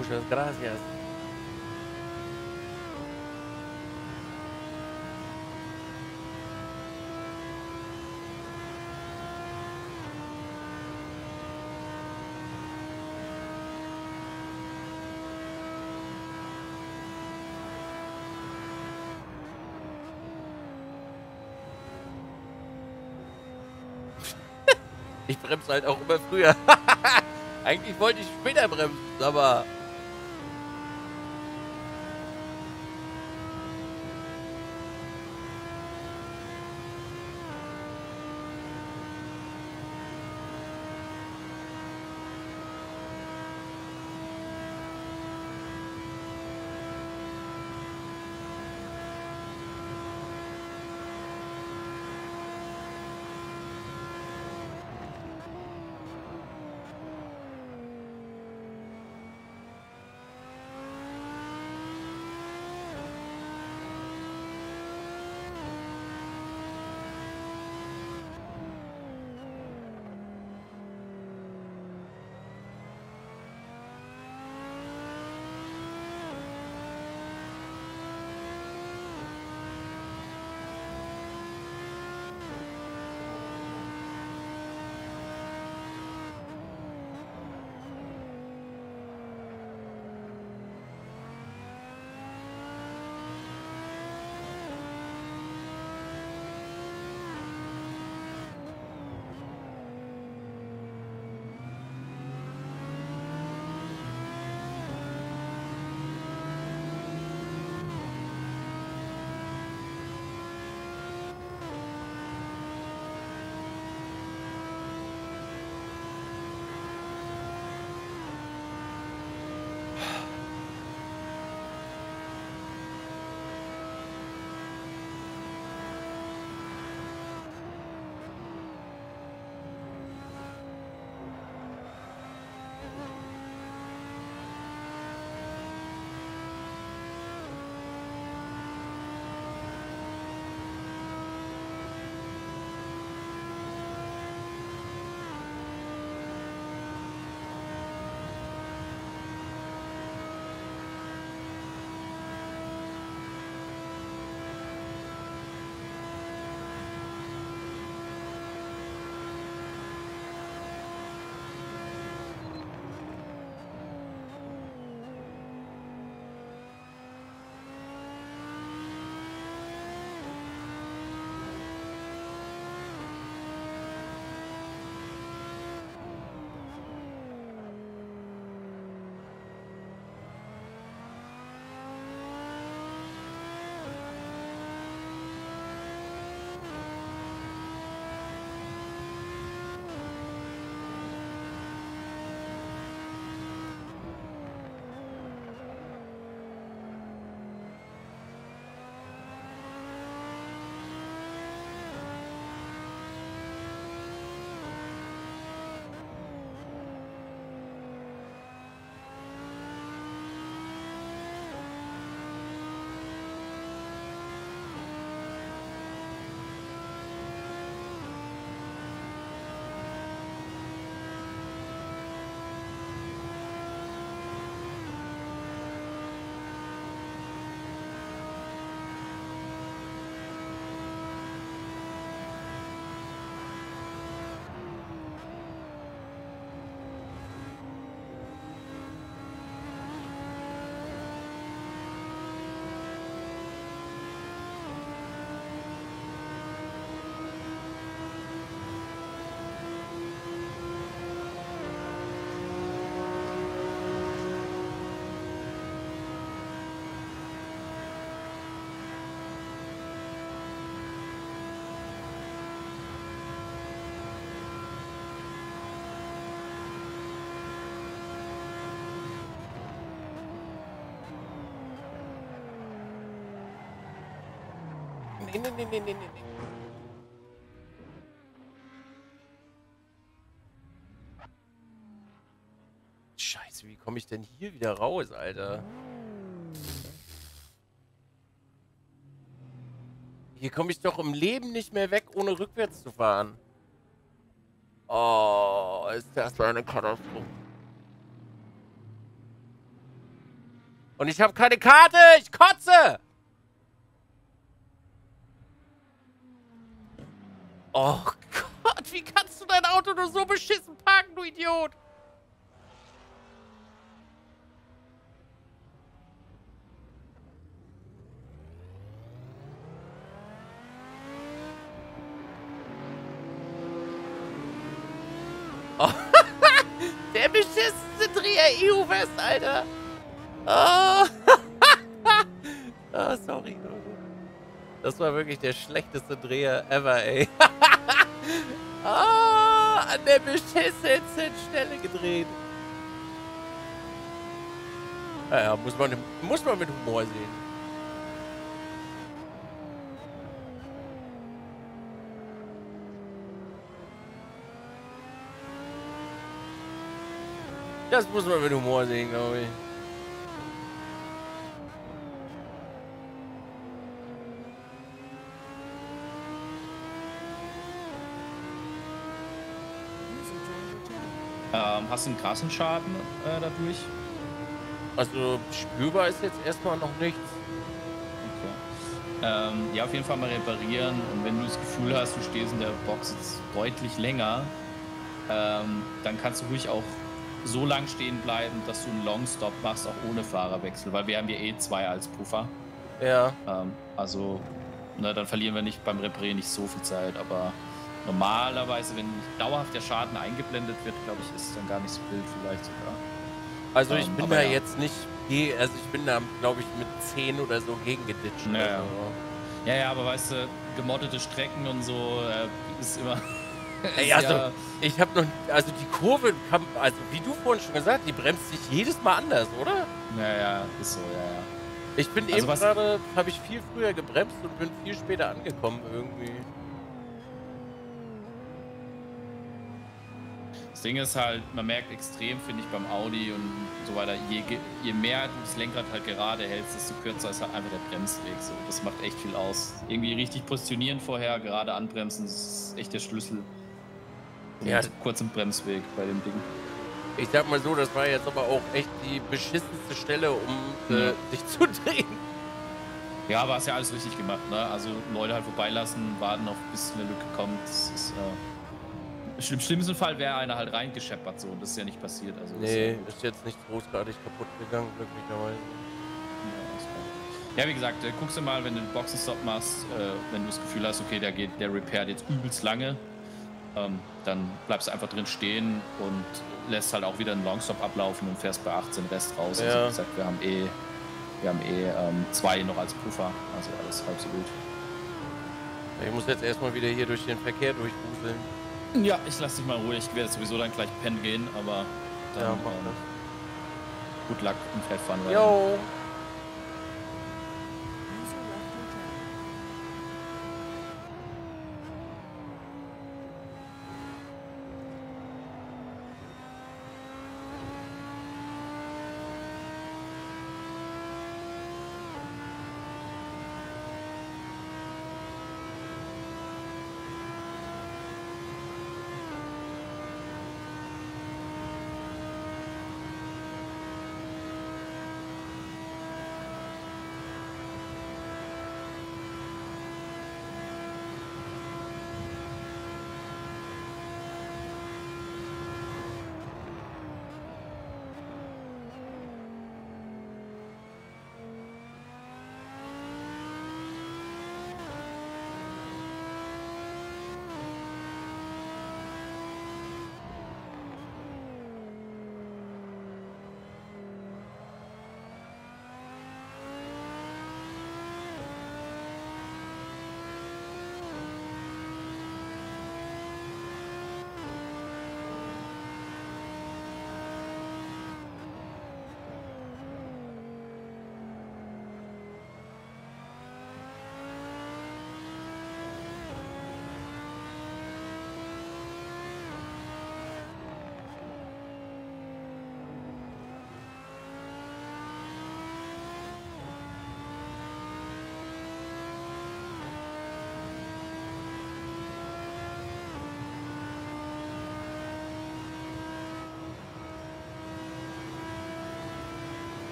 Muchas gracias. Ich bremse halt auch immer früher. Eigentlich wollte ich später bremsen, aber... Nee, nee, nee, nee, nee, nee. Scheiße, wie komme ich denn hier wieder raus, Alter? Hier komme ich doch im Leben nicht mehr weg, ohne rückwärts zu fahren. Oh, ist das eine Katastrophe. Und ich habe keine Karte. Ich kotze. Oh Gott, wie kannst du dein Auto nur so beschissen parken, du Idiot? Oh. Der beschissenste Dreher EU-West, Alter. Oh. Oh, sorry. Das war wirklich der schlechteste Dreher ever, ey. Oh, an der beschissensten Stelle gedreht. Naja, muss man mit Humor sehen. Das muss man mit Humor sehen, glaube ich. Hast du einen krassen Schaden dadurch? Also spürbar ist jetzt erstmal noch nichts. Okay. Ja, auf jeden Fall mal reparieren. Und wenn du das Gefühl hast, du stehst in der Box jetzt deutlich länger, dann kannst du ruhig auch so lang stehen bleiben, dass du einen Longstop machst, auch ohne Fahrerwechsel, weil wir haben ja eh 2 als Puffer. Ja. Also, ne, dann verlieren wir nicht beim Reparieren nicht so viel Zeit, aber normalerweise, wenn nicht dauerhaft der Schaden eingeblendet wird, glaube ich, ist es dann gar nicht so wild, vielleicht sogar. Also ich bin da ja. jetzt nicht, also ich bin da, glaube ich, mit 10 oder so gegengeditscht. Ja. Also. Ja, aber weißt du, gemoddete Strecken und so ist immer... Ey, also, ich habe noch, also die Kurve, also wie du vorhin schon gesagt, die bremst sich jedes Mal anders, oder? Ja, ist so, ja. Ich bin also eben gerade, habe ich viel früher gebremst und bin viel später angekommen irgendwie. Das Ding ist halt, man merkt extrem, finde ich, beim Audi und so weiter, je mehr du das Lenkrad halt gerade hältst, desto kürzer ist halt einfach der Bremsweg. So. Das macht echt viel aus. Irgendwie richtig positionieren vorher, gerade anbremsen, das ist echt der Schlüssel. Ja. Kurz im Bremsweg bei dem Ding. Ich sag mal so, das war jetzt aber auch echt die beschissenste Stelle, um sich zu drehen. Ja, aber hast ja alles richtig gemacht, ne? Also Leute halt vorbeilassen, warten auf bis eine Lücke kommt. Das ist, im schlimmsten Fall wäre einer halt reingescheppert so und das ist ja nicht passiert. Also nee, ist jetzt nicht großartig kaputt gegangen, glücklicherweise. Ja, wie gesagt, guckst du mal, wenn du einen Boxenstopp machst, wenn du das Gefühl hast, okay, der repairt jetzt übelst lange, dann bleibst du einfach drin stehen und lässt halt auch wieder einen Longstop ablaufen und fährst bei 18 Rest raus. Ja. Also wie gesagt, wir haben 2 noch als Puffer, also alles halb so gut. Ich muss jetzt erstmal wieder hier durch den Verkehr durchwuseln. Ja, ich lasse dich mal ruhig. Ich werde sowieso dann gleich pennen gehen, aber dann gut Luck und vielleicht fahren wir. Jo.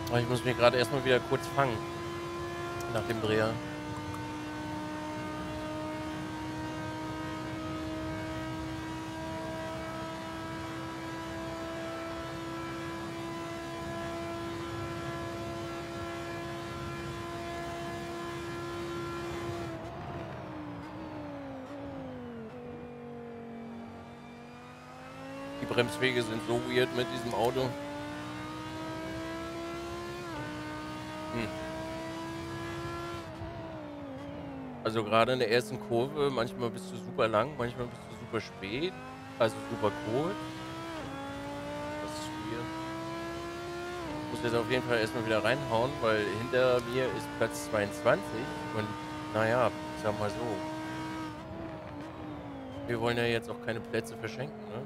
Aber ich muss mich gerade erstmal wieder kurz fangen. Nach dem Dreher. Die Bremswege sind so weird mit diesem Auto. Also gerade in der ersten Kurve, manchmal bist du super lang, manchmal bist du super spät, also super kurz. Das ist weird. Ich muss jetzt auf jeden Fall erstmal wieder reinhauen, weil hinter mir ist Platz 22 und naja, ich sag mal so. Wir wollen ja jetzt auch keine Plätze verschenken, ne?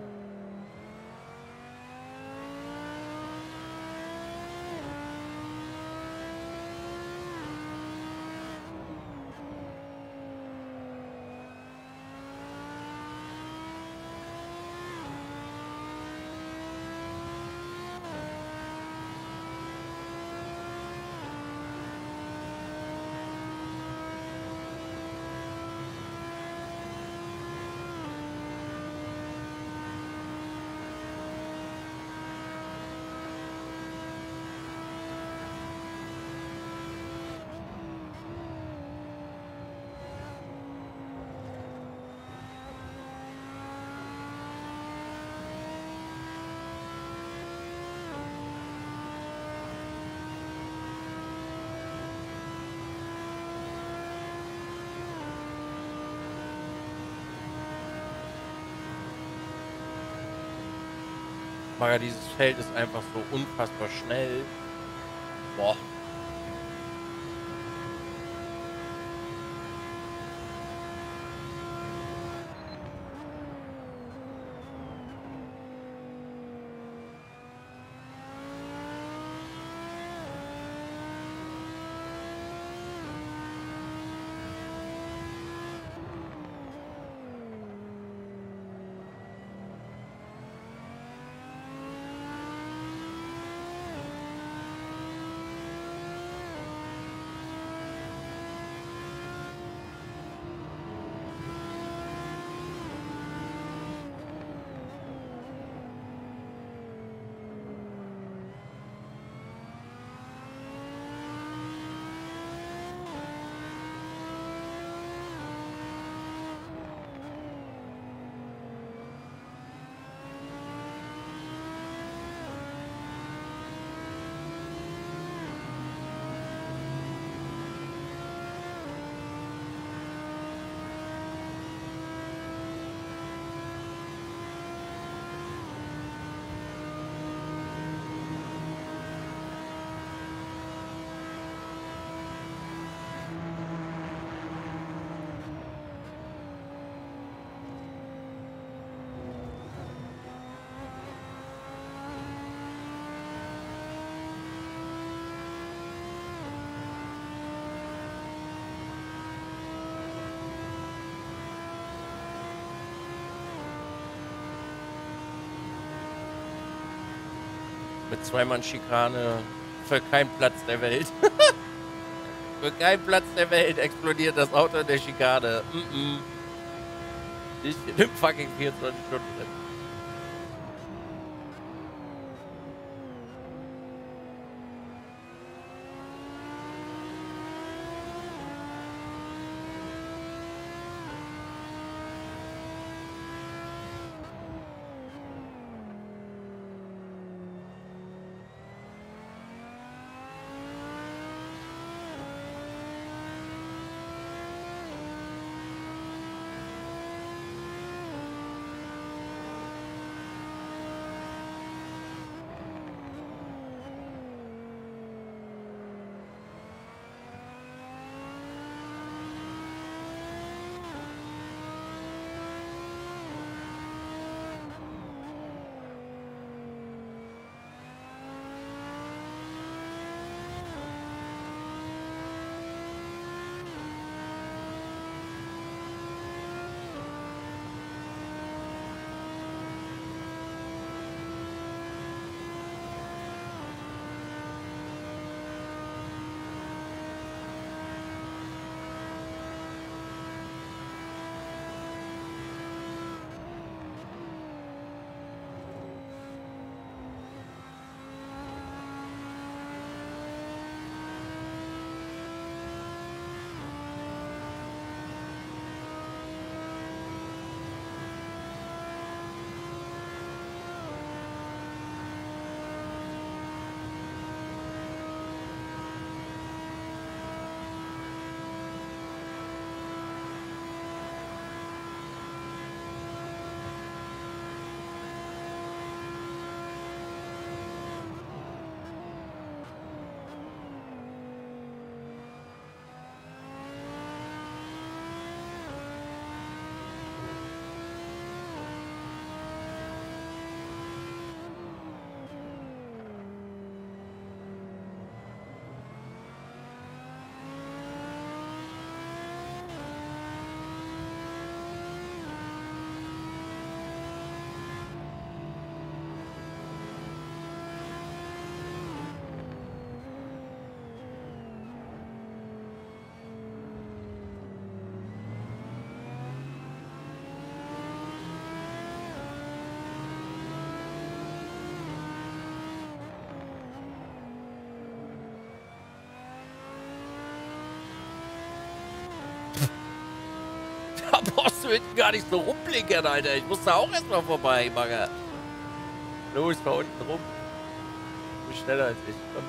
Aber dieses Feld ist einfach so unfassbar schnell. Boah. Mit Zweimann-Schikane für keinen Platz der Welt. Für keinen Platz der Welt explodiert das Auto in der Schikane. Nicht in dem fucking 24 Stunden drin. musst du hinten gar nicht so rumblinkern, Alter. Ich muss da auch erstmal vorbei, Bagger. Los, fahr unten rum. Du bist schneller als ich. Komm.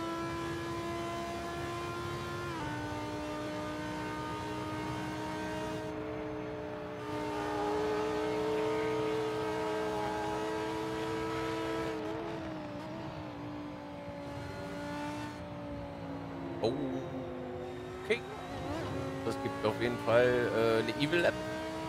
Oh. Okay. Das gibt auf jeden Fall eine Evil App.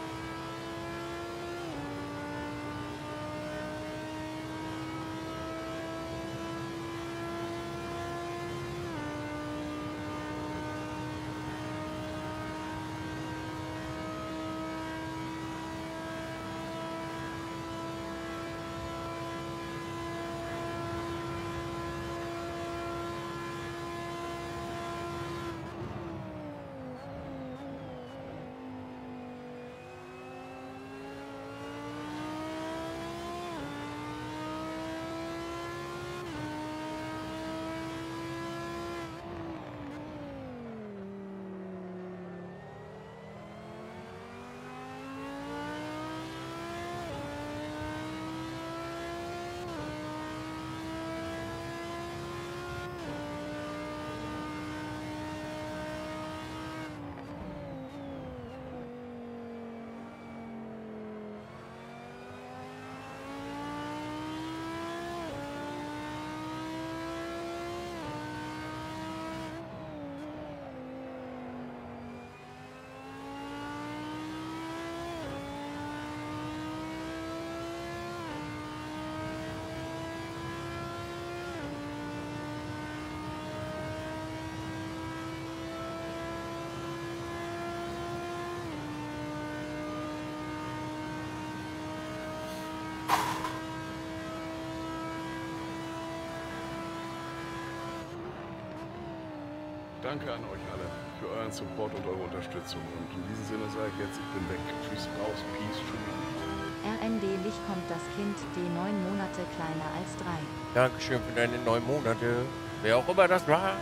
Danke an euch alle für euren Support und eure Unterstützung. Und in diesem Sinne sage ich jetzt, ich bin weg. Tschüss, raus, peace, tschüss. RND-lich kommt das Kind, die 9 Monate kleiner als 3. Dankeschön für deine 9 Monate. Wer auch immer das war.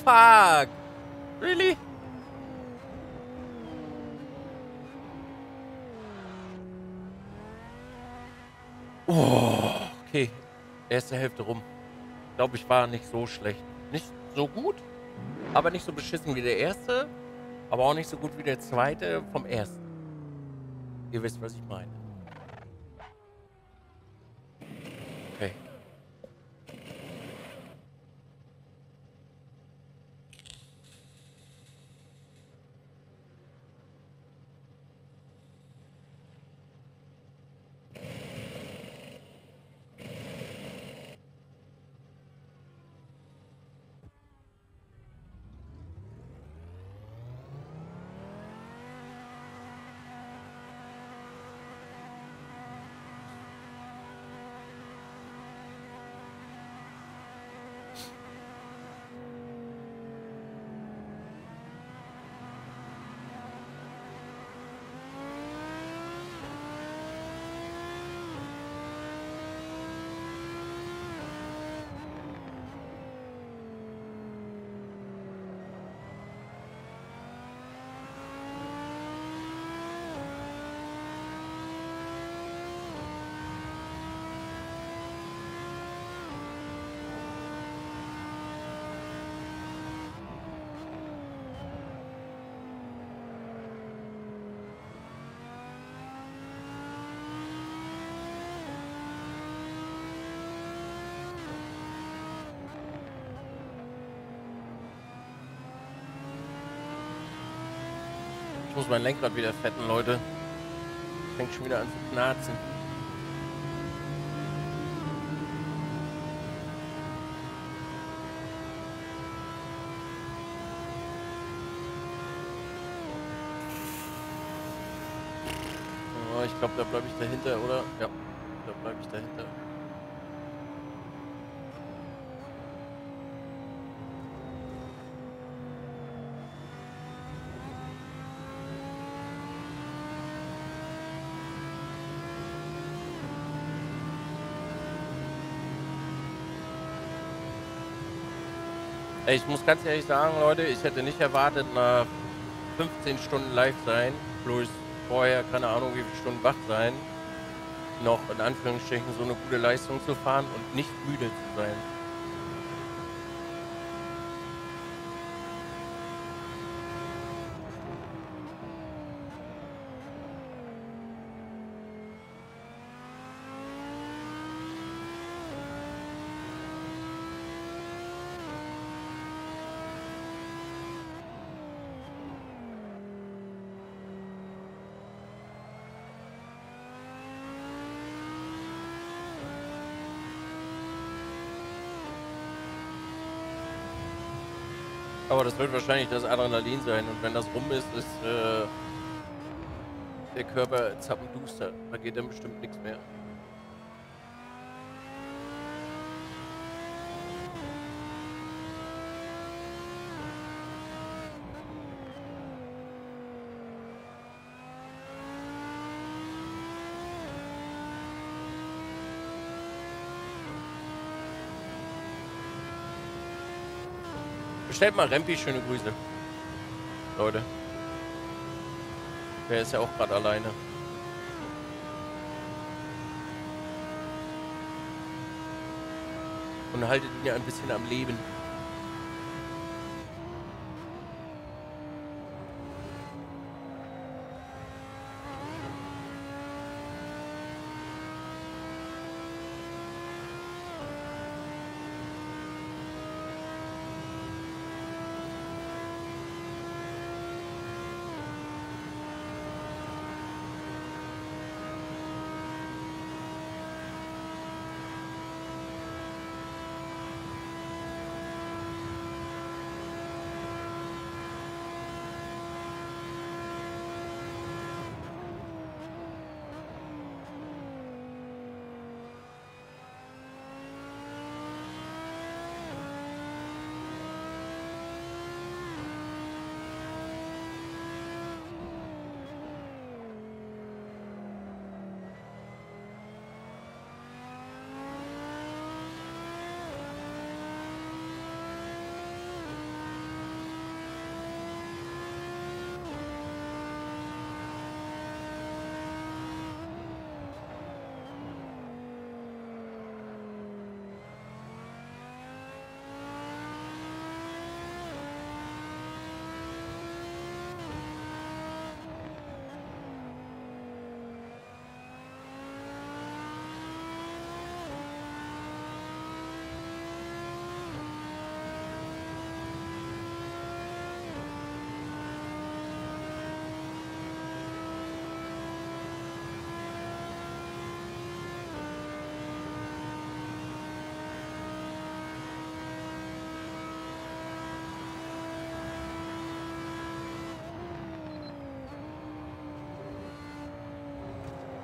fuck? Really? Oh, okay. Erste Hälfte rum. Ich glaube, ich war nicht so schlecht. Nicht so gut, aber nicht so beschissen wie der erste. Aber auch nicht so gut wie der zweite vom ersten. Ihr wisst, was ich meine. Okay. Ich muss mein Lenkrad wieder fetten, Leute. Fängt schon wieder an zu knarzen. Oh, ich glaube, da bleibe ich dahinter, oder? Ja, da bleibe ich dahinter. Ey, ich muss ganz ehrlich sagen, Leute, ich hätte nicht erwartet, nach 15 Stunden live sein, bloß vorher, keine Ahnung, wie viele Stunden wach sein, noch in Anführungsstrichen so eine gute Leistung zu fahren und nicht müde zu sein. Aber das wird wahrscheinlich das Adrenalin sein. Und wenn das rum ist, ist der Körper zappenduster. Da geht dann bestimmt nichts mehr. Bestellt mal Rempi, schöne Grüße. Leute. Der ist ja auch gerade alleine. Und haltet ihn ja ein bisschen am Leben.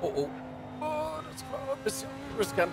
Oh, oh. Oh, das war ein bisschen riskant.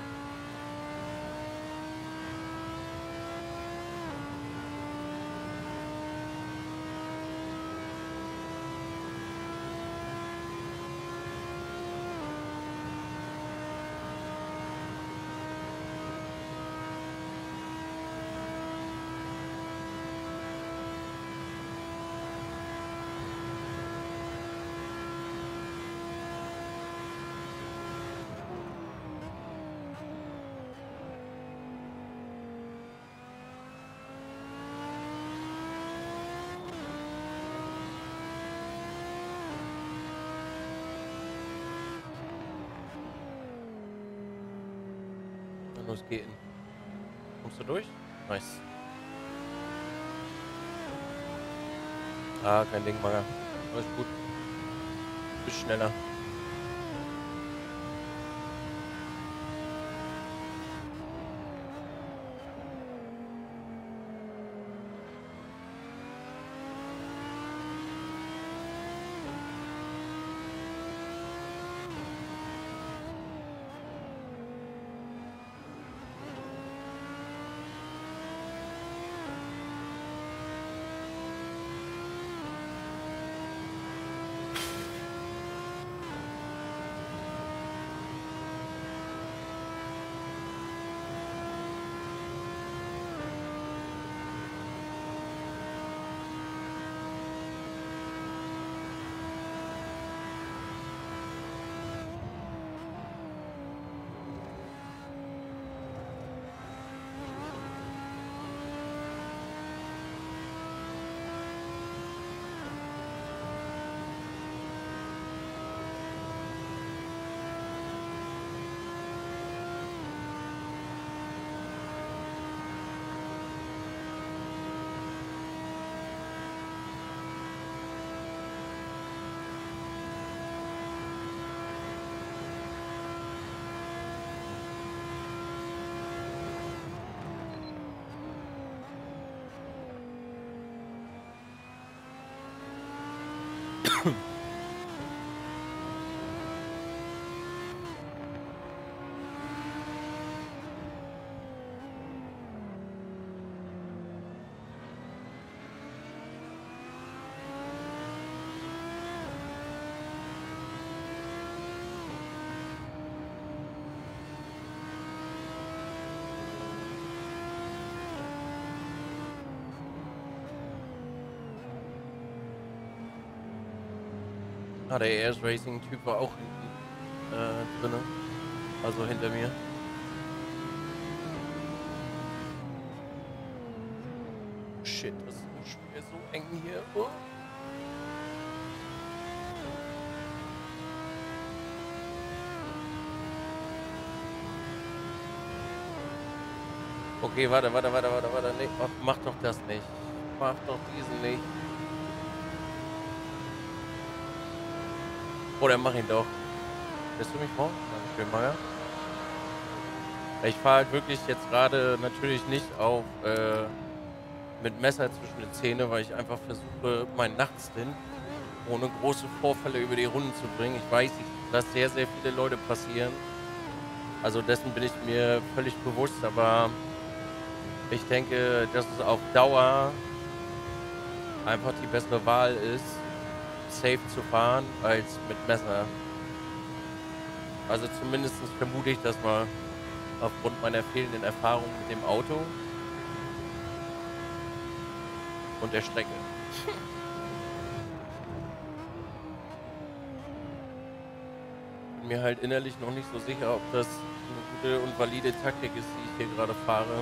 Los gehen. Kommst du durch? Nice. Ah, kein Ding, Maga. Alles gut. Bist schneller. Ah, der Airs Racing Typ war auch hinten drinne. Also hinter mir. Shit, das ist schwer so eng hier. Oh. Okay, warte. Nee, mach doch das nicht. Mach doch diesen nicht. Oder mach ihn doch. Lässt du mich vor? Dankeschön, Maga. Ich fahre halt wirklich jetzt gerade natürlich nicht auf mit Messer zwischen den Zähnen, weil ich einfach versuche, meinen Nachtsinn ohne große Vorfälle über die Runden zu bringen. Ich weiß, dass sehr, sehr viele Leute passieren. Also dessen bin ich mir völlig bewusst, aber ich denke, dass es auf Dauer einfach die bessere Wahl ist, safe zu fahren als mit Messer. Also zumindest vermute ich das mal aufgrund meiner fehlenden Erfahrung mit dem Auto und der Strecke. Bin mir halt innerlich noch nicht so sicher, ob das eine gute und valide Taktik ist, die ich hier gerade fahre.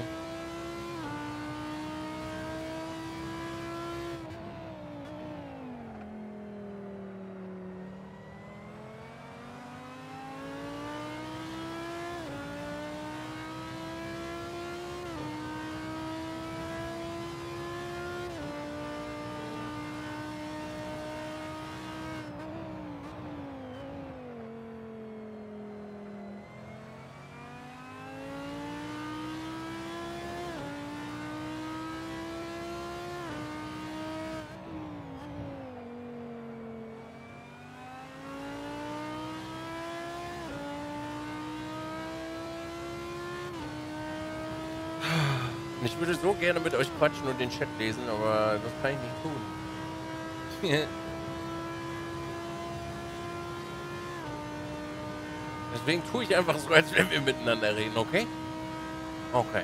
Und ich würde so gerne mit euch quatschen und den Chat lesen, aber das kann ich nicht tun. Deswegen tue ich einfach so, als wenn wir miteinander reden, okay? Okay.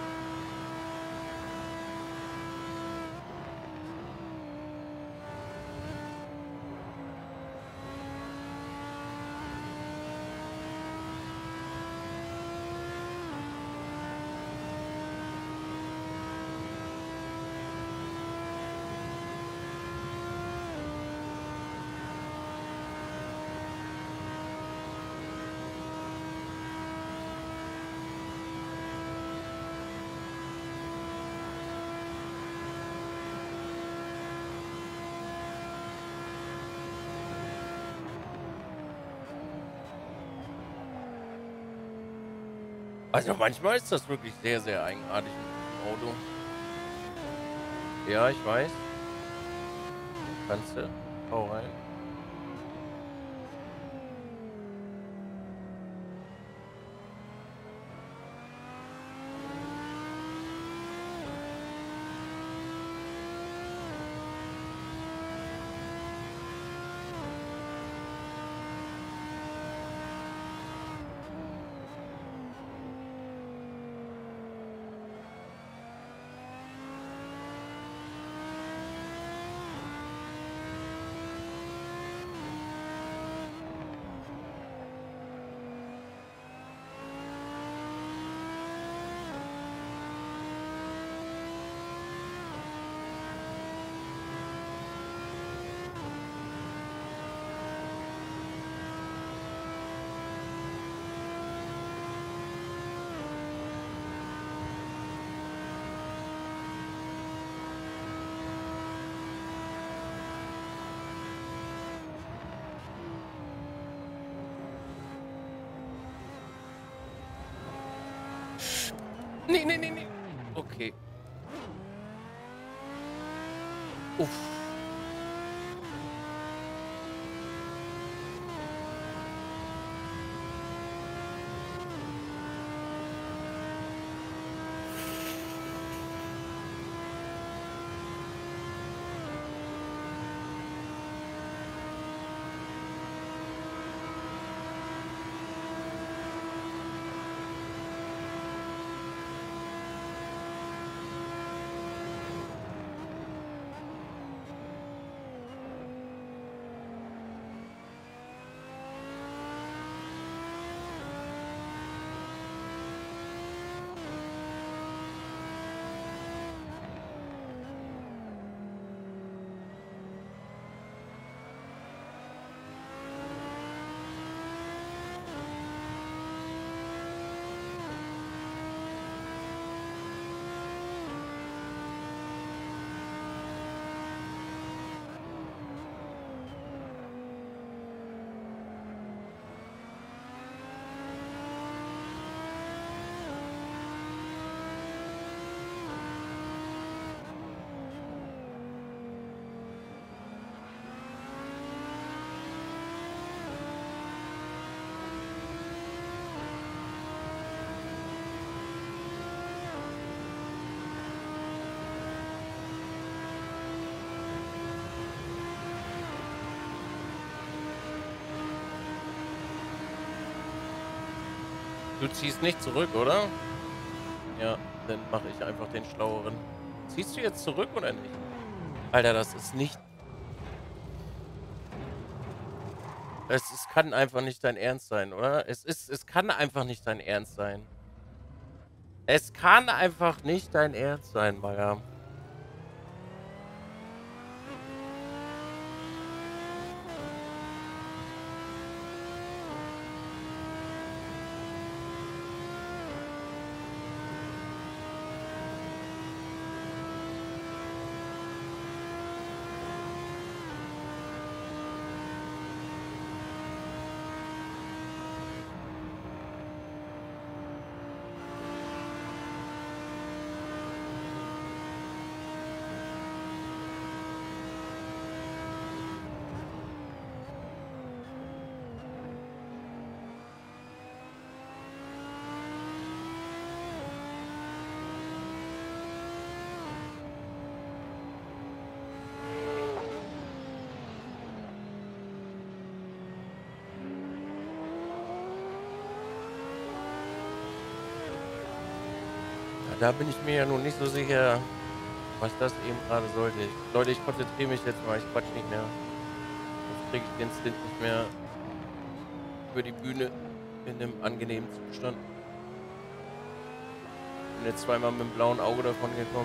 Also manchmal ist das wirklich sehr, sehr eigenartig mit dem Auto. Ja, ich weiß. Kannst du. Hau rein. Nee, nee, nee, nee. Okay. Uff. Du ziehst nicht zurück, oder? Ja, dann mache ich einfach den Schlaueren. Ziehst du jetzt zurück oder nicht? Alter, das ist nicht... Es kann einfach nicht dein Ernst sein, oder? Es kann einfach nicht dein Ernst sein. Es kann einfach nicht dein Ernst sein, Bayer. Da bin ich mir ja nun nicht so sicher, was das eben gerade sollte. Leute, ich konzentriere mich jetzt mal, ich quatsch nicht mehr. Sonst kriege ich den Stint nicht mehr über die Bühne in einem angenehmen Zustand. Bin jetzt zweimal mit dem blauen Auge davon gekommen.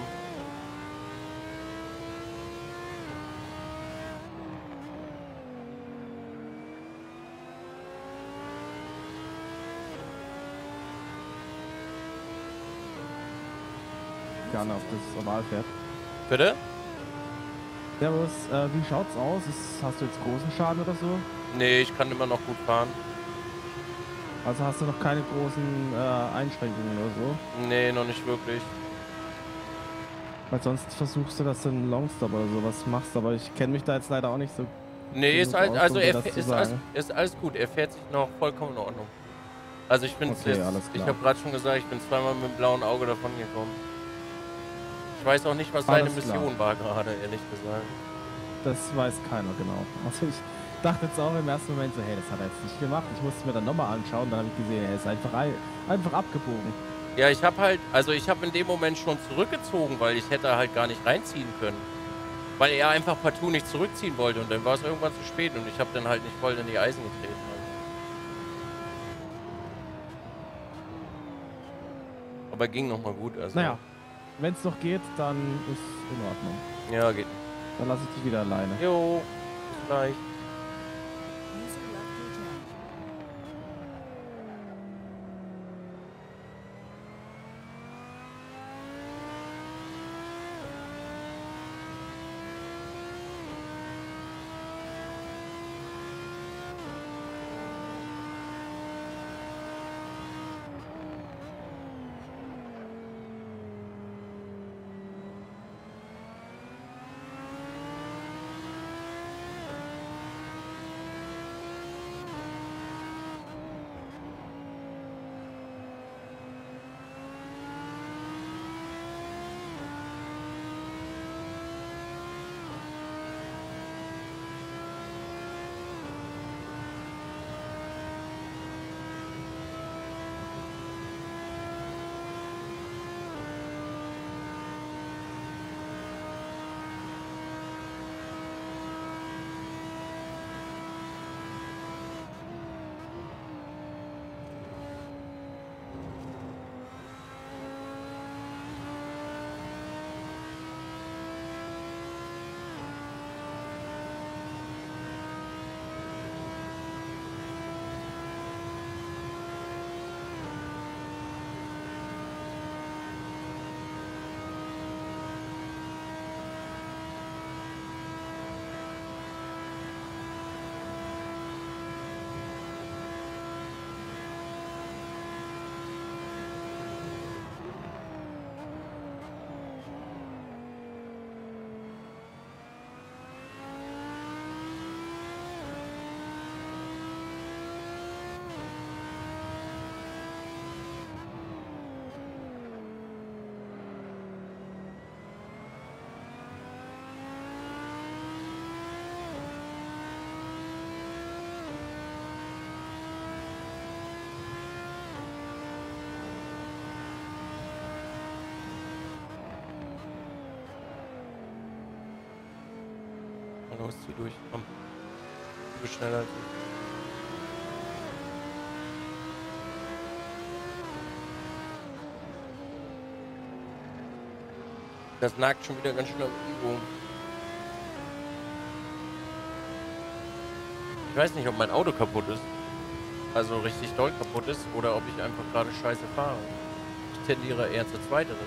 Gerne auf das Oval fährt. Bitte? Servus, wie schaut's aus? Hast du jetzt großen Schaden oder so? Nee, ich kann immer noch gut fahren. Also hast du noch keine großen Einschränkungen oder so? Nee, noch nicht wirklich. Weil sonst versuchst du, dass du einen Longstop oder sowas machst, aber ich kenne mich da jetzt leider auch nicht so. Nee, ist genug halt, aus, also um dir er das zu ist sagen. alles gut. Er fährt sich noch vollkommen in Ordnung. Also ich bin Okay, jetzt, alles ich klar. habe gerade schon gesagt, ich bin zweimal mit dem blauen Auge davon gekommen. Ich weiß auch nicht, was seine Alles klar. Mission war gerade, ehrlich gesagt. Das weiß keiner genau. Also ich dachte jetzt auch im ersten Moment so, hey, das hat er jetzt nicht gemacht. Ich musste mir dann nochmal anschauen, dann habe ich gesehen, er ist einfach abgebogen. Ja, ich habe halt, also ich habe in dem Moment schon zurückgezogen, weil ich hätte halt gar nicht reinziehen können. Weil er einfach partout nicht zurückziehen wollte und dann war es irgendwann zu spät und ich habe dann halt nicht voll in die Eisen getreten. Aber ging nochmal gut. Also. Naja, wenn es noch geht, dann ist in Ordnung. Ja, geht. Dann lasse ich dich wieder alleine. Jo, bis gleich. Los, zieh durch, komm. Du bist schneller als ich. Das nagt schon wieder ganz schön am Ego. Ich weiß nicht, ob mein Auto kaputt ist. Also richtig doll kaputt ist oder ob ich einfach gerade scheiße fahre. Ich tendiere eher zu zweiteres.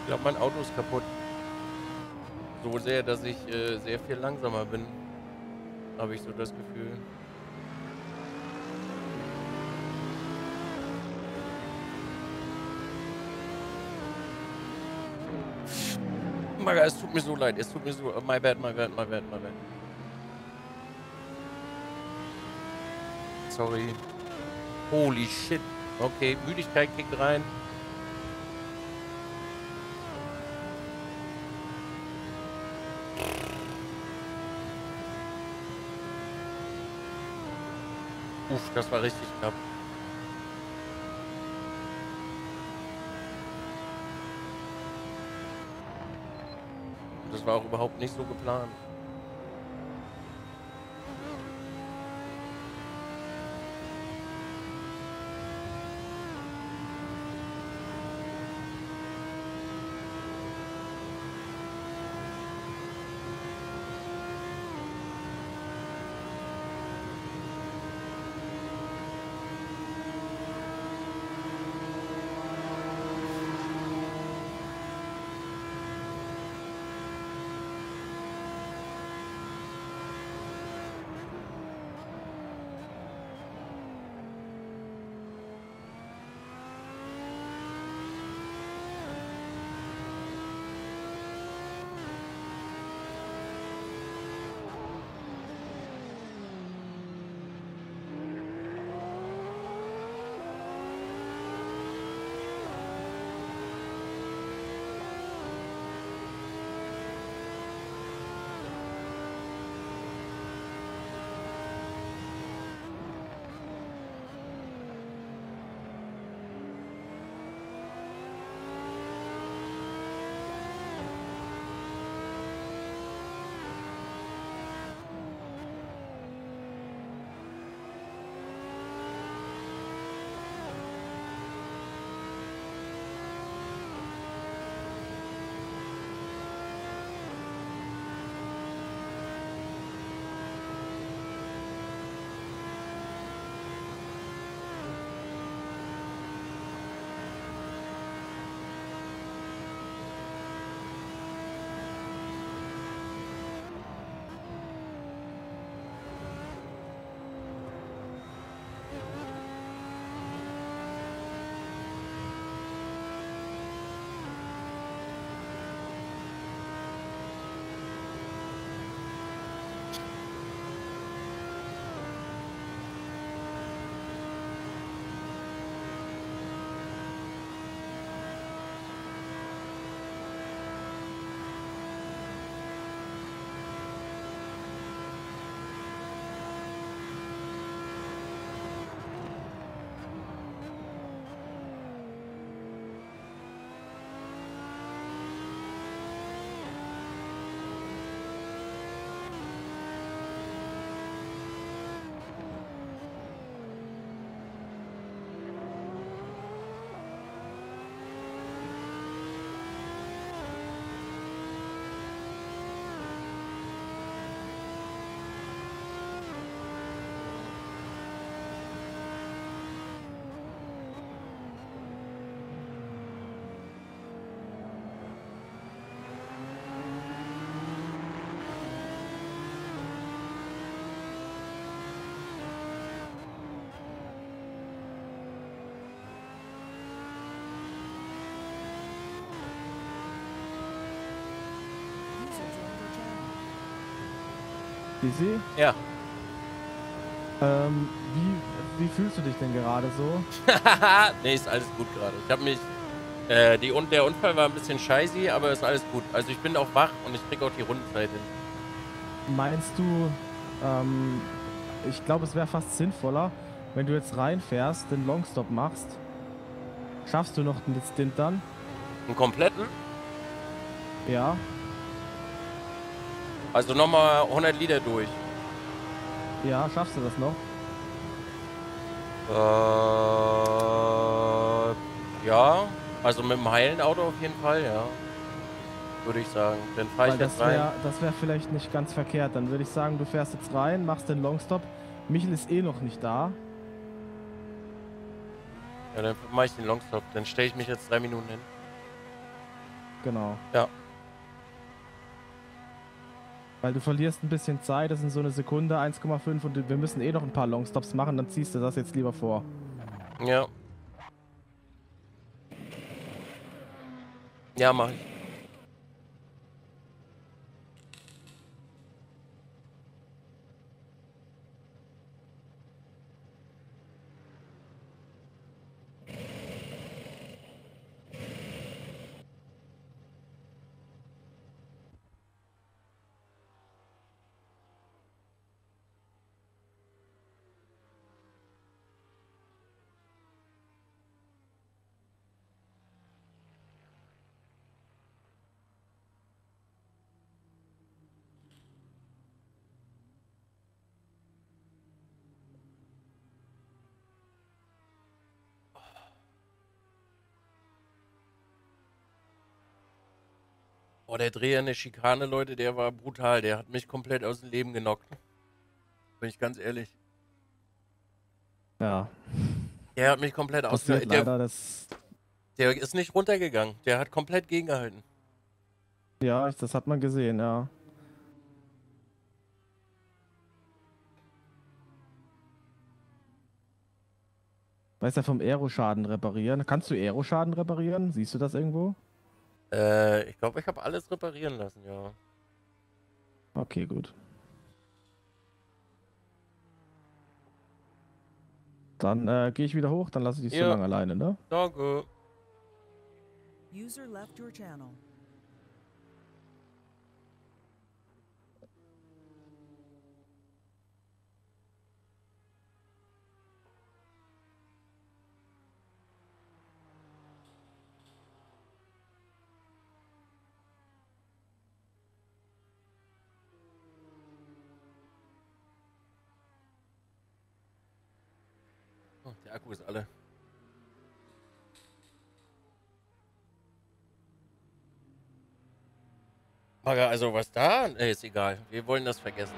Ich glaube, mein Auto ist kaputt. So sehr, dass ich sehr viel langsamer bin. Habe ich so das Gefühl. Maga, es tut mir so leid. Es tut mir so... My bad, my bad, my bad, my bad. Sorry. Holy shit. Okay, Müdigkeit kickt rein. Uff, das war richtig knapp. Das war auch überhaupt nicht so geplant. Easy? Ja. Wie fühlst du dich denn gerade so? Nee, ist alles gut gerade. Ich habe mich... der Unfall war ein bisschen scheiße, aber ist alles gut. Also ich bin auch wach und ich krieg auch die Rundenzeit hin. Meinst du, ich glaube, es wäre fast sinnvoller, wenn du jetzt reinfährst, den Longstop machst. Schaffst du noch den Stint dann? Einen kompletten? Ja. Also nochmal 100 Liter durch. Ja, schaffst du das noch? Ja. Also mit dem heilen Auto auf jeden Fall, ja. Würde ich sagen. Dann fahre ich jetzt rein. Das wäre vielleicht nicht ganz verkehrt. Dann würde ich sagen, du fährst jetzt rein, machst den Longstop. Michel ist eh noch nicht da. Ja, dann mache ich den Longstop. Dann stelle ich mich jetzt 3 Minuten hin. genau. Ja. Weil du verlierst ein bisschen Zeit, das sind so eine Sekunde, 1,5 und wir müssen eh noch ein paar Longstops machen, dann ziehst du das jetzt lieber vor. Ja. Ja, mach ich. Boah, der Dreher in der Schikane, Leute, der war brutal. Der hat mich komplett aus dem Leben genockt. Bin ich ganz ehrlich. Ja, Der hat mich komplett passiert leider, das... Der ist nicht runtergegangen. Der hat komplett gegengehalten. Ja, das hat man gesehen, ja. Weißt du, vom Aeroschaden reparieren. Kannst du Aeroschaden reparieren? Siehst du das irgendwo? Ich glaube, ich habe alles reparieren lassen, ja. Okay, gut. Dann gehe ich wieder hoch, dann lasse ich dich so Ja. lange alleine, ne? Danke. User left your channel. Oh, der Akku ist alle. Maga, also was da? Ist egal. Wir wollen das vergessen.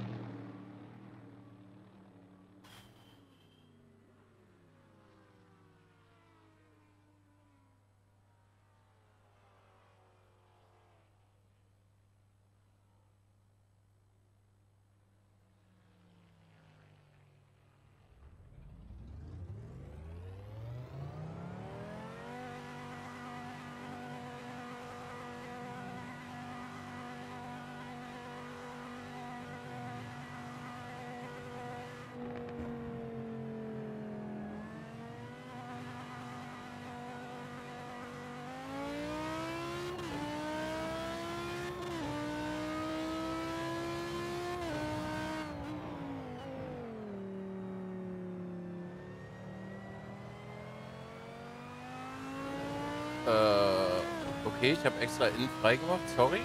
Okay, ich habe extra innen frei gemacht, sorry.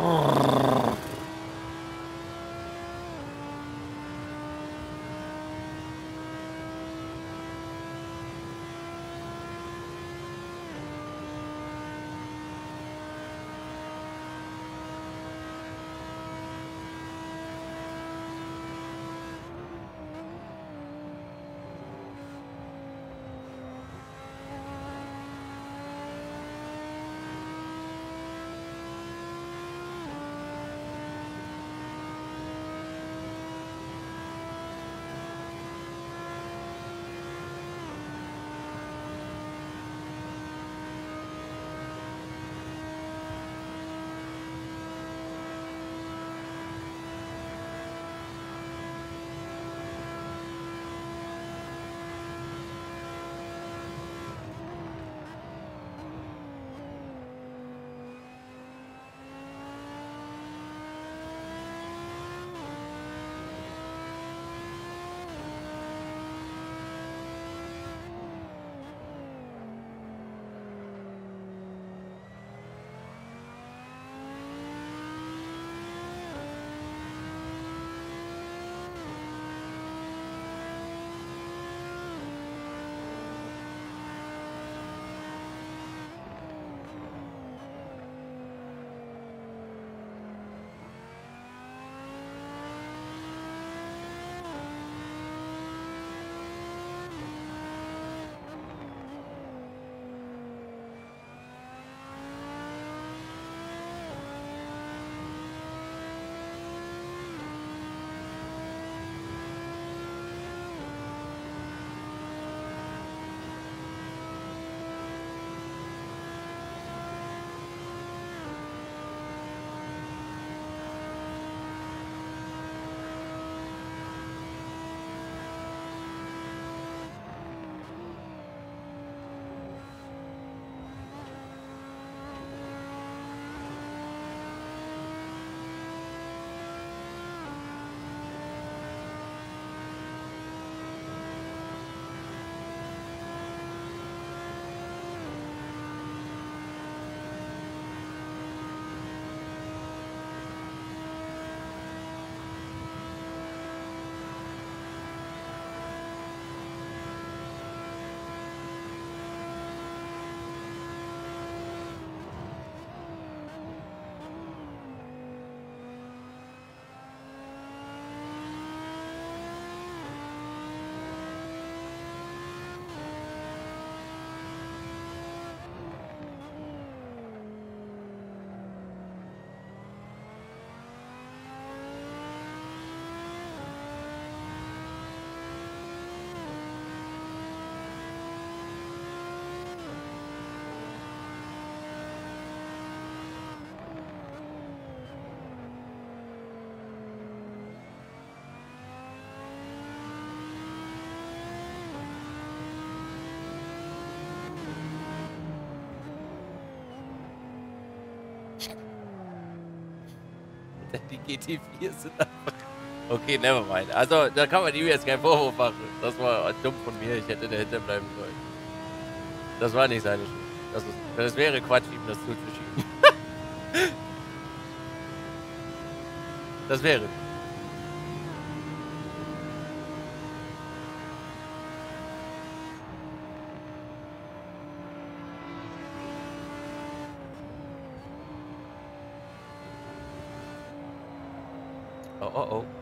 Die GT4 sind einfach... Okay, nevermind. Also, da kann man ihm jetzt keinen Vorwurf machen. Das war dumm von mir. Ich hätte dahinter bleiben sollen. Das war nicht seine Schuld. Das wäre Quatsch, ihm das zuzuschieben. Das wäre. Oh, oh, oh.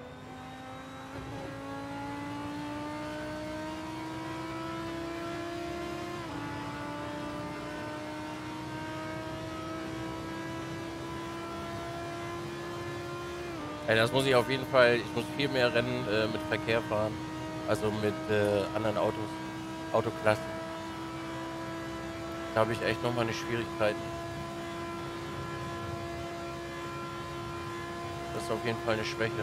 Ey, das muss ich auf jeden Fall, ich muss viel mehr Rennen mit Verkehr fahren, also mit anderen Autos, Autoklassen. Da habe ich echt nochmal eine Schwierigkeit. Das ist auf jeden Fall eine Schwäche.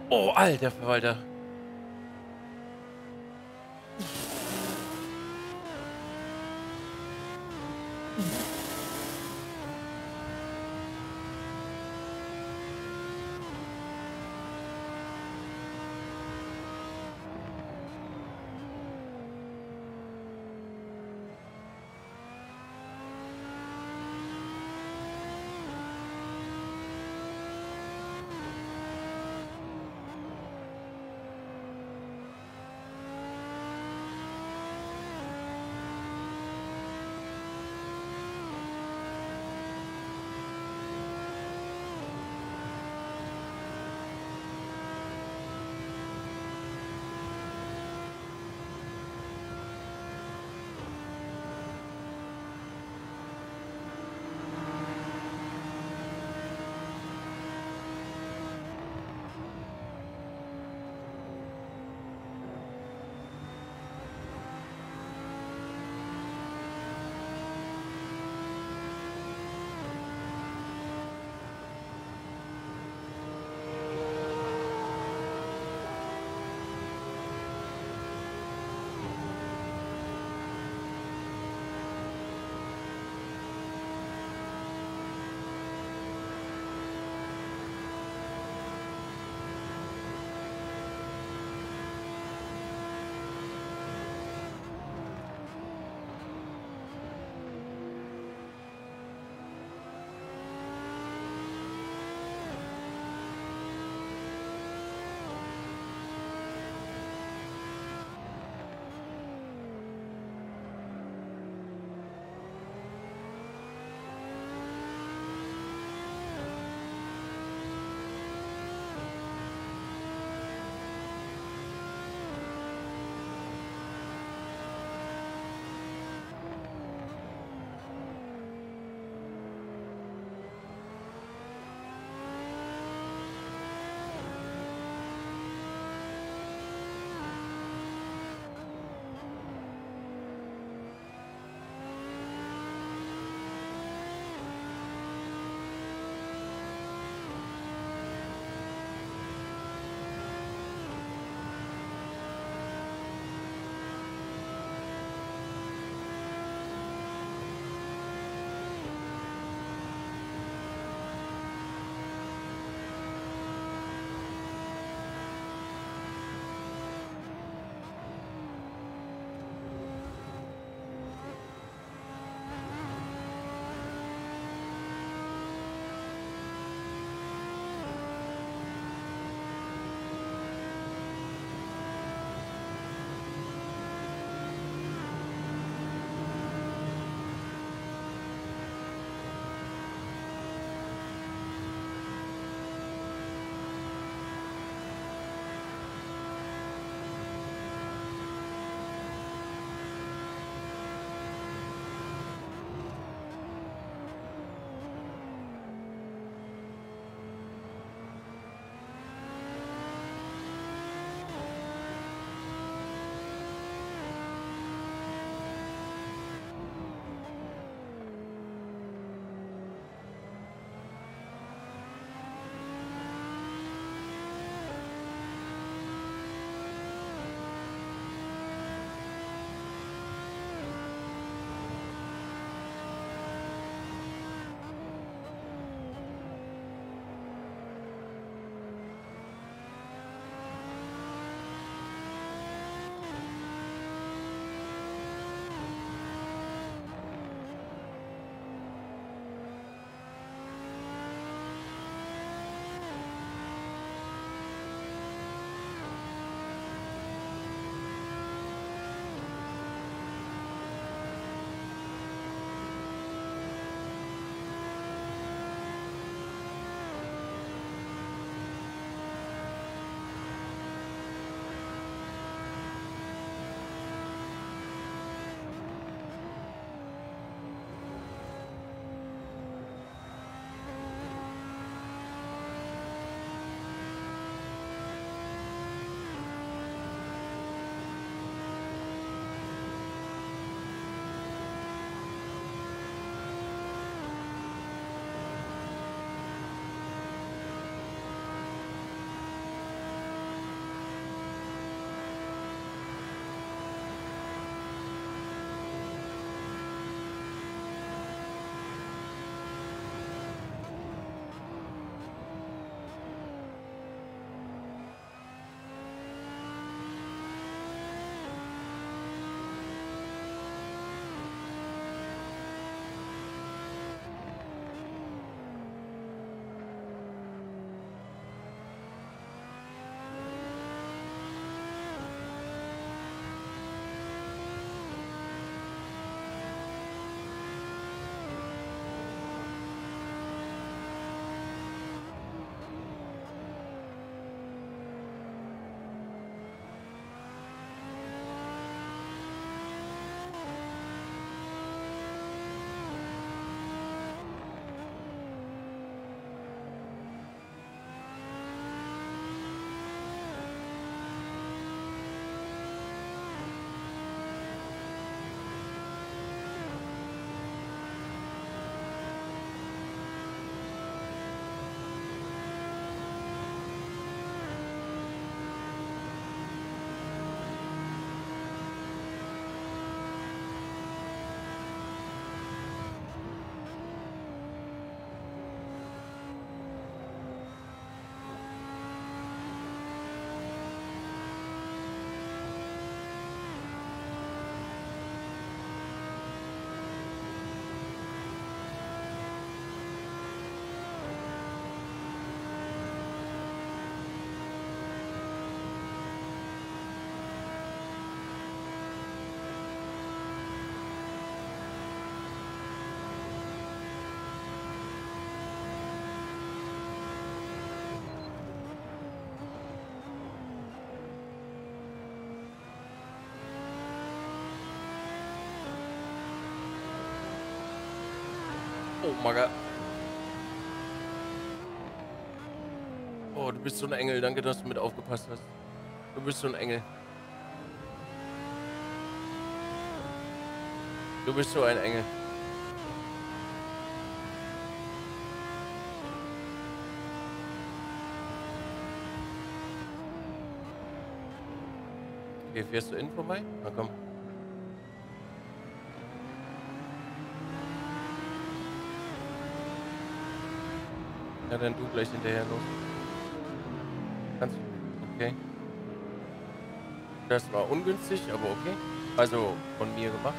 Oh, alter Verwalter. Oh, Maga. Oh, du bist so ein Engel. Danke, dass du mit aufgepasst hast. Du bist so ein Engel. Du bist so ein Engel. Okay, fährst du innen vorbei? Na komm. Ja, dann du gleich hinterher los. Kannst du? Okay. Das war ungünstig, aber okay. Also von mir gemacht.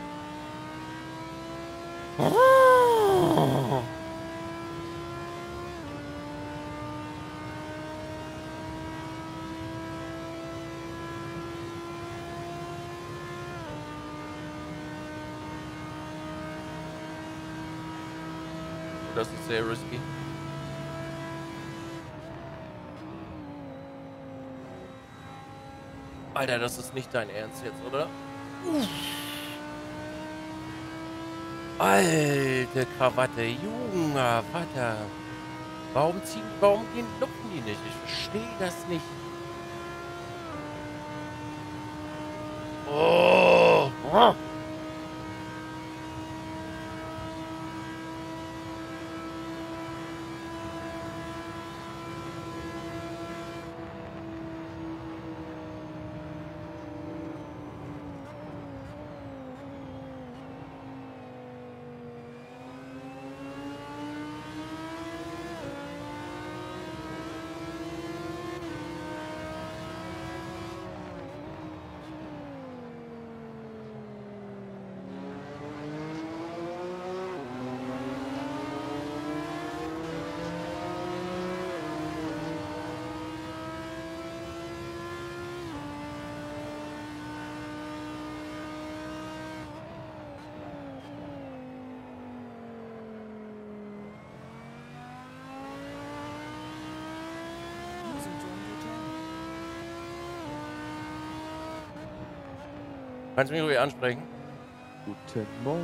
Das ist sehr risky. Alter, das ist nicht dein Ernst jetzt, oder? Alte Krawatte, junger Vater. Warum lupfen die nicht? Ich verstehe das nicht. Oh. User joined your channel. Kannst du mich ruhig ansprechen? Guten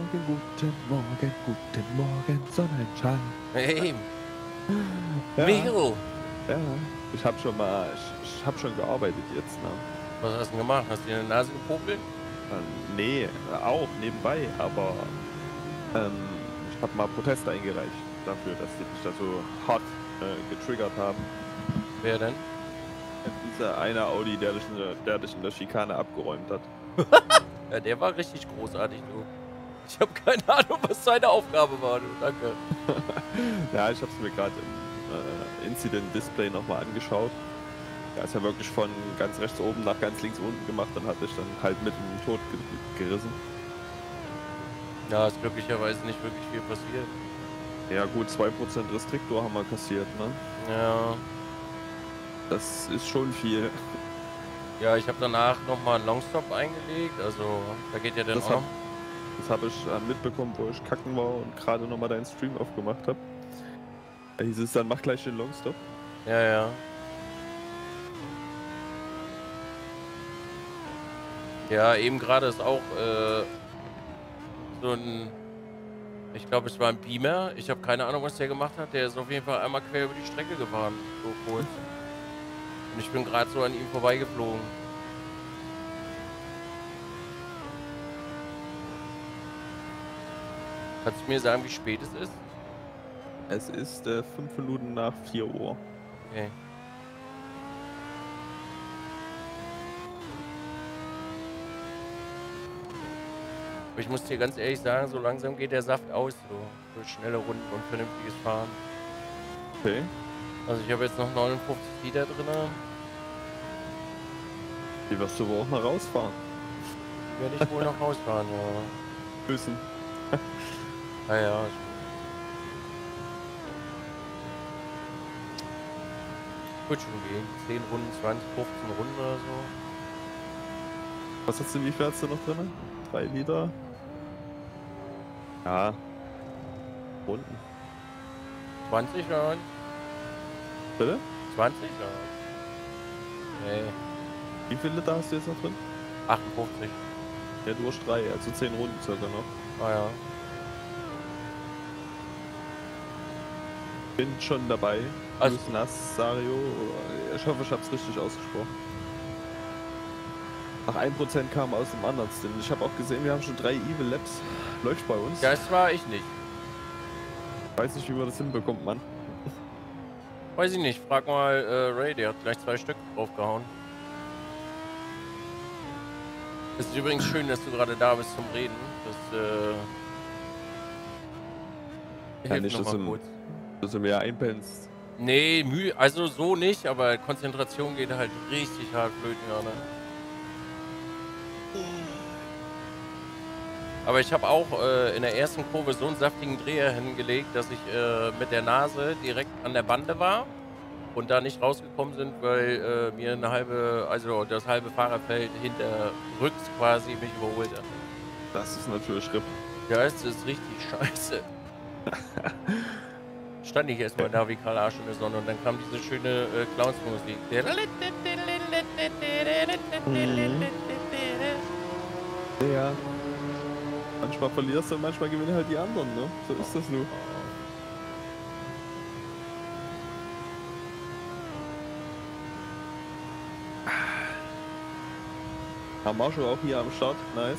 Morgen, Sonnenschein. Hey, Ja, Michael. ja. Ich hab schon gearbeitet jetzt, ne? Was hast du denn gemacht? Hast du dir in die Nase gepopelt? Nee, auch nebenbei, aber ich habe mal Protest eingereicht dafür, dass die mich da so hart getriggert haben. Wer denn? Dieser eine Audi, der dich in der Schikane abgeräumt hat. Ja, der war richtig großartig, du. Ich habe keine Ahnung, was seine Aufgabe war, du. Danke. Ja, ich habe es mir gerade im Incident-Display nochmal angeschaut. Er ist ja wirklich von ganz rechts oben nach ganz links unten gemacht, dann hatte ich dann halt mitten im Tod gerissen. Ja, ist glücklicherweise nicht wirklich viel passiert. Ja gut, 2% Restriktor haben wir kassiert, ne? Ja. Das ist schon viel. Ja, ich habe danach nochmal einen Longstop eingelegt, also da geht ja dann Das auch noch. Das habe ich mitbekommen, wo ich kacken war und gerade nochmal deinen Stream aufgemacht habe. Da hieß es dann, mach gleich den Longstop. Ja, ja. Ja, eben gerade ist auch so ein, ich glaube es war ein Beamer. Ich habe keine Ahnung, was der gemacht hat. Der ist auf jeden Fall einmal quer über die Strecke gefahren, so kurz. Und ich bin gerade so an ihm vorbeigeflogen. Kannst du mir sagen, wie spät es ist? Es ist 5 Minuten nach 4 Uhr. Okay. Aber ich muss dir ganz ehrlich sagen, so langsam geht der Saft aus, so für schnelle Runden und vernünftiges Fahren. Okay. Also ich habe jetzt noch 59 Liter drin. Die wirst du wohl auch mal rausfahren. Werde ich wohl noch rausfahren, ja. Müssen. Ah ja. Wird schon gehen. 10 Runden, 20, 15 Runden oder so. Was hast du, wie viel hast du noch drin? 3 Liter? Ja. Runden. 20 oder? Bitte? 20 oder? Nee. Wie viele Liter hast du jetzt noch drin? 58. Ja, du hast 3, also 10 Runden circa noch. Ah ja. Bin schon dabei. Also- Luis Nazario. Ich hoffe, ich habe es richtig ausgesprochen. Nach 1% kam aus dem anderen Stint. Ich habe auch gesehen, wir haben schon 3 Evil Labs. Läuft bei uns. Das war ich nicht. Weiß nicht, wie man das hinbekommt, Mann. Weiß ich nicht. Frag mal Ray, der hat gleich 2 Stück draufgehauen. Es ist übrigens schön, dass du gerade da bist zum Reden. Das Ja, hilft nicht, noch dass mal du, kurz. dass du mir einpennst. Nee, also so nicht, aber Konzentration geht halt richtig hart flöten gerade. Aber ich habe auch in der ersten Kurve so einen saftigen Dreher hingelegt, dass ich mit der Nase direkt an der Bande war und da nicht rausgekommen sind, weil mir das halbe Fahrerfeld hinterrücks quasi mich überholt hat. Das ist natürlich RIP. Ja, es ist richtig scheiße. Stand ich erstmal da wie Karl Arsch in der Sonne und dann kam diese schöne Clowns-Musik. Ja. Manchmal verlierst du und manchmal gewinnen halt die anderen, ne? So ist das nur. Haben wir schon auch hier am Start. Nice.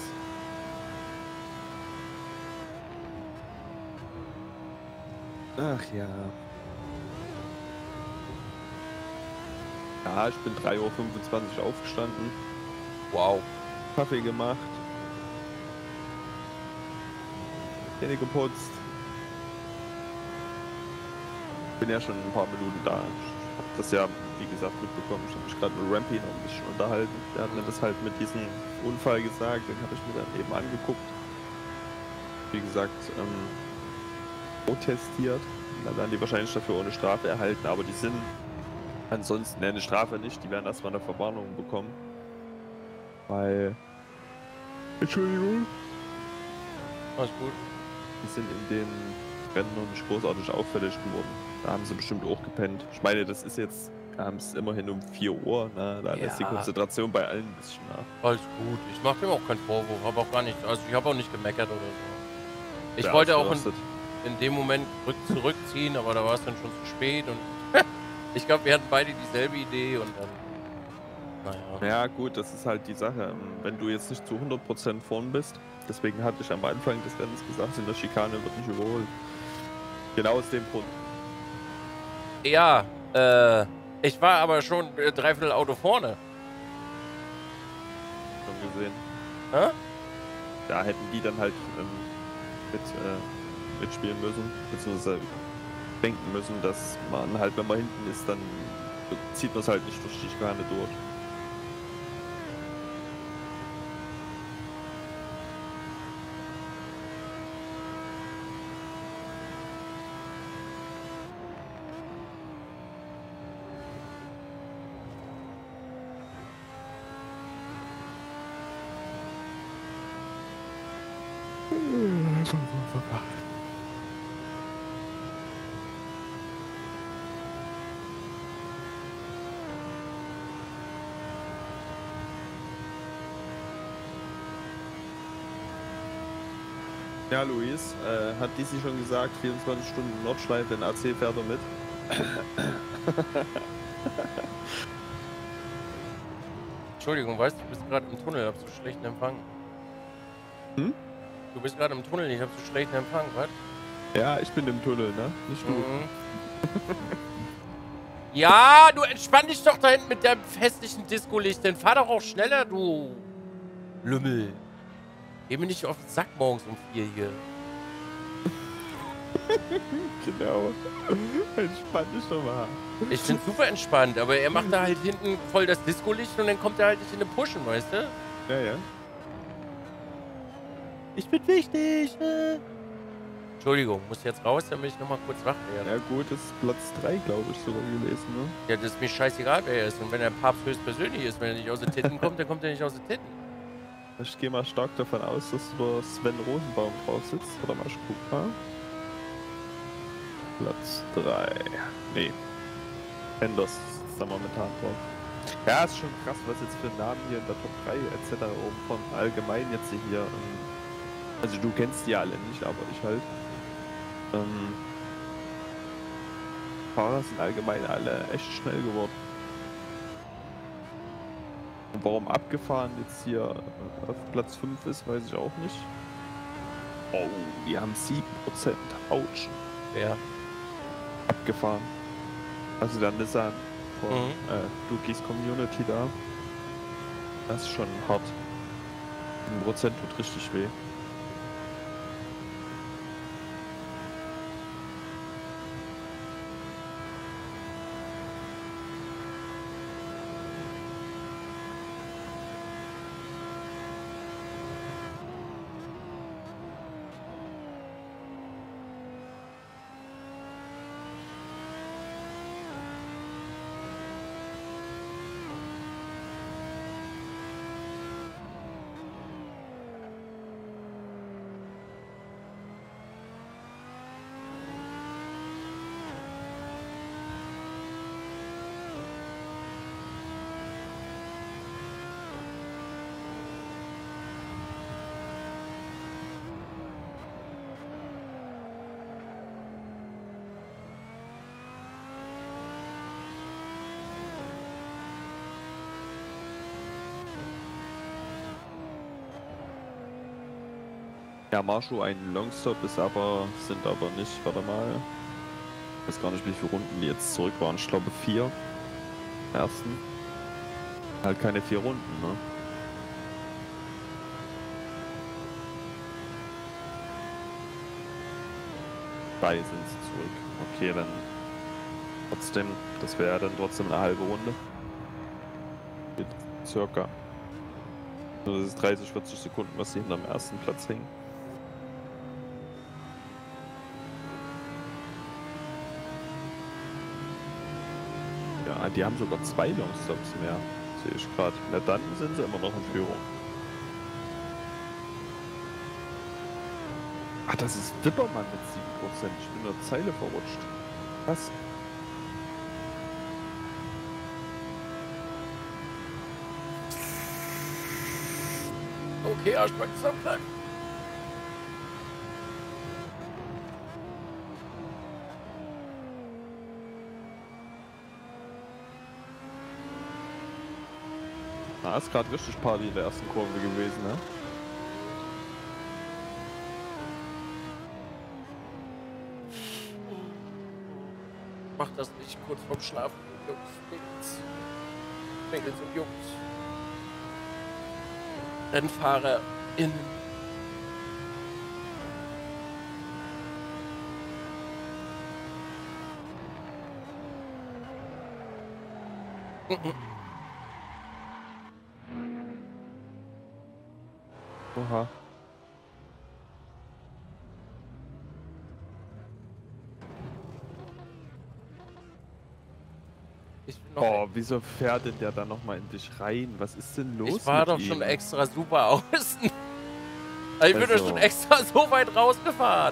Ach ja. Ja, ich bin 3:25 Uhr aufgestanden. Wow. Kaffee gemacht. Zähne geputzt. Bin ja schon ein paar Minuten da. Ich hab das ja, wie gesagt, mitbekommen. Ich habe mich gerade mit Rampy noch ein bisschen unterhalten. Der hat mir das halt mit diesem Unfall gesagt. Den habe ich mir dann eben angeguckt. Wie gesagt, protestiert. Dann werden die wahrscheinlich dafür ohne Strafe erhalten. Aber die sind ansonsten eine Strafe nicht. Die werden erstmal eine Verwarnung bekommen. Weil... Entschuldigung. Alles gut. Die sind in den Rennen noch nicht großartig auffällig geworden. Da haben sie bestimmt auch gepennt. Ich meine, das ist jetzt abends immerhin um 4 Uhr. Ne? Da lässt die Ja. Konzentration bei allen ein bisschen nach. Alles gut. Ich mache dem auch keinen Vorwurf. Habe auch gar nicht. Also ich habe auch nicht gemeckert oder so. Ich Ja, wollte auch ausgerastet. in dem Moment zurückziehen, aber da war es dann schon zu spät und ich glaube, wir hatten beide dieselbe Idee und dann. Naja. Ja gut, das ist halt die Sache. Wenn du jetzt nicht zu 100% vorn bist, deswegen hatte ich am Anfang des Rennens gesagt, in der Schikane wird nicht überholt. Genau aus dem Grund. Ja, ich war aber schon 3/4 Auto vorne. Schon gesehen. Hä? Da hätten die dann halt mitspielen müssen, beziehungsweise denken müssen, dass man halt, wenn man hinten ist, dann zieht man es halt nicht durch die Schikane durch. Ja, Luis, hat DC schon gesagt, 24 Stunden Nordschleife in AC fährt er mit. Entschuldigung, weißt du, du bist gerade im Tunnel, hab so schlechten Empfang. Hm? Du bist gerade im Tunnel, ich hab so schlechten Empfang, was? Ja, ich bin im Tunnel, ne? Nicht du. Mhm. Ja, du entspann dich doch da hinten mit deinem festlichen Disco-Licht, dann fahr doch auch schneller, du Lümmel. Geh mir nicht auf den Sack morgens um 4 hier. Genau. Entspann dich doch mal. Ich bin super entspannt, aber er macht da halt hinten voll das Disco-Licht und dann kommt er halt nicht in den Pushen, weißt du? Ja, ja. Ich bin wichtig. Entschuldigung, muss jetzt raus, damit ich nochmal kurz wach werde. Ja gut, das ist Platz 3, glaube ich, sogar gewesen, ne? Ja, das ist mir scheißegal, wer er ist. Und wenn der Papst höchstpersönlich ist, wenn er nicht aus den Titten kommt, dann kommt er nicht aus den Titten. Ich gehe mal stark davon aus, dass da Sven Rosenbaum drauf sitzt. Oder mal, ich guck mal. Platz 3. Nee. Enders sitzt da momentan drauf. Ja, ist schon krass, was jetzt für Namen hier in der Top 3 etc. oben von allgemein jetzt hier. Also du kennst die alle nicht, aber ich halt. Fahrer sind allgemein alle echt schnell geworden. Und warum abgefahren jetzt hier auf Platz 5 ist, weiß ich auch nicht. Oh, die haben 7%. Autsch. Ja. Abgefahren. Also der Nissan von Dukis Community da. Das ist schon hart. 7% tut richtig weh. Ja, Marsho ein Longstop ist aber, sind aber nicht, warte mal. Ich weiß gar nicht, wie viele Runden die jetzt zurück waren. Ich glaube 4. Ersten. Halt keine 4 Runden, ne? Drei sind sie zurück. Okay, dann trotzdem, das wäre dann trotzdem eine halbe Runde. Mit circa. Also das ist 30, 40 Sekunden, was sie hinterm ersten Platz hängen. Ja, die haben sogar 2 Longstops mehr, sehe ich gerade. Na dann sind sie immer noch in Führung. Ah, das ist Wippermann mit 7%. Ich bin in der Zeile verrutscht. Was? Okay, Arschback zusammenbleiben. Na, ist gerade richtig Party in der ersten Kurve gewesen, ne? Mach das nicht kurz vorm Schlafen, Jungs. Mädels und Jungs. RennfahrerInnen. Oha. Ich bin noch Oh, wieso fährt denn der da nochmal in dich rein? Was ist denn los? Ich war mit doch ihm? schon extra super außen. Also ich bin doch Also. schon extra so weit rausgefahren.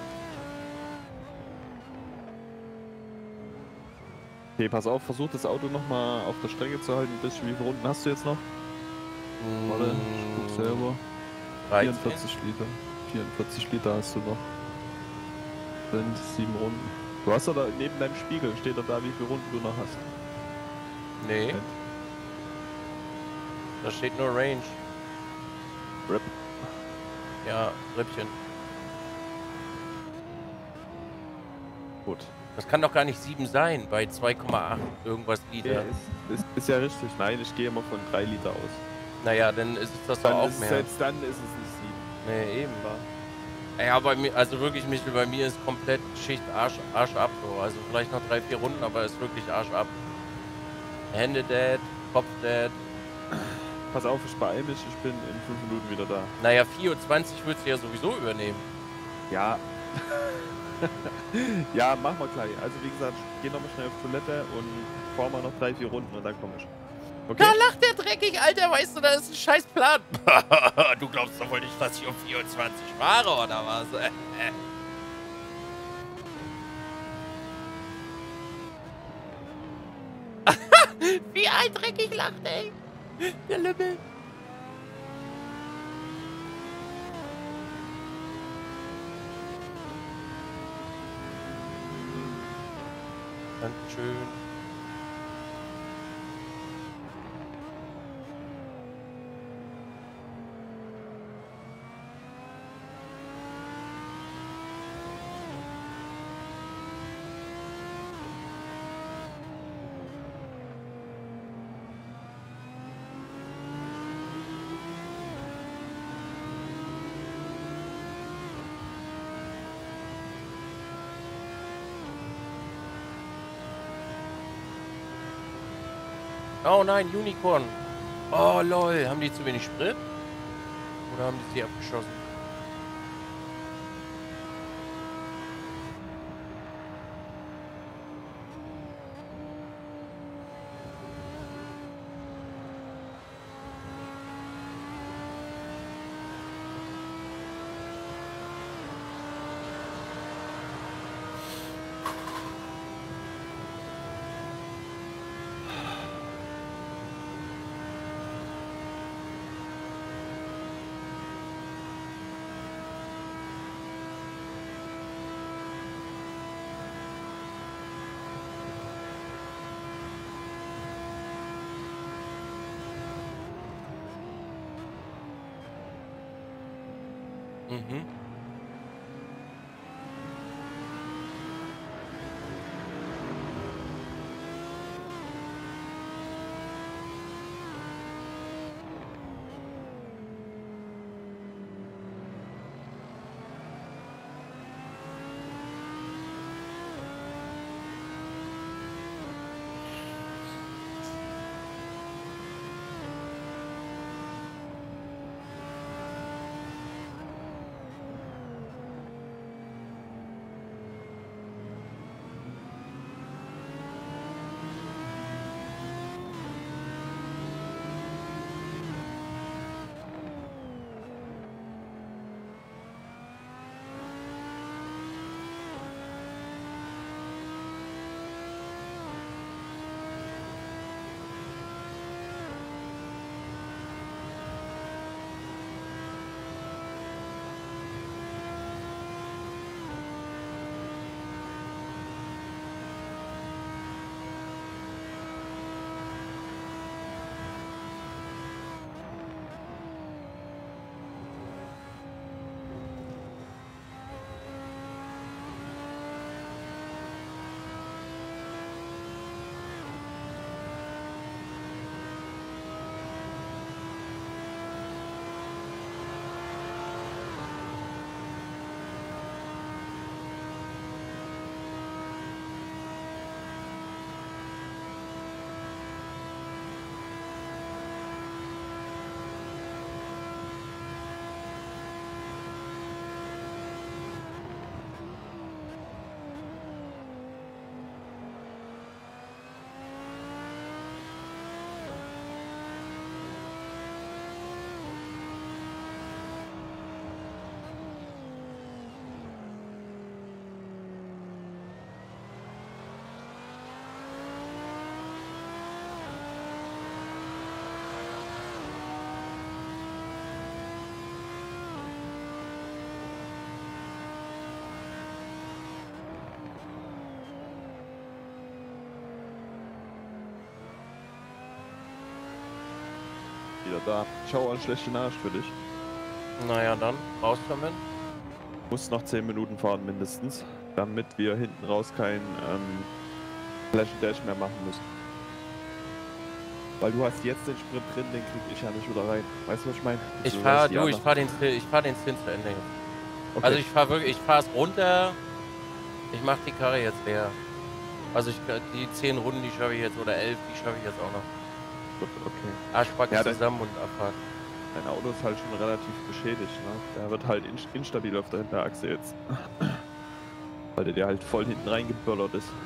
Okay, pass auf, versuch das Auto nochmal auf der Strecke zu halten. Wie viele Runden hast du jetzt noch? Warte, ich guck selber. 13. 44 Liter. 44 Liter hast du noch. Sind 7 Runden. Du hast ja da neben deinem Spiegel, steht da, wie viele Runden du noch hast. Nee, Moment. da steht nur Range. Rip. Ja, Rippchen. Gut. Das kann doch gar nicht 7 sein, bei 2,8 irgendwas Liter. Ja, ist ja richtig. Nein, ich gehe immer von 3 Liter aus. Naja, dann ist es das doch Dann auch ist, mehr. selbst dann ist es nicht 7. Nee, eben. Ja, bei mir, also wirklich, Michel, bei mir ist komplett Schicht Arsch ab so. Also vielleicht noch 3, 4 Runden, aber ist wirklich Arsch ab. Hände dead, Kopf dead. Pass auf, ich beeil mich, ich bin in 5 Minuten wieder da. Naja, 24 würdest du ja sowieso übernehmen. Ja. Ja, mach mal gleich. Also wie gesagt, ich geh nochmal schnell auf Toilette und fahr mal noch 3, 4 Runden und dann komme ich. Okay? Da lacht der dreckig, Alter, weißt du, das ist ein scheiß Plan. Du glaubst doch wohl nicht, dass ich um 24 fahre, oder was? Wie ein dreckig lacht, ey. Der Lümmel. Dankeschön. Oh nein, Unicorn. Oh lol, haben die zu wenig Sprit? Oder haben die sie abgeschossen? Mhm. Wieder da. Ciao, eine schlechte Nachricht für dich. Naja, dann raus damit. Muss noch 10 Minuten fahren mindestens, damit wir hinten raus kein Flash and Dash mehr machen müssen. Weil du hast jetzt den Sprint drin, den krieg ich ja nicht wieder rein. Weißt du, was ich meine? Ich fahr den Stint zu Ende jetzt. Okay. Also ich fahr es runter. Ich mach die Karre jetzt leer. Also die 10 Runden, die schaffe ich jetzt, oder 11, die schaffe ich jetzt auch noch. Gut, okay. Arschbacken Ja, zusammen und Abfahrt. Dein Auto ist halt schon relativ beschädigt, ne? Der wird halt instabil auf der Hinterachse jetzt. Weil der dir halt voll hinten reingeböllert ist.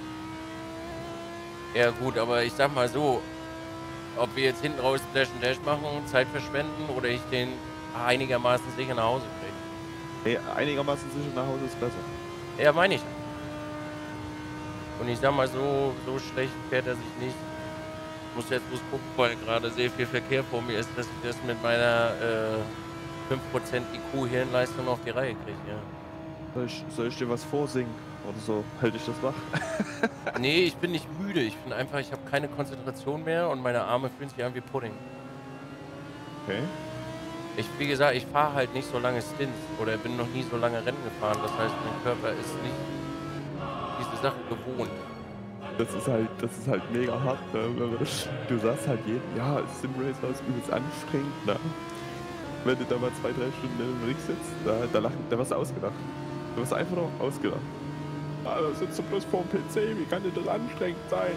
Ja gut, aber ich sag mal so, ob wir jetzt hinten raus Flash and Dash machen, Zeit verschwenden oder ich den einigermaßen sicher nach Hause kriege. Nee, einigermaßen sicher nach Hause ist besser. Ja, meine ich. Und ich sag mal so schlecht fährt er sich nicht. Ich muss jetzt bloß gucken, weil gerade sehr viel Verkehr vor mir ist, dass ich das mit meiner 5% IQ-Hirnleistung auf die Reihe kriege. Ja. Soll ich dir was vorsingen? Oder so, halte ich das wach? Nee, ich bin nicht müde. Ich bin einfach, ich habe keine Konzentration mehr und meine Arme fühlen sich an wie Pudding. Okay. Wie gesagt, ich fahre halt nicht so lange Stints oder bin noch nie so lange Rennen gefahren. Das heißt, mein Körper ist nicht diese Sache gewohnt. Das ist halt mega hart, ne? Du sagst halt jedem, ja, Simracer ist übelst anstrengend, ne? Wenn du da mal 2-3 Stunden in dem Ring sitzt, da wirst du ausgedacht. Du wirst einfach noch ausgedacht. Ah, da sitzt du bloß vorm PC, wie kann denn das anstrengend sein?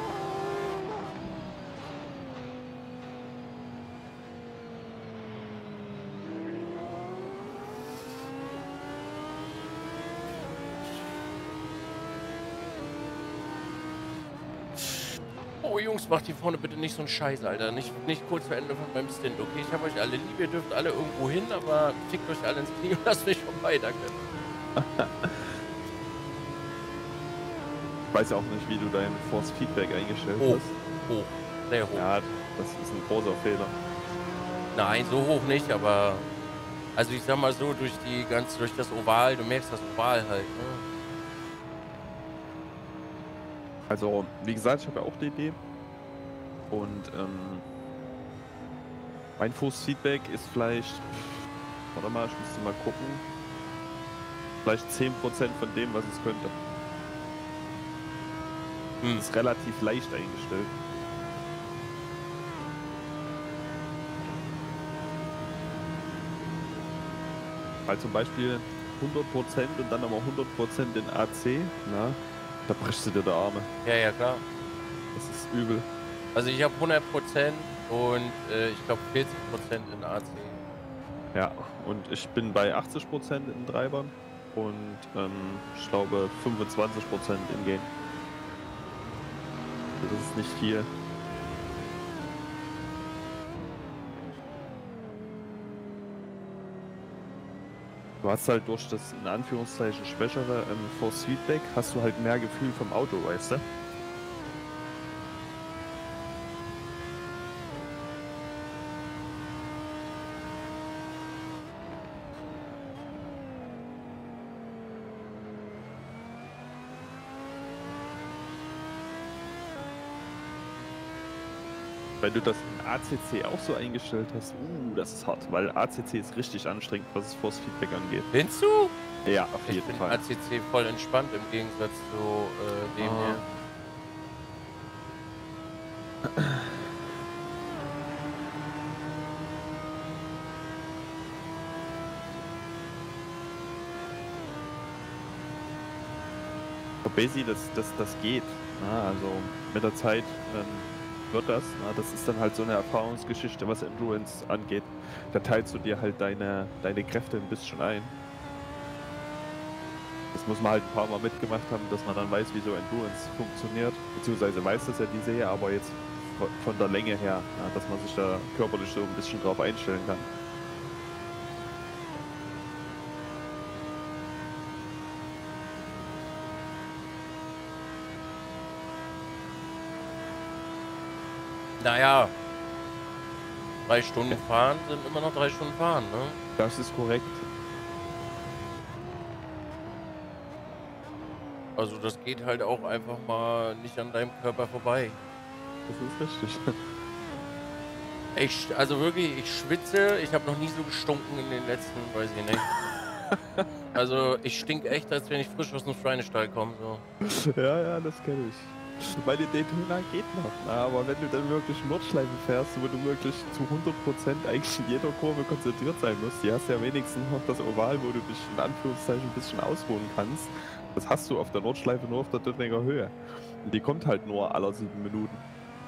Oh Jungs, macht hier vorne bitte nicht so einen Scheiß, Alter. Nicht kurz vor Ende von meinem Stint, okay? Ich habe euch alle lieb, ihr dürft alle irgendwo hin, aber fickt euch alle ins Knie und lasst mich vorbei, danke. Ich weiß auch nicht, wie du dein Force Feedback eingestellt Hoch, hast. hoch, sehr hoch. Ja, das ist ein großer Fehler. Nein, so hoch nicht, aber also ich sag mal so, durch das Oval, du merkst das Oval halt, ne? Also, wie gesagt, ich habe ja auch die Idee. Und mein Force-Feedback ist vielleicht, warte mal, ich müsste mal gucken, vielleicht 10% von dem, was es könnte. Das ist relativ leicht eingestellt. Weil zum Beispiel 100% und dann aber 100% in AC, na, da brichst du dir die Arme. Ja, klar. Das ist übel. Also ich habe 100% und ich glaube 40% in AC. Ja, und ich bin bei 80% in Treibern und ich glaube 25% in Gain. Das ist nicht viel. Du hast halt durch das in Anführungszeichen schwächere Force Feedback hast du halt mehr Gefühl vom Auto, weißt du? Wenn du das in ACC auch so eingestellt hast, das ist hart, weil ACC ist richtig anstrengend, was das Force Feedback angeht. Findest du? Ja, auf Ich jeden bin Fall. ACC voll entspannt im Gegensatz zu dem hier. Basi, das geht. Na, also mit der Zeit wird das. Na, das ist dann halt so eine Erfahrungsgeschichte, was Endurance angeht. Da teilst du dir halt deine Kräfte ein bisschen ein. Das muss man halt ein paar Mal mitgemacht haben, dass man dann weiß, wie so Endurance funktioniert. Beziehungsweise weiß das ja die Serie, aber jetzt von der Länge her, na, dass man sich da körperlich so ein bisschen drauf einstellen kann. Naja, 3 Stunden fahren sind immer noch 3 Stunden fahren, ne? Das ist korrekt. Also das geht halt auch einfach mal nicht an deinem Körper vorbei. Das ist richtig. Also wirklich, ich schwitze. Ich habe noch nie so gestunken in den letzten, weiß ich nicht. Also ich stink echt, als wenn ich frisch aus dem Schweinestall komme. So. Ja, das kenne ich. Meine Daytona geht noch, na, aber wenn du dann wirklich Nordschleife fährst, wo du wirklich zu 100% eigentlich in jeder Kurve konzentriert sein musst, die hast ja wenigstens noch das Oval, wo du dich in Anführungszeichen ein bisschen ausruhen kannst. Das hast du auf der Nordschleife nur auf der Döttinger Höhe. Und die kommt halt nur alle 7 Minuten.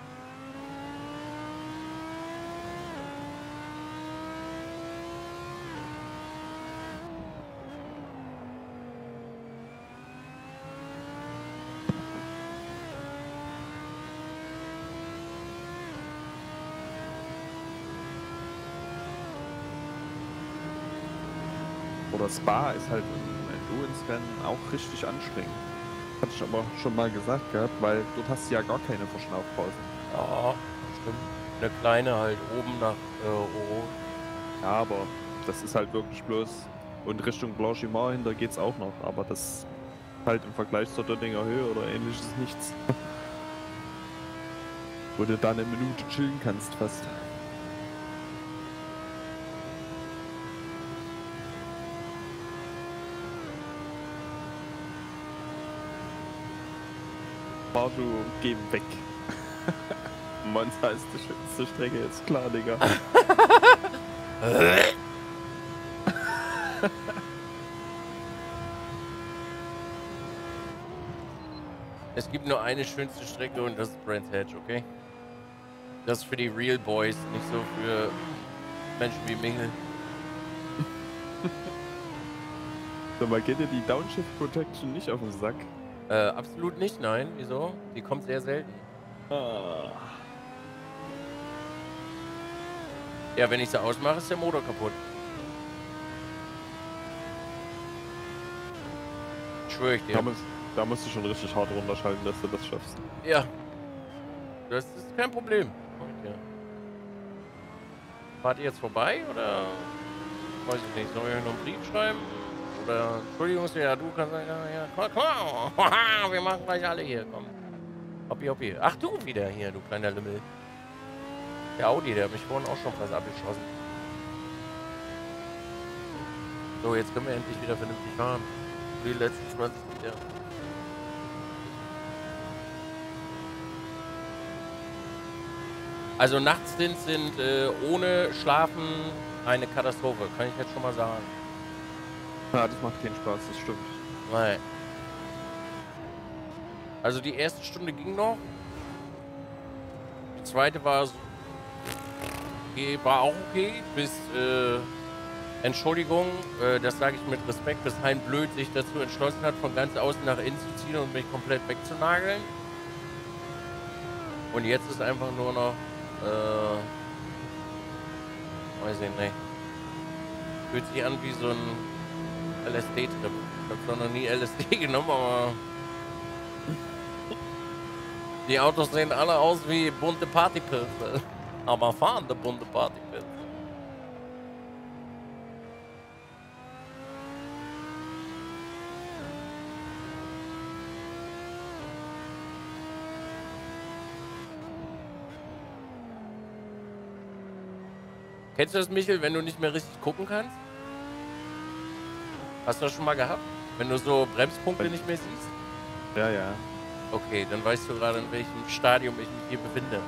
Oder Spa ist halt im Endurance-Rennen auch richtig anstrengend. Hatte ich aber schon mal gesagt gehabt, weil dort hast du ja gar keine Verschnaufpausen. Ja, stimmt. Eine kleine halt oben nach Oro. Ja, aber das ist halt wirklich bloß Und Richtung Blanchimont hinter geht's auch noch, aber das ist halt im Vergleich zur Döttinger Höhe oder ähnliches nichts. Wo du da eine Minute chillen kannst fast. Barschu, geh weg. Monza ist die schönste Strecke, ist klar, Digga. Es gibt nur eine schönste Strecke und das ist Brands Hatch, okay? Das ist für die Real Boys, nicht so für Menschen wie Mingel. Sag mal, geht dir die Downshift Protection nicht auf den Sack? Absolut nicht, nein. Wieso? Die kommt sehr selten. Ah. Ja, wenn ich sie ausmache, ist der Motor kaputt. Schwöre ich dir. Da musst du schon richtig hart runterschalten, dass du das schaffst. Ja. Das ist kein Problem. Okay. Fahrt ihr jetzt vorbei oder? Weiß ich nicht. Sollen wir noch einen Brief schreiben? Oder, Entschuldigung, ja, du kannst sagen, ja, klar, wir machen gleich alle hier, komm. Hoppi, hoppi. Ach, du wieder hier, du kleiner Lümmel. Der Audi, der hat mich vorhin auch schon fast abgeschossen. So, jetzt können wir endlich wieder vernünftig fahren. Die letzten 20 Meter. Also Nachtsstints sind ohne Schlafen eine Katastrophe, kann ich jetzt schon mal sagen. Ja, das macht keinen Spaß, das stimmt. Nein. Also die erste Stunde ging noch. Die zweite war so, okay, war auch okay, bis Entschuldigung, das sage ich mit Respekt, bis Hein Blöd sich dazu entschlossen hat, von ganz außen nach innen zu ziehen und mich komplett wegzunageln. Und jetzt ist einfach nur noch, weiß ich nicht. Fühlt sich an wie so ein LSD-Trip. Ich habe zwar noch nie LSD genommen, aber die Autos sehen alle aus wie bunte Partypilze. Aber fahrende bunte Partypilze. Kennst du das, Michel, wenn du nicht mehr richtig gucken kannst? Hast du das schon mal gehabt? Wenn du so Bremspunkte nicht mehr siehst? Ja, ja. Okay, dann weißt du gerade, in welchem Stadium ich mich hier befinde.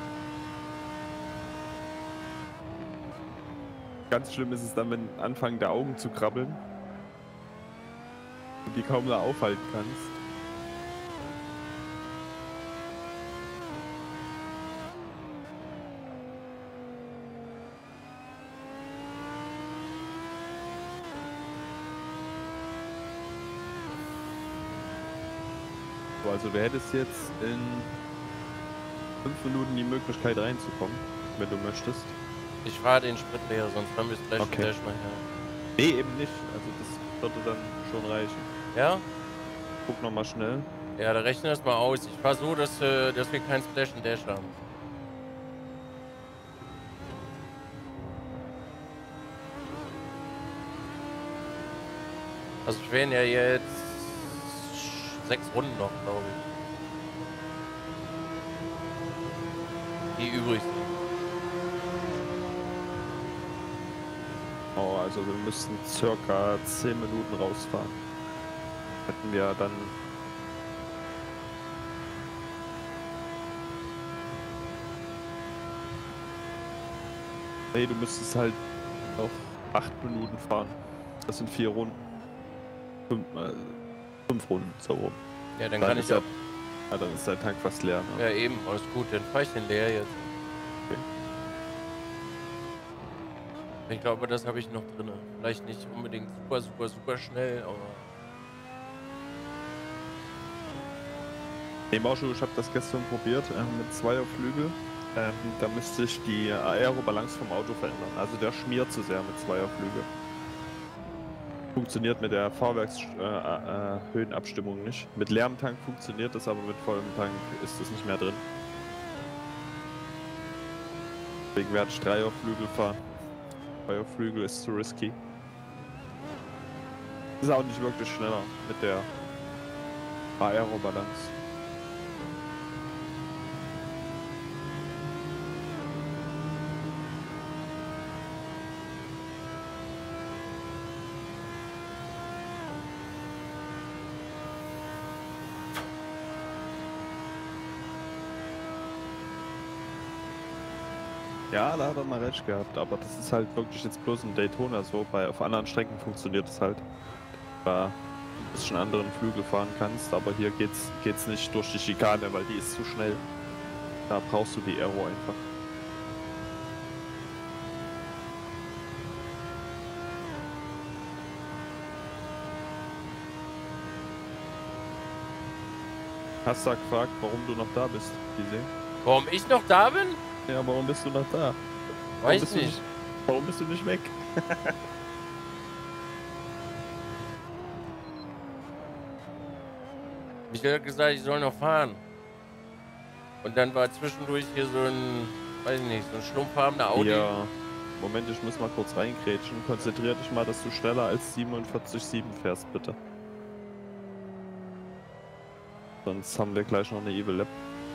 Ganz schlimm ist es dann, wenn anfangen der Augen zu krabbeln und die kaum da aufhalten kannst. So, also du hättest jetzt in 5 Minuten die Möglichkeit reinzukommen, wenn du möchtest. Ich fahre den Sprit leer, sonst haben wir es gleich Okay. mal her. Nee, eben nicht. Also das würde dann schon reichen. Ja? Guck nochmal schnell. Ja, da rechne das mal aus. Ich fahre so, dass wir kein Splash and Dash haben. Also es wären ja jetzt 6 Runden noch, glaube ich. Die übrig sind. Oh, also wir müssten circa 10 Minuten rausfahren. Hätten wir dann... Nee, du müsstest halt noch 8 Minuten fahren. Das sind 4 Runden. 5 Runden, so rum. Ja, dann kann ich auch. Ja, dann ist dein Tank fast leer. Ne? Ja, eben, alles gut, dann fahr ich den leer jetzt. Okay. Ich glaube, das habe ich noch drin. Vielleicht nicht unbedingt super schnell, aber. Nee, Mauschu, ich habe das gestern probiert mit Zweierflügel. Da müsste ich die Aerobalance vom Auto verändern. Also der schmiert zu sehr mit Zweierflügel. Funktioniert mit der Fahrwerkshöhenabstimmung nicht. Mit leerem Tank funktioniert das, aber mit vollem Tank ist das nicht mehr drin. Deswegen werde ich Dreierflügel fahren. Zweierflügel ist zu risky. Ist auch nicht wirklich schneller mit der Aero-Balance. Ja, da hat er mal recht gehabt, aber das ist halt wirklich jetzt bloß in Daytona so. Auf anderen Strecken funktioniert es halt. Da ein bisschen anderen Flügel fahren kannst, aber hier geht's nicht durch die Schikane, weil die ist zu schnell. Da brauchst du die Aero einfach. Hast du gefragt, warum du noch da bist, Diese? Warum ich noch da bin? Ja, warum bist du noch da? Weiß nicht. Warum bist du nicht weg? Michael hat gesagt, ich soll noch fahren. Und dann war zwischendurch hier so ein, weiß ich nicht, so ein schlumpffarbener Audi. Ja. Moment, ich muss mal kurz reingrätschen. Konzentrier dich mal, dass du schneller als 47,7 fährst, bitte. Sonst haben wir gleich noch eine Evil Lap.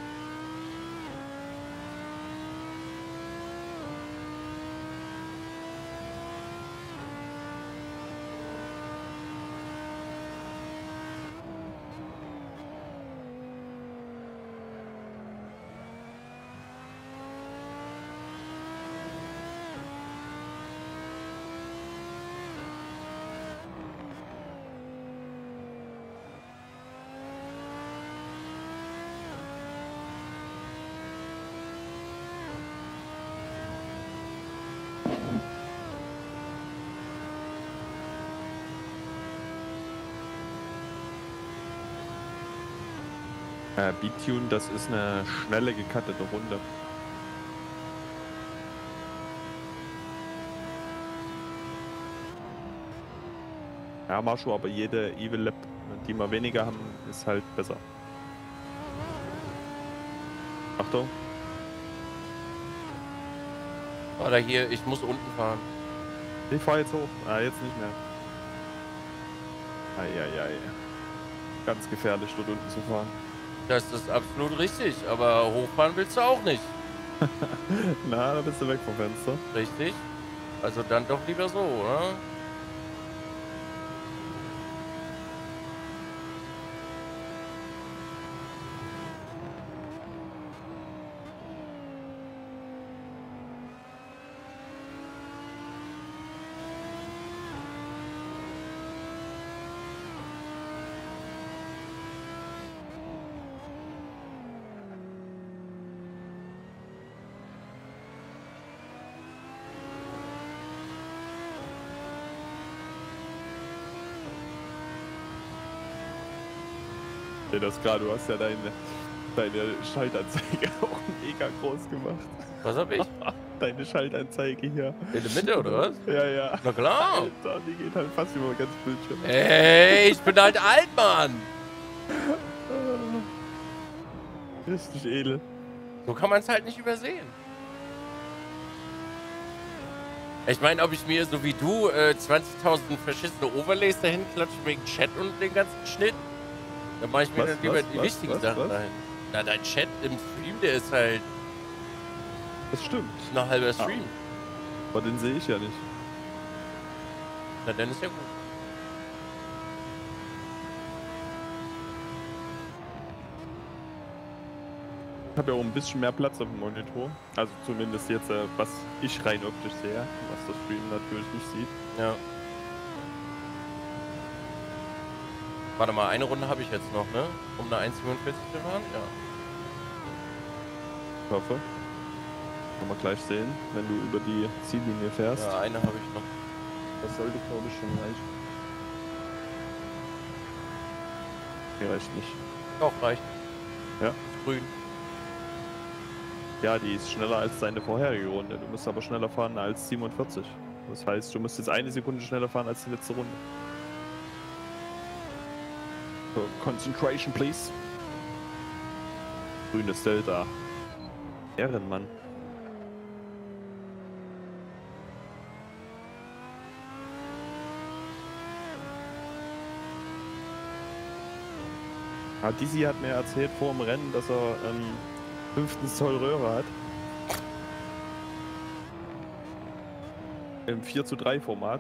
B-Tune, das ist eine schnelle gekattete Runde. Ja, Marscho, aber jede Evil Lap, die wir weniger haben, ist halt besser. Achtung. Oder hier, ich muss unten fahren. Ich fahr jetzt hoch. Ah, jetzt nicht mehr. Eieiei. Ganz gefährlich, dort unten zu fahren. Das ist absolut richtig, aber hochfahren willst du auch nicht. Na, da bist du weg vom Fenster. Richtig? Also dann doch lieber so, oder? Ich sehe das gerade, du hast ja deine Schaltanzeige auch mega groß gemacht. Was hab ich? Deine Schaltanzeige hier. In der Mitte, oder was? Ja, ja. Na klar. Alter, die geht halt fast über ganz Bildschirm. Ey, ich bin halt alt, Mann. Richtig edel. So kann man es halt nicht übersehen. Ich meine, ob ich mir so wie du 20.000 verschissene Overlays dahin klatsche wegen Chat und den ganzen Schnitt, dann mache ich mir dann lieber die wichtigen Sachen dahin. Na, dein Chat im Stream, der ist halt Das stimmt. ein halber Stream. Aber den sehe ich ja nicht. Na, dann ist ja gut. Ich habe ja auch ein bisschen mehr Platz auf dem Monitor. Also zumindest jetzt, was ich rein optisch sehe, was das Stream natürlich nicht sieht. Ja. Warte mal, eine Runde habe ich jetzt noch, ne? Um eine 1,45 zu fahren? Ja. Ich hoffe. Kann man gleich sehen, wenn du über die Ziellinie fährst. Ja, eine habe ich noch. Das sollte, glaube ich, schon reichen. Die reicht nicht. Doch, reicht. Ja? Ist grün. Ja, die ist schneller als deine vorherige Runde. Du musst aber schneller fahren als 47. Das heißt, du musst jetzt eine Sekunde schneller fahren als die letzte Runde. So, Concentration, please. Grünes Delta. Ehrenmann. Ja, Dizzy hat mir erzählt vor dem Rennen, dass er 15 Zoll Röhre hat. Im 4:3 Format.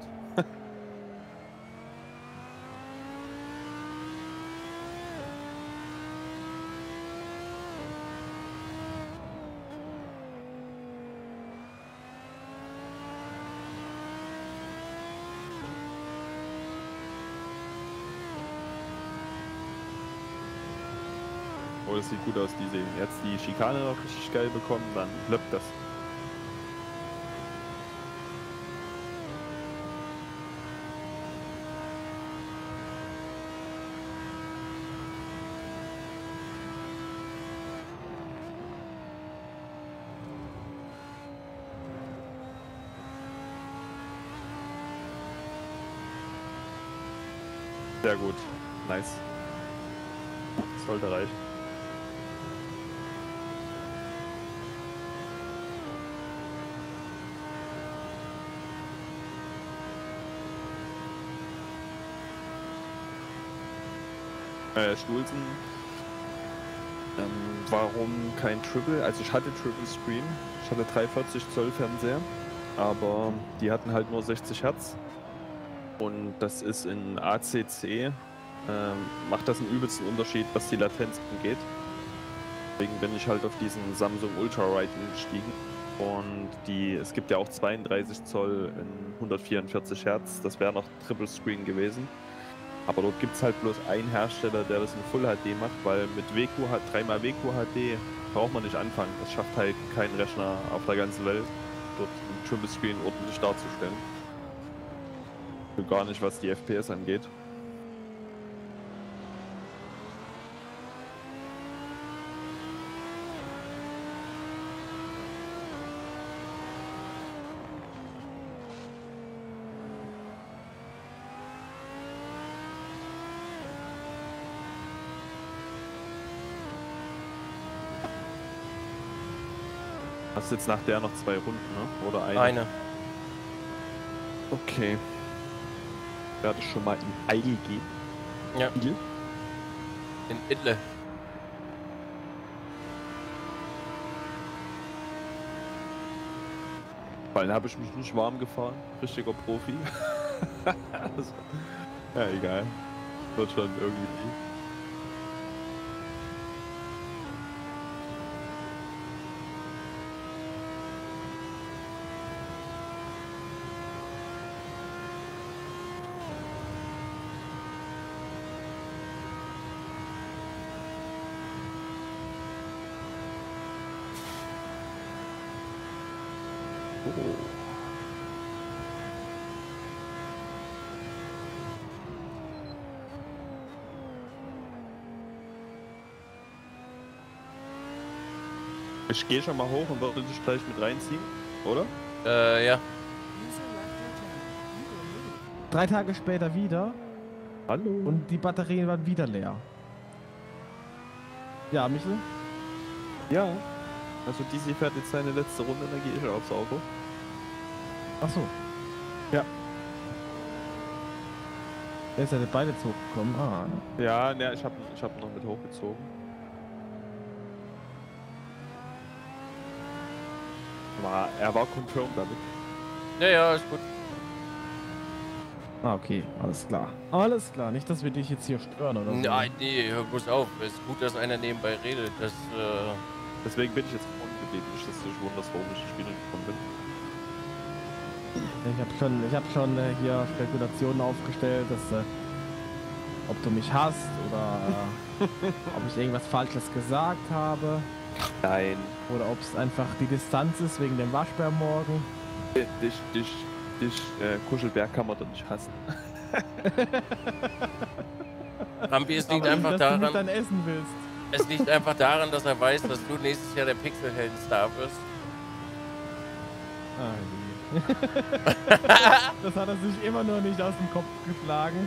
Oh, das sieht gut aus, die sehen. Jetzt die Schikane noch richtig geil bekommen, dann läuft das. Sehr gut. Nice. Das sollte reichen. Stulzen. Warum kein Triple? Also ich hatte Triple Screen. Ich hatte 340 Zoll Fernseher. Aber die hatten halt nur 60 Hertz. Und das ist in ACC, macht das einen übelsten Unterschied, was die Latenz angeht. Deswegen bin ich halt auf diesen Samsung Ultra-Wide umgestiegen. Und es gibt ja auch 32 Zoll in 144 Hertz. Das wäre noch Triple Screen gewesen. Aber dort gibt es halt bloß einen Hersteller, der das in Full HD macht, weil mit 3x WQHD braucht man nicht anfangen. Das schafft halt kein Rechner auf der ganzen Welt, dort ein Triple Screen ordentlich darzustellen. Und gar nicht, was die FPS angeht. Hast jetzt nach der noch 2 Runden, ne? Oder eine? Eine. Okay. Werde ich schon mal in Eil gehen. Ja. Idle? In Idle. Vor allem habe ich mich nicht warm gefahren. Richtiger Profi. Also, ja, egal. Wird schon irgendwie. Ich gehe schon mal hoch und würde dich gleich mit reinziehen, oder? Ja. User left your channel. You were muted. 3 Tage später wieder Hallo. und die Batterien waren wieder leer. Ja, Michel? Ja. Also Dizzy fährt jetzt seine letzte Runde, dann gehe ich aufs Auto. Ach so. Ja. Er ist ja nicht beide hochgekommen. Ah. Ja, ne, ich hab noch mit hochgezogen. Aber er war confirmed damit. Ja, ja, ist gut. Ah, okay. Alles klar. Alles klar. Nicht, dass wir dich jetzt hier stören oder so. Nein, nee, hör bloß auf. Es ist gut, dass einer nebenbei redet. Das, Deswegen bin ich jetzt vorne geblieben. Nicht, dass du dich wunderst, warum ich ins Spiel gekommen bin. Ich hab schon hier Spekulationen aufgestellt, dass ob du mich hasst oder ob ich irgendwas Falsches gesagt habe. Nein. Oder ob es einfach die Distanz ist wegen dem Waschbärmorgen. Dich Kuschelbär kann man doch nicht hassen. Rambi, es liegt Aber einfach dass du mit daran. dein Essen willst. Es liegt einfach daran, dass er weiß, dass du nächstes Jahr der Pixelhelden-Star wirst. Ah, je. Das hat er sich immer noch nicht aus dem Kopf geschlagen.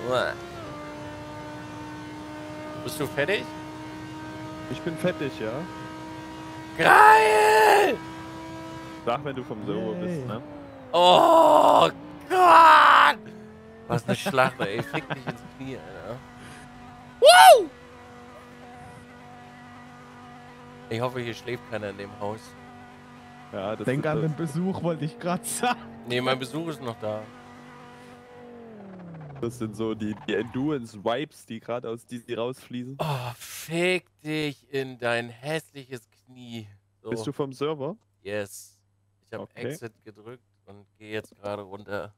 Bist du fertig? Ich bin fettig, ja. Geil! Sag, wenn du vom Server Yay. bist, ne? Oh Gott! Was eine Schlacht, ey. Fick dich ins Knie, Alter. Woo! Ich hoffe, hier schläft keiner in dem Haus. Ja, das Denk sind an das- den Besuch, wollte ich gerade sagen. Nee, mein Besuch ist noch da. Das sind so die Endurance-Vibes, die gerade aus DC rausfließen. Oh, fick dich in dein hässliches Knie. So, Bist du vom Server? yes. Ich habe Okay. Exit gedrückt und gehe jetzt gerade runter.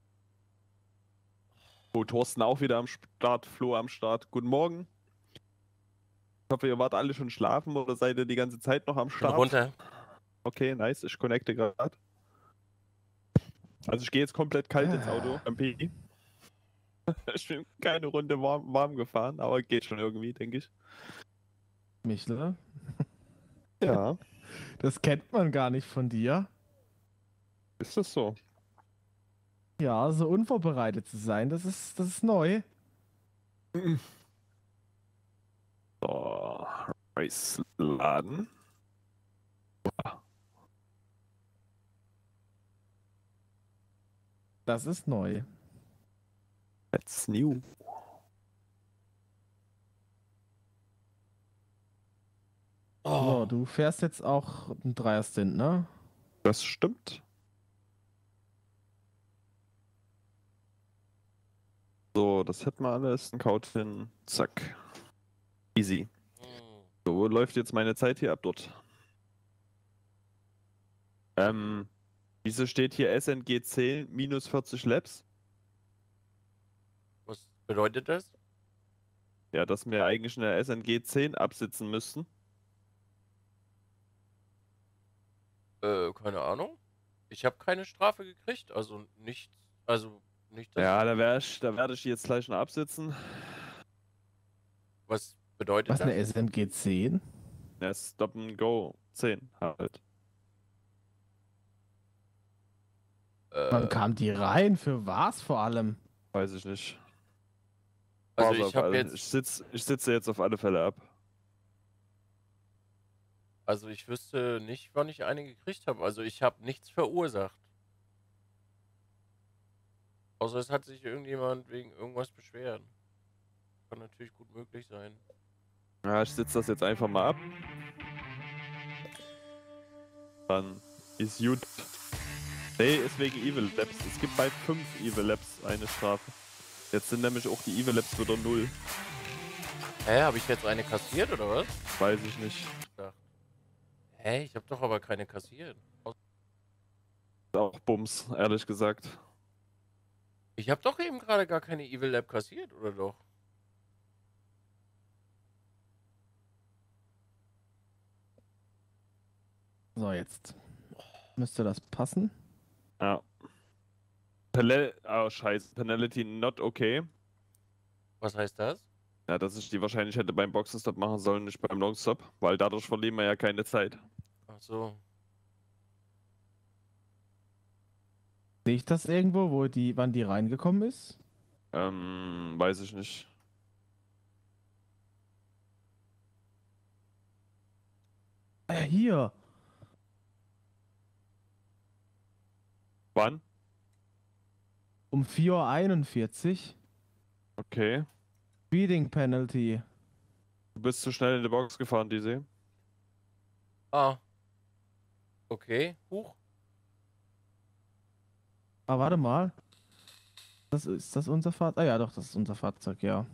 Oh, Thorsten auch wieder am Start, Flo am Start. Guten Morgen. Ich hoffe, ihr wart alle schon schlafen oder seid ihr die ganze Zeit noch am Bin Start? runter. Okay, nice. Ich connecte gerade. Also ich gehe jetzt komplett kalt ins Auto, MP. Ich bin keine Runde warm gefahren, aber geht schon irgendwie, denke ich. Michel, Ja, das kennt man gar nicht von dir. ist das so? Ja, so unvorbereitet zu sein, das ist neu. So, Race laden. Das ist neu. That's new. So, Oh, du fährst jetzt auch einen Dreier-Stint, ne? Das stimmt. So, das hätten wir alles. Ein Kaut hin. Zack. Easy. hm. So, wo läuft jetzt meine Zeit hier ab dort? Wieso steht hier SNG 10 minus 40 Laps? Was bedeutet das? Ja, dass wir eigentlich in der SNG 10 absitzen müssten. Keine Ahnung. Ich habe keine Strafe gekriegt, also nicht, dass Ja, da werde ich jetzt gleich noch absitzen. was bedeutet Was, das? eine SMG 10? Ja, Stop and Go 10 halt. Wann kam die rein? Für was vor allem? Weiß ich nicht. Also Warte ich auf habe alle- jetzt, ich sitze jetzt auf alle Fälle ab. also ich wüsste nicht, wann ich eine gekriegt habe. Also ich habe nichts verursacht. Außer es hat sich irgendjemand wegen irgendwas beschwert. Kann natürlich gut möglich sein. Ja, ich sitze das jetzt einfach mal ab. Dann ist gut. Nee, ist wegen Evil Labs. Es gibt bei 5 Evil Labs eine Strafe. Jetzt sind nämlich auch die Evil Labs wieder 0. Hä, habe ich jetzt eine kassiert oder was? Weiß ich nicht. Hä, ich habe doch aber keine kassiert. Ist auch Bums, ehrlich gesagt. Ich habe doch eben gerade gar keine Evil Lab kassiert, oder doch? So, jetzt müsste das passen. Ja. Oh, scheiße. Penalty not okay. Was heißt das? Ja, dass ich die wahrscheinlich hätte beim Boxenstopp machen sollen, nicht beim Longstop. Weil dadurch verlieren wir ja keine Zeit. Ach so. Sehe ich das irgendwo, wann die reingekommen ist? Weiß ich nicht. Hier. Wann? Um 4:41 Uhr. Okay. Speeding Penalty. Du bist zu schnell in die Box gefahren, DC. Ah. Okay. Huch. Ah, warte mal. Ist das unser Fahrzeug? Ah ja, doch, das ist unser Fahrzeug, ja.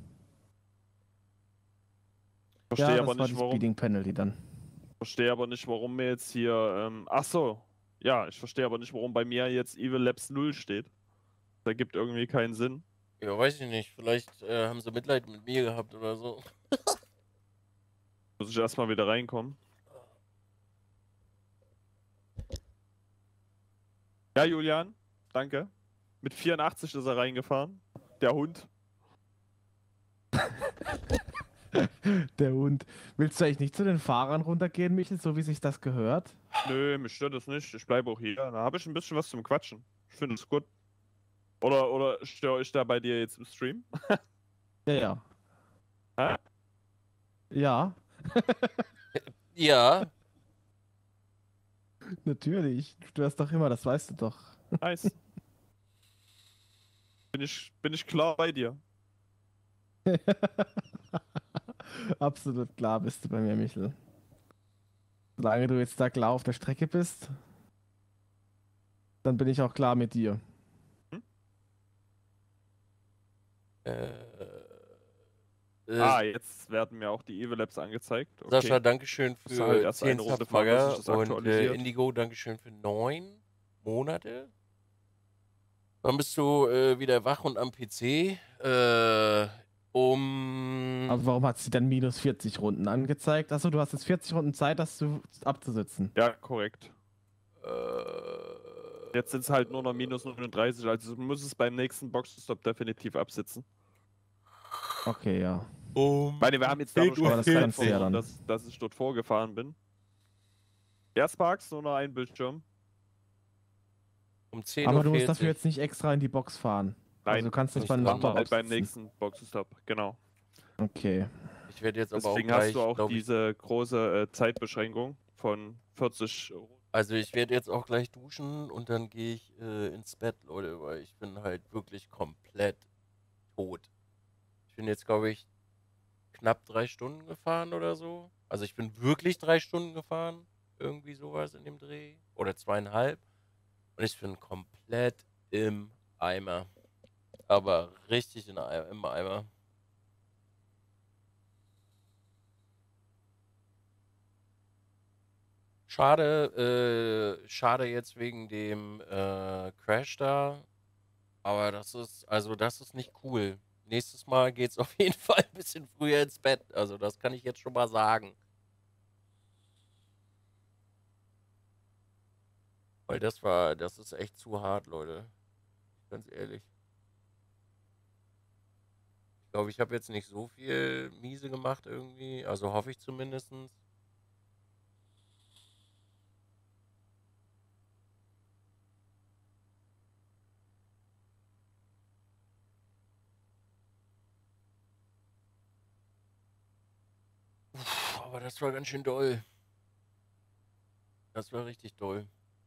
Verstehe Ja, aber das war nicht, die warum. Speeding Penalty dann. Verstehe aber nicht, warum mir jetzt hier. Ach so. Ja, ich verstehe aber nicht, warum bei mir jetzt Evil Labs 0 steht. Das ergibt irgendwie keinen Sinn. Ja, weiß ich nicht. Vielleicht haben sie Mitleid mit mir gehabt oder so. Muss ich erstmal wieder reinkommen. Ja, Julian, danke. Mit 84 ist er reingefahren. Der Hund. Der Hund. Willst du eigentlich nicht zu den Fahrern runtergehen, Michel, so wie sich das gehört? Nö, mich stört das nicht. Ich bleibe auch hier. Da habe ich ein bisschen was zum Quatschen. Ich finde es gut. Oder störe ich da bei dir jetzt im Stream? Ja, ja. Hä? Ja, Ja. natürlich. Du störst doch immer, das weißt du doch. Nice. Bin ich klar bei dir. Absolut klar bist du bei mir, Michel. Solange du jetzt da klar auf der Strecke bist, dann bin ich auch klar mit dir. Äh, Jetzt werden mir auch die Evil Labs angezeigt. Okay. Sascha, Dankeschön Musst du halt für erst 10 eine Runde fahren, bis Submagger sich das und aktualisiert. Indigo, Dankeschön für 9 Monate. Wann bist du wieder wach und am PC? Aber warum hat sie dann minus 40 Runden angezeigt? Achso, du hast jetzt 40 Runden Zeit, das abzusitzen. Ja, korrekt. äh, Jetzt sind es halt nur noch minus 39, also du musst es beim nächsten Boxenstopp definitiv absitzen. Okay, ja. Meine, wir haben jetzt dadurch Aber das kannst du ja dann. dass ich dort vorgefahren bin. Ja, Sparks, nur noch ein Bildschirm. Um 10 Aber Uhr du musst dafür jetzt nicht extra in die Box fahren. Nein, Also du kannst nicht das beim machen wir Machen wir halt beim absitzen. nächsten Boxenstopp, genau. Okay. Ich werde jetzt aber Deswegen auch gleich, hast du auch glaub ich, diese große Zeitbeschränkung von 40 Runden. also ich werde jetzt auch gleich duschen und dann gehe ich ins Bett, Leute, weil ich bin halt wirklich komplett tot. Ich bin jetzt, glaube ich, knapp 3 Stunden gefahren oder so. Also ich bin wirklich 3 Stunden gefahren. Irgendwie sowas in dem Dreh. Oder 2,5. Und ich bin komplett im Eimer. Aber richtig im Eimer. Schade jetzt wegen dem Crash da. Aber das ist nicht cool. Nächstes Mal geht's auf jeden Fall ein bisschen früher ins Bett. Also das kann ich jetzt schon mal sagen. Weil das ist echt zu hart, Leute. Ganz ehrlich. Ich glaube, ich habe jetzt nicht so viel miese gemacht irgendwie. Also hoffe ich zumindestens. Aber das war ganz schön doll. Das war richtig doll.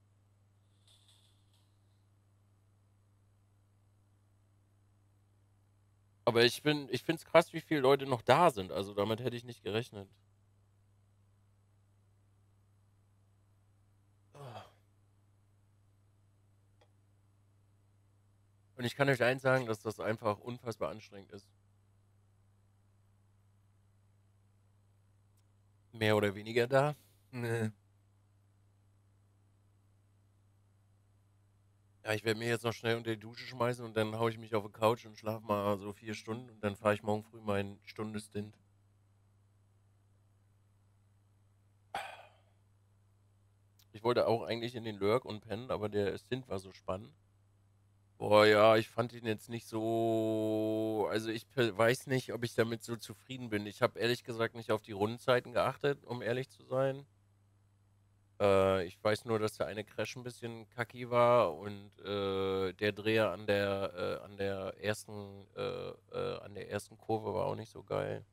Aber ich finde es krass, wie viele Leute noch da sind. Also damit hätte ich nicht gerechnet. Und ich kann euch eins sagen, dass das einfach unfassbar anstrengend ist. Mehr oder weniger da. Nee. Ja, ich werde mir jetzt noch schnell unter die Dusche schmeißen und dann haue ich mich auf die Couch und schlafe mal so 4 Stunden und dann fahre ich morgen früh meinen Stunde-Stint. Ich wollte auch eigentlich in den Lurk und pennen, aber der Stint war so spannend. Boah, ja, ich fand ihn jetzt nicht so. Also ich weiß nicht, ob ich damit so zufrieden bin. Ich habe ehrlich gesagt nicht auf die Rundenzeiten geachtet, um ehrlich zu sein. Ich weiß nur, dass der eine Crash ein bisschen kacki war und der Dreher an der ersten Kurve war auch nicht so geil.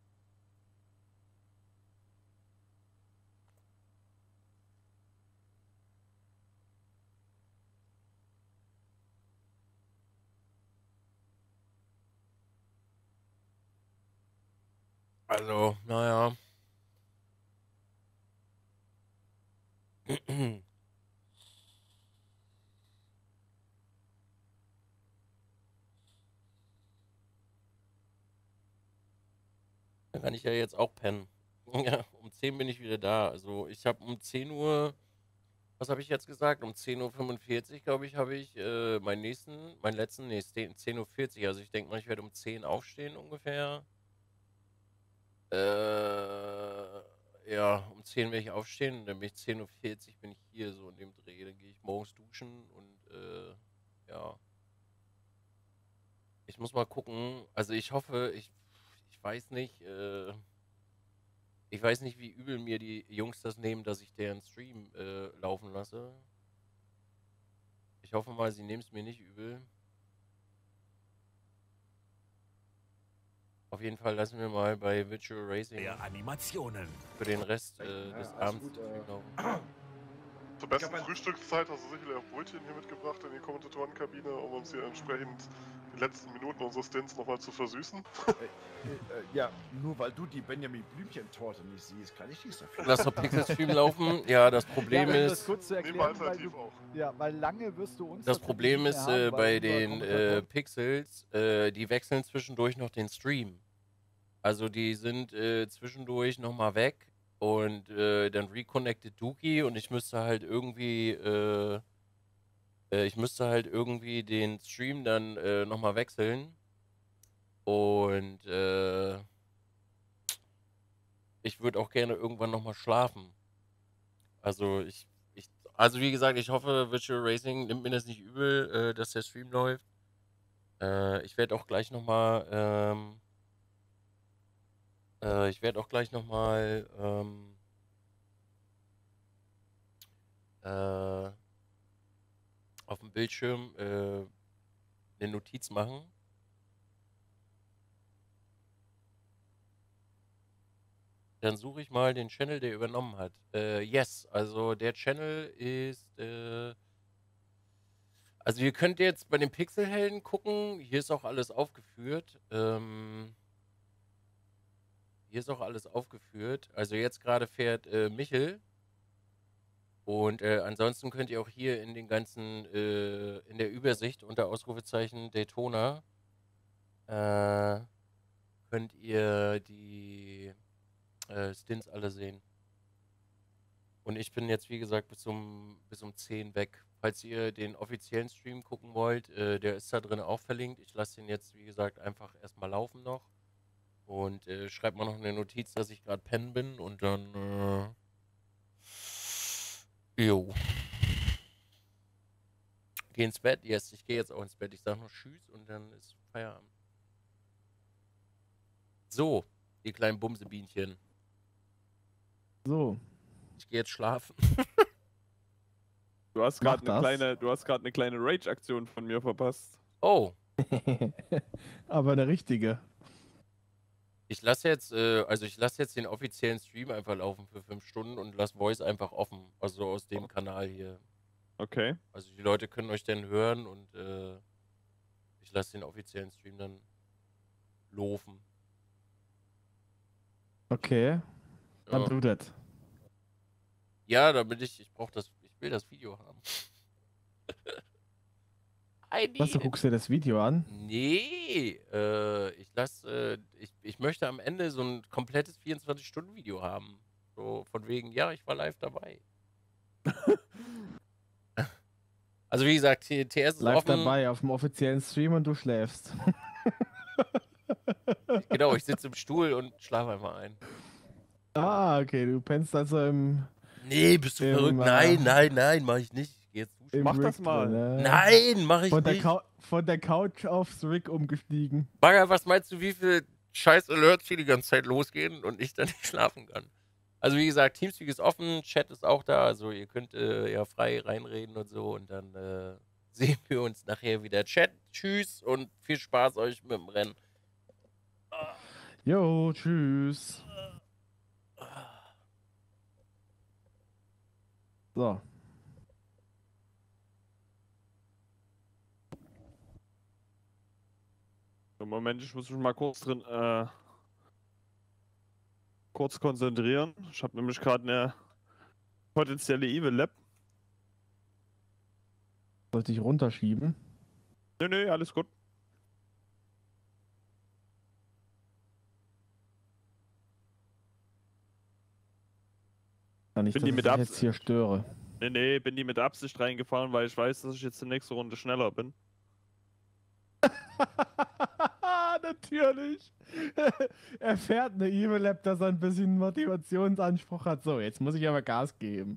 Also, naja. Dann kann ich ja jetzt auch pennen. Ja, um 10 bin ich wieder da. Also ich habe um 10 Uhr, was habe ich jetzt gesagt? Um 10:45 Uhr, glaube ich, habe ich meinen letzten, nee, 10:40 Uhr. Also ich denke mal, ich werde um 10 aufstehen ungefähr. Ja, um 10 werde ich aufstehen und dann bin ich 10:40 Uhr bin ich hier so in dem Dreh. Dann gehe ich morgens duschen und ja. Ich muss mal gucken. Also ich hoffe, ich weiß nicht, ich weiß nicht, wie übel mir die Jungs das nehmen, dass ich deren Stream laufen lasse. Ich hoffe mal, sie nehmen es mir nicht übel. Auf jeden Fall lassen wir mal bei Virtual Racing Der Animationen. für den Rest des Abends den Stream laufen. Zur besten Frühstückszeit hast du sicherlich auch Brötchen hier mitgebracht in die Kommentatorenkabine, um uns hier entsprechend die letzten Minuten unseres Stints nochmal zu versüßen. Ja, nur weil du die Benjamin Blümchen-Torte nicht siehst, kann ich nichts dafür. Lass doch Pixel-Stream laufen. Ja, das Problem um das ist... kurz zu Nehmen wir erklären, weil, alternativ du, auch. ja, weil lange wirst du uns Das dafür Problem nicht ist mehr haben, weil bei unser den Kommentator- Pixels, die wechseln zwischendurch noch den Stream. Also die sind zwischendurch nochmal weg und dann reconnected Dookie und ich müsste halt irgendwie den Stream dann nochmal wechseln. Und ich würde auch gerne irgendwann nochmal schlafen. Also also wie gesagt, ich hoffe, Virtual Racing nimmt mir das nicht übel, dass der Stream läuft. Ich werde auch gleich nochmal auf dem Bildschirm eine Notiz machen. Dann suche ich mal den Channel, der übernommen hat. Yes, also der Channel ist... also ihr könnt jetzt bei den Pixelhelden gucken. Hier ist auch alles aufgeführt. Also jetzt gerade fährt Michel. Und ansonsten könnt ihr auch hier in den ganzen, in der Übersicht unter Ausrufezeichen Daytona, könnt ihr die Stints alle sehen. Und ich bin jetzt, wie gesagt, bis um 10 weg. Falls ihr den offiziellen Stream gucken wollt, der ist da drin auch verlinkt. Ich lasse den jetzt, wie gesagt, einfach erstmal laufen noch. Und schreibt mal noch eine Notiz, dass ich gerade pennen bin und dann, jo. Geh ins Bett. Yes, ich gehe jetzt auch ins Bett. Ich sage noch Tschüss und dann ist Feierabend. So, ihr kleinen Bumsebienchen. So. Ich gehe jetzt schlafen. Du hast Mach gerade das. eine kleine Rage-Aktion von mir verpasst. Oh, Aber eine richtige. ich lasse jetzt den offiziellen Stream einfach laufen für 5 Stunden und lasse Voice einfach offen. Also aus dem Kanal hier. Okay. Also die Leute können euch dann hören und ich lasse den offiziellen Stream dann laufen. Okay. Dann Ja. tut das. Ja, damit ich will das Video haben. Was, du guckst dir das Video an? Nee, ich möchte am Ende so ein komplettes 24-Stunden-Video haben. So von wegen, ja, ich war live dabei. Also wie gesagt, TS ist Live offen. dabei auf dem offiziellen Stream und du schläfst. Genau, ich sitze im Stuhl und schlafe einfach ein. Ah, okay, du pennst also im... Nee, bist du verrückt? Nein, mach ich nicht. Ich geh jetzt duschen. im Mach das Rig mal. drin, ne? Nein, mach ich Von nicht. von der Couch aufs Rig umgestiegen. Bagger, was meinst du, wie viel scheiß Alerts hier die ganze Zeit losgehen und ich dann nicht schlafen kann? Also wie gesagt, Teamspeak ist offen, Chat ist auch da, also ihr könnt ja frei reinreden und so und dann sehen wir uns nachher wieder. Chat, tschüss und viel Spaß euch mit dem Rennen. Jo, tschüss. So. Moment, ich muss mich mal kurz konzentrieren. Ich habe nämlich gerade eine potenzielle Evil Lab. Sollte ich runterschieben? Nee, alles gut. Nicht, Bin dass die ich mit dich Abs- jetzt hier störe. Nee, bin die mit Absicht reingefahren, weil ich weiß, dass ich jetzt die nächste Runde schneller bin. Natürlich. Er fährt eine Evil Lab, dass er ein bisschen Motivationsanspruch hat. So, jetzt muss ich aber Gas geben.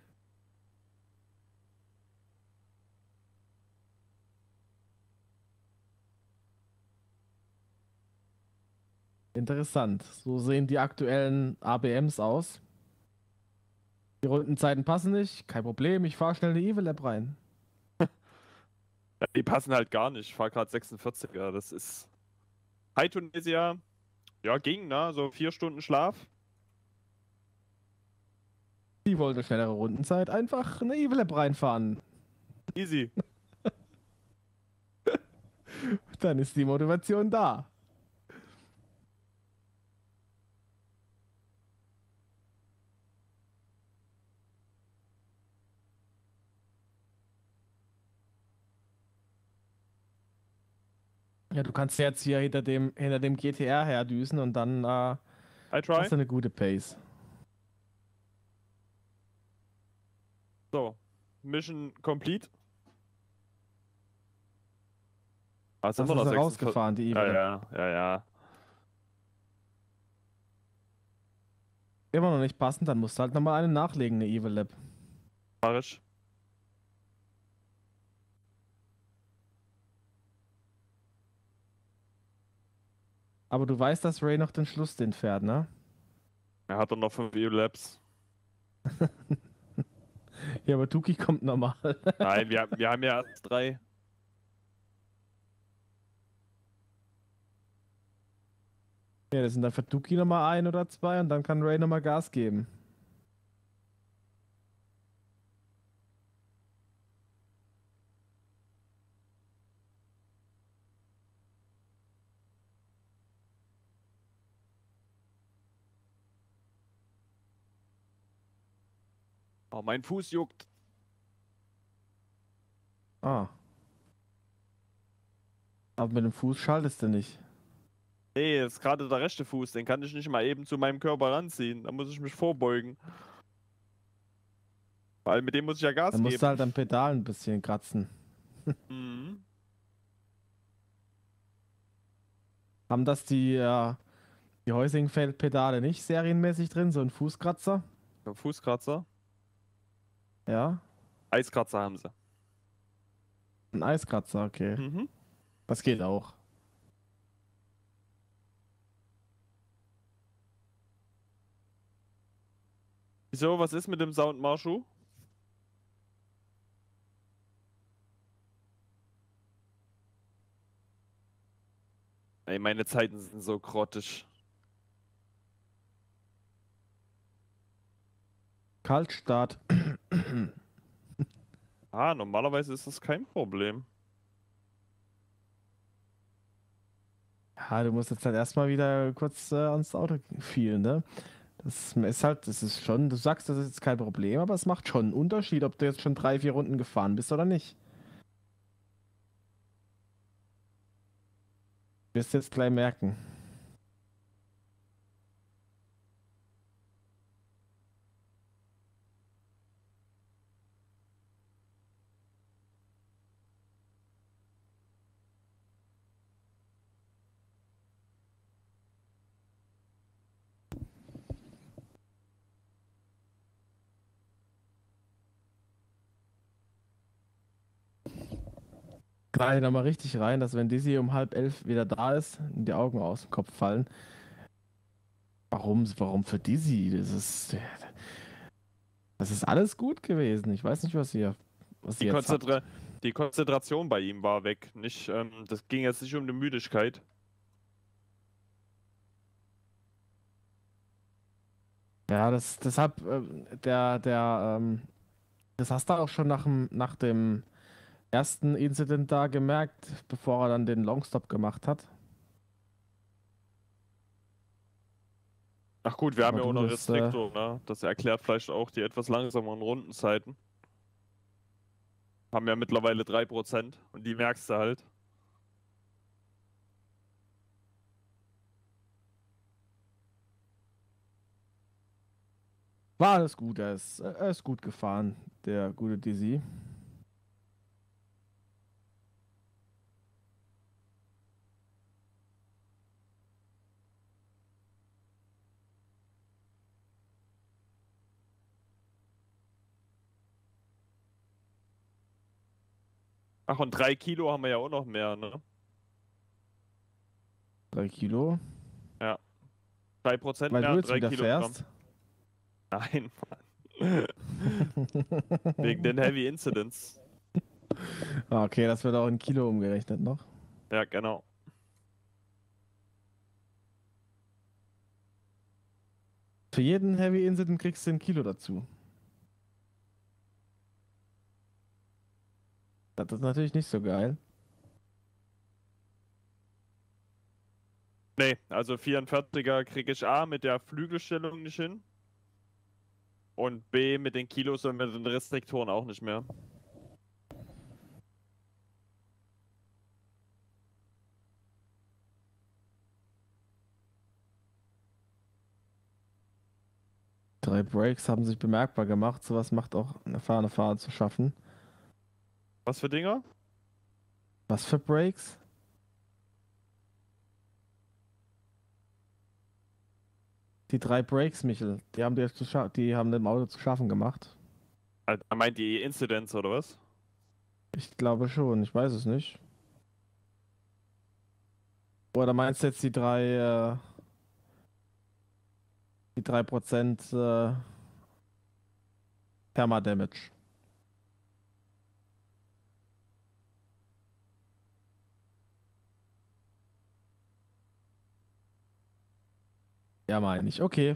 Interessant. So sehen die aktuellen ABMs aus. Die Rundenzeiten passen nicht. Kein Problem, ich fahre schnell eine Evil Lab rein. Ja, die passen halt gar nicht. Ich fahre gerade 46er. Das ist High Tunisia. Ja, ging, ne? So 4 Stunden Schlaf. Die wollen eine schnellere Rundenzeit, einfach eine Evil Lab reinfahren. Easy. Dann ist die Motivation da. Ja, du kannst jetzt hier hinter dem GTR herdüsen und dann I try. hast du eine gute Pace. So, Mission complete. Ah, Das ist rausgefahren, die Evil Lab. Ja. Immer noch nicht passend, dann musst du halt nochmal eine nachlegen, eine Evil Lab. Mach ich. Aber du weißt, dass Ray noch den Schlussstint fährt, ne? Er hat doch noch 5 EU-Labs. Ja, aber Tuki kommt normal. Nein, wir haben ja erst 3. Ja, das sind dann für Tuki nochmal 1 oder 2 und dann kann Ray nochmal Gas geben. Oh, mein Fuß juckt. Ah. Aber mit dem Fuß schaltest du nicht. Nee, das ist gerade der rechte Fuß. Den kann ich nicht mal eben zu meinem Körper ranziehen. Da muss ich mich vorbeugen. Weil mit dem muss ich ja Gas Dann musst geben. du halt am Pedal ein bisschen kratzen. Mhm. Haben das die Heusingfeld-Pedale nicht serienmäßig drin? So ein Fußkratzer? Der Fußkratzer. Ja? Eiskratzer haben sie. Ein Eiskratzer, okay. Mhm. Das geht auch. Wieso, was ist mit dem Sound, Marschu? Ey, meine Zeiten sind so grottig. Kaltstart. Ah, normalerweise ist das kein Problem. Ja, du musst jetzt halt erstmal wieder kurz ans Auto fielen, ne? Das ist halt, das ist schon, du sagst, das ist jetzt kein Problem, aber es macht schon einen Unterschied, ob du jetzt schon 3, 4 Runden gefahren bist oder nicht. Wirst du jetzt gleich merken. Knall da mal richtig rein, dass wenn Dizzy um 10:30 wieder da ist, die Augen aus dem Kopf fallen. Warum für Dizzy? Das ist alles gut gewesen. Ich weiß nicht, was ihr Die, jetzt habt. die Konzentration bei ihm war weg. Nicht, das ging jetzt nicht um die Müdigkeit. Ja, deshalb, das hast du auch schon nach dem ersten Incident da gemerkt, bevor er dann den Longstop gemacht hat. Ach gut, wir haben Aber ja auch du, noch das, Restriktor, ne? Das erklärt vielleicht auch die etwas langsameren Rundenzeiten. Haben ja mittlerweile 3% und die merkst du halt. War alles gut, er ist gut gefahren, der gute Dizzy. Ach, und 3 Kilo haben wir ja auch noch mehr, ne? 3 Kilo. Ja. 3% Weil mehr, du jetzt 3 wieder Kilogramm. fährst. Nein, Mann. Wegen den Heavy Incidents. Ah, okay, das wird auch in Kilo umgerechnet noch. Ja, genau. Für jeden Heavy Incident kriegst du ein Kilo dazu. Das ist natürlich nicht so geil. Nee, also 44er kriege ich A mit der Flügelstellung nicht hin. Und B mit den Kilos und mit den Restriktoren auch nicht mehr. Drei Breaks haben sich bemerkbar gemacht. Sowas macht auch ein erfahrener Fahrer zu schaffen. Was für Dinger? Was für Breaks? Die 3 Breaks, Michel, die haben die haben dem Auto zu schaffen gemacht. Er meint die Inzidenz oder was? Ich glaube schon, ich weiß es nicht. Oder meinst du jetzt die 3% Permadamage? Ja, meine ich. Okay.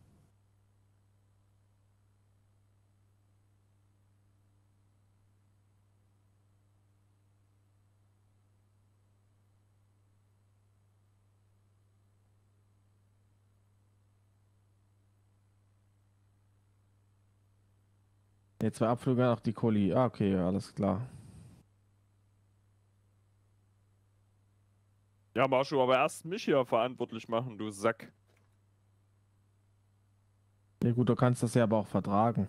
Ne, 2 Abflüge nach die Koli. Ah, okay, alles klar. Ja, Marschu, aber erst mich hier verantwortlich machen, du Sack. Ja gut, du kannst das ja aber auch vertragen.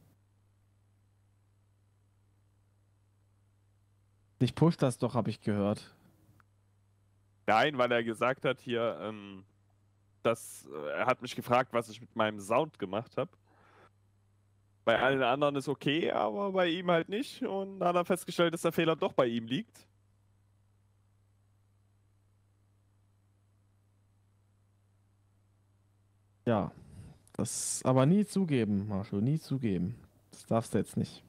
Dich pusht das doch, habe ich gehört. Nein, weil er gesagt hat hier, er hat mich gefragt, was ich mit meinem Sound gemacht habe. Bei allen anderen ist okay, aber bei ihm halt nicht. Und dann hat er festgestellt, dass der Fehler doch bei ihm liegt. Ja, das aber nie zugeben, Marshall, nie zugeben. Das darfst du jetzt nicht.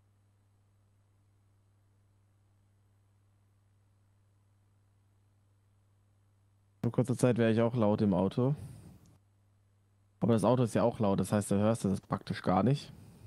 Vor kurzer Zeit wäre ich auch laut im Auto. Aber das Auto ist ja auch laut, das heißt, da hörst du das praktisch gar nicht.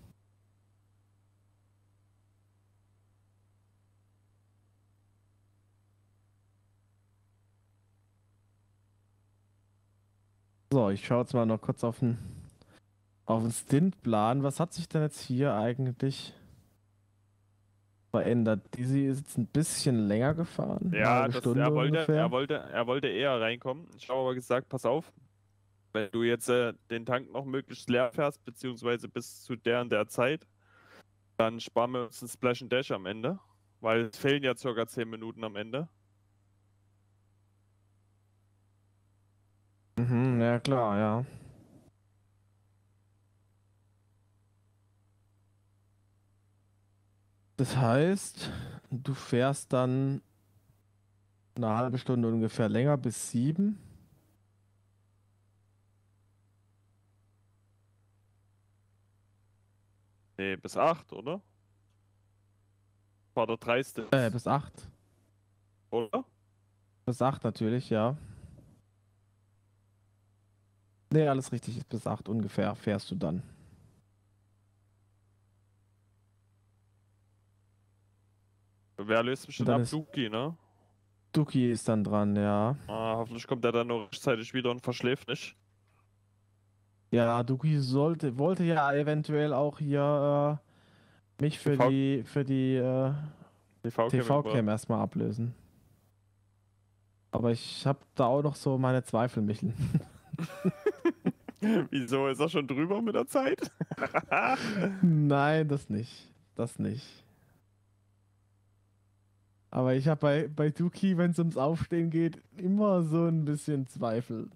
So, ich schaue jetzt mal noch kurz auf den Stintplan. Was hat sich denn jetzt hier eigentlich verändert? Dizzy ist jetzt ein bisschen länger gefahren. Eine Ja, halbe Stunde er ungefähr. wollte eher reinkommen. Ich habe aber gesagt, pass auf, wenn du jetzt den Tank noch möglichst leer fährst, beziehungsweise bis zu der und der Zeit, dann sparen wir uns ein Splash and Dash am Ende, weil es fehlen ja ca. 10 Minuten am Ende. Mhm, ja klar, ja. Das heißt, du fährst dann eine halbe Stunde ungefähr länger bis 7. Nee, bis 8, oder? War der 30. Bis 8. Oder? Bis 8 natürlich, ja. Nee, alles richtig ist bis 8 ungefähr fährst du dann. Wer löst mich Und denn dann ab? ist- Duki, ne? Duki ist dann dran, ja. Hoffentlich kommt er dann noch rechtzeitig wieder und verschläft nicht. Ja, Duki wollte ja eventuell auch hier mich für TV die TV-Cam TV-Cam erstmal ablösen. Aber ich habe da auch noch so meine Zweifel, Michel. Wieso ist er schon drüber mit der Zeit? Nein, das nicht. Das nicht. Aber ich habe bei Duki, wenn es ums Aufstehen geht, immer so ein bisschen Zweifel.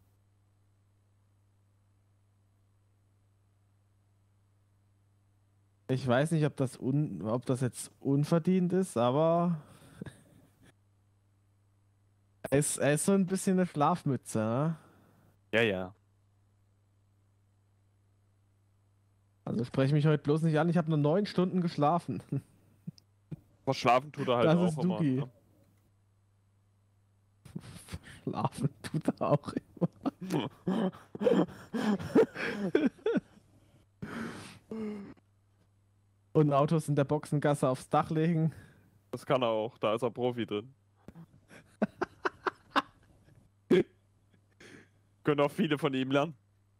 Ich weiß nicht, ob das jetzt unverdient ist, aber er ist so ein bisschen eine Schlafmütze, ne? Ja, ja. Also spreche mich heute bloß nicht an, ich habe nur 9 Stunden geschlafen. Verschlafen tut er halt Das auch ist immer. Duki. Ne? Schlafen tut er auch immer. Und Autos in der Boxengasse aufs Dach legen. das kann er auch. Da ist er Profi drin. Können auch viele von ihm lernen.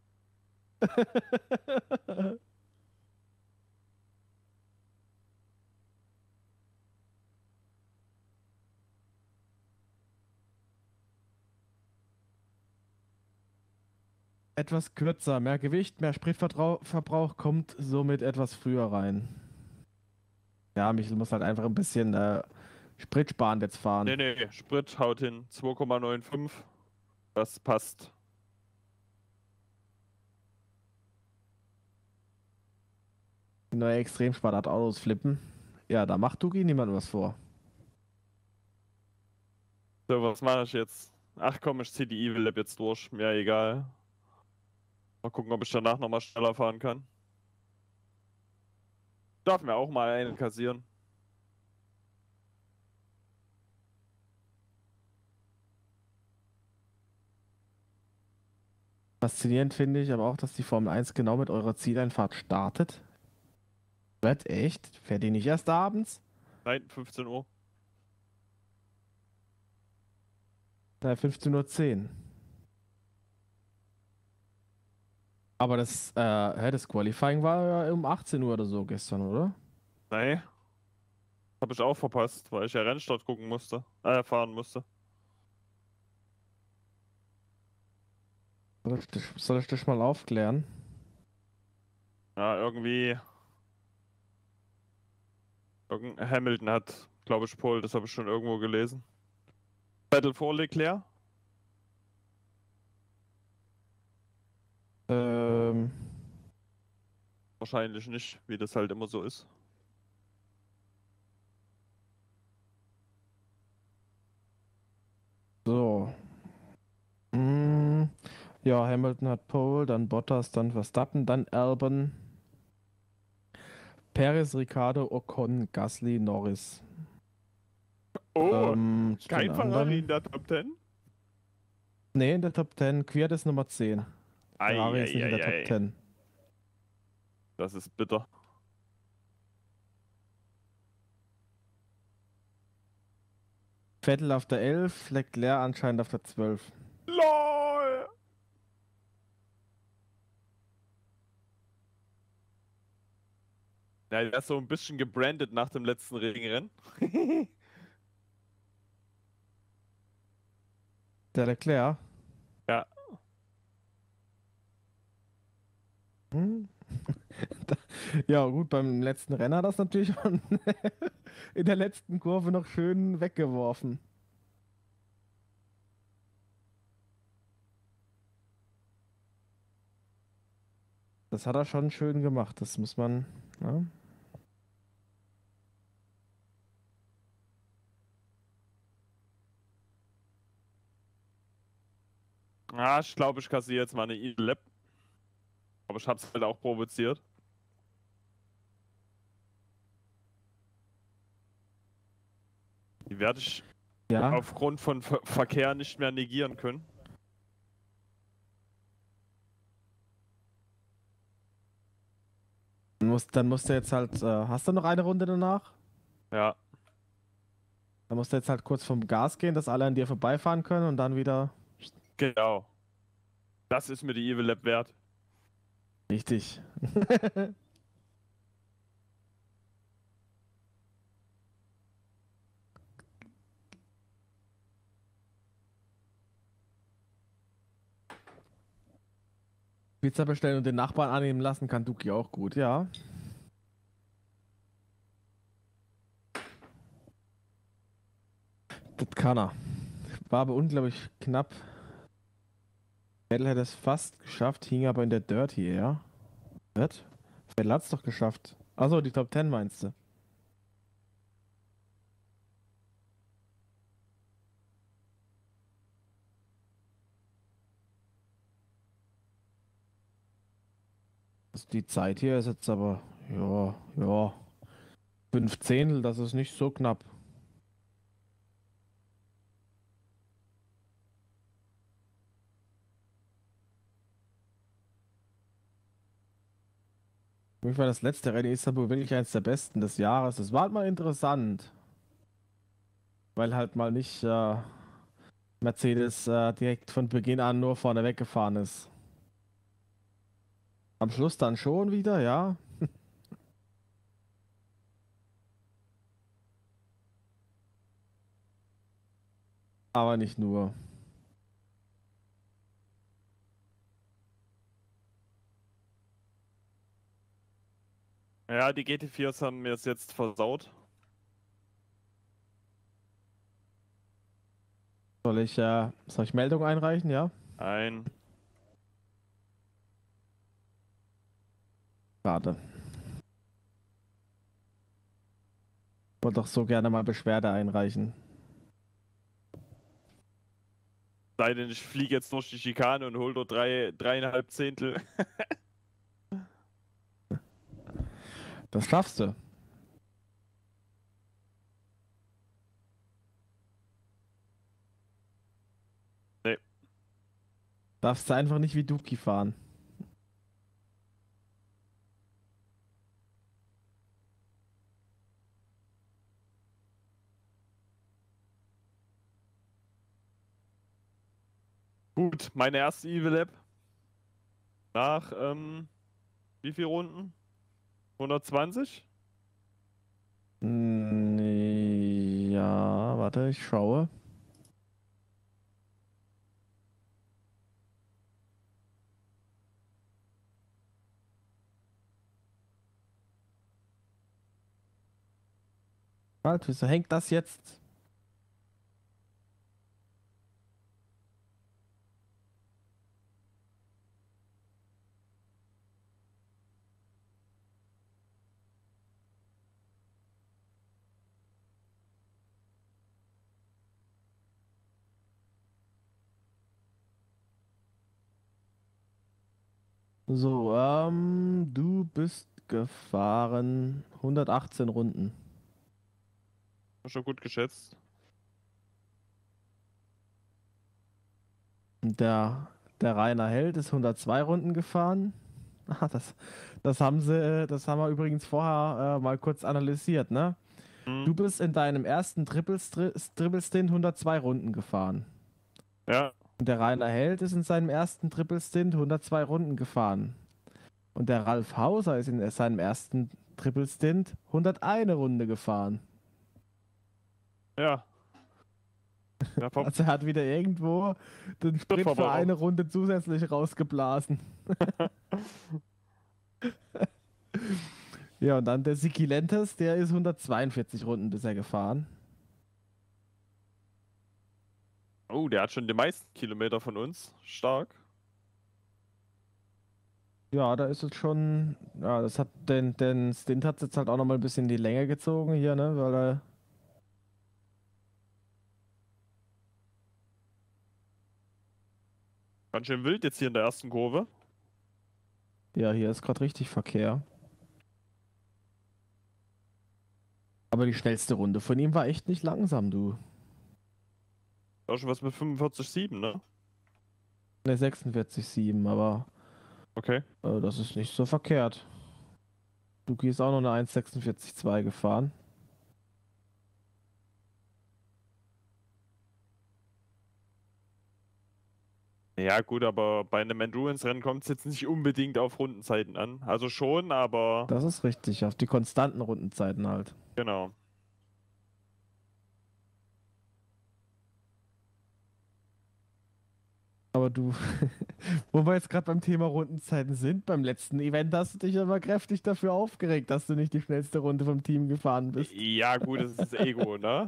Etwas kürzer, mehr Gewicht, mehr Spritverbrauch kommt somit etwas früher rein. Ja, Michel muss halt einfach ein bisschen Sprit sparen jetzt fahren. Nee, Sprit haut hin. 2,95. Das passt. Die neue Extremsportart Autos flippen. Ja, da macht Dugi niemand was vor. So, was mache ich jetzt? Ach komm, ich zieh die Evil Lab jetzt durch. Mir egal. Mal gucken, ob ich danach nochmal schneller fahren kann. Darf mir auch mal einen kassieren. Faszinierend finde ich aber auch, dass die Formel 1 genau mit eurer Zieleinfahrt startet. Wird echt? Fährt die nicht erst abends? Nein, 15 Uhr. Na, 15:10 Uhr. Aber das Qualifying war ja um 18 Uhr oder so gestern, oder? Nein. Habe ich auch verpasst, weil ich ja Rennstart gucken musste. Fahren musste. Soll ich dich mal aufklären? Ja, irgendwie. Hamilton hat, glaube ich, Pole, das habe ich schon irgendwo gelesen. Battle vor Leclerc? Wahrscheinlich nicht, wie das halt immer so ist. So. Ja, Hamilton hat Pole, dann Bottas, dann Verstappen, dann Albon, Perez, Ricciardo, Ocon, Gasly, Norris. Oh, zu kein den Ferrari anderen. in der Top 10? Nee, in der Top 10. Quiert ist Nummer 10. Ferrari ist nicht in der Top 10. Das ist bitter. Vettel auf der 11, Leclerc anscheinend auf der 12. LOL! Ja, der ist so ein bisschen gebrandet nach dem letzten Regenrennen. Der Leclerc. Ja. Ja, gut, beim letzten Renner hat das natürlich schon in der letzten Kurve noch schön weggeworfen. Das hat er schon schön gemacht, das muss man. Ja. Ah, ich glaube, ich kassiere jetzt mal eine Evil Lab. Aber ich hab's halt auch provoziert. Die werde ich Ja, aufgrund von Verkehr nicht mehr negieren können. dann musst du jetzt halt. Hast du noch eine Runde danach? Ja. Dann musst du jetzt halt kurz vom Gas gehen, dass alle an dir vorbeifahren können und dann wieder. Genau. Das ist mir die Evil Lab wert. Richtig. Pizza bestellen und den Nachbarn annehmen lassen kann Duki auch gut, ja. Das kann er. War aber unglaublich knapp. Vettel hätte es fast geschafft, hing aber in der Dirty Air. Was? Vettel hat es doch geschafft. Achso, die Top 10 meinst du? Also die Zeit hier ist jetzt aber, ja, 5 Zehntel, das ist nicht so knapp. Für mich war das letzte Rennen in Istanbul wirklich eines der besten des Jahres. Das war halt mal interessant. Weil halt mal nicht Mercedes direkt von Beginn an nur vorne weggefahren ist. Am Schluss dann schon wieder, ja. Aber nicht nur. Ja, die GT4s haben mir es jetzt versaut. Soll ich Meldung einreichen, ja? Ein. Schade. Wollte doch so gerne mal Beschwerde einreichen. Sei denn, ich fliege jetzt durch die Schikane und hol dort 3,5 Zehntel. Das schaffst du. Nee. Darfst du einfach nicht wie Duki fahren. Gut, meine erste Evil Lab. Nach, wie viel Runden? 120? Ja, warte, ich schaue. Halt, wieso hängt das jetzt? So, du bist gefahren 118 Runden. Schon gut geschätzt. Der Rainer Held ist 102 Runden gefahren. Ah, das haben wir übrigens vorher mal kurz analysiert, ne? Du bist in deinem ersten Triple-Stint 102 Runden gefahren. Ja. Und der Rainer Held ist in seinem ersten Triple-Stint 102 Runden gefahren. Und der Ralf Hauser ist in seinem ersten Triple-Stint 101 Runde gefahren. Ja. Also er hat wieder irgendwo den Sprit für eine Runde zusätzlich rausgeblasen. Ja, und dann der Siki Lentes, der ist 142 Runden bisher gefahren. Oh, der hat schon die meisten Kilometer von uns. Stark. Ja, da ist es schon. Ja, das hat den Stint hat jetzt halt auch nochmal ein bisschen in die Länge gezogen hier, ne? Weil er. Ganz schön wild jetzt hier in der ersten Kurve. Ja, hier ist gerade richtig Verkehr. Aber die schnellste Runde von ihm war echt nicht langsam, du. Auch schon was mit 45,7, ne? Ne, 46,7, aber. Okay. Das ist nicht so verkehrt. Duki ist auch noch eine 1,46,2 gefahren. Ja, gut, aber bei einem Endurance-Rennen kommt es jetzt nicht unbedingt auf Rundenzeiten an. Also schon, aber. Das ist richtig, auf die konstanten Rundenzeiten halt. Genau. Aber du, wo wir jetzt gerade beim Thema Rundenzeiten sind, beim letzten Event hast du dich aber kräftig dafür aufgeregt, dass du nicht die schnellste Runde vom Team gefahren bist. Ja, gut, das ist Ego, ne?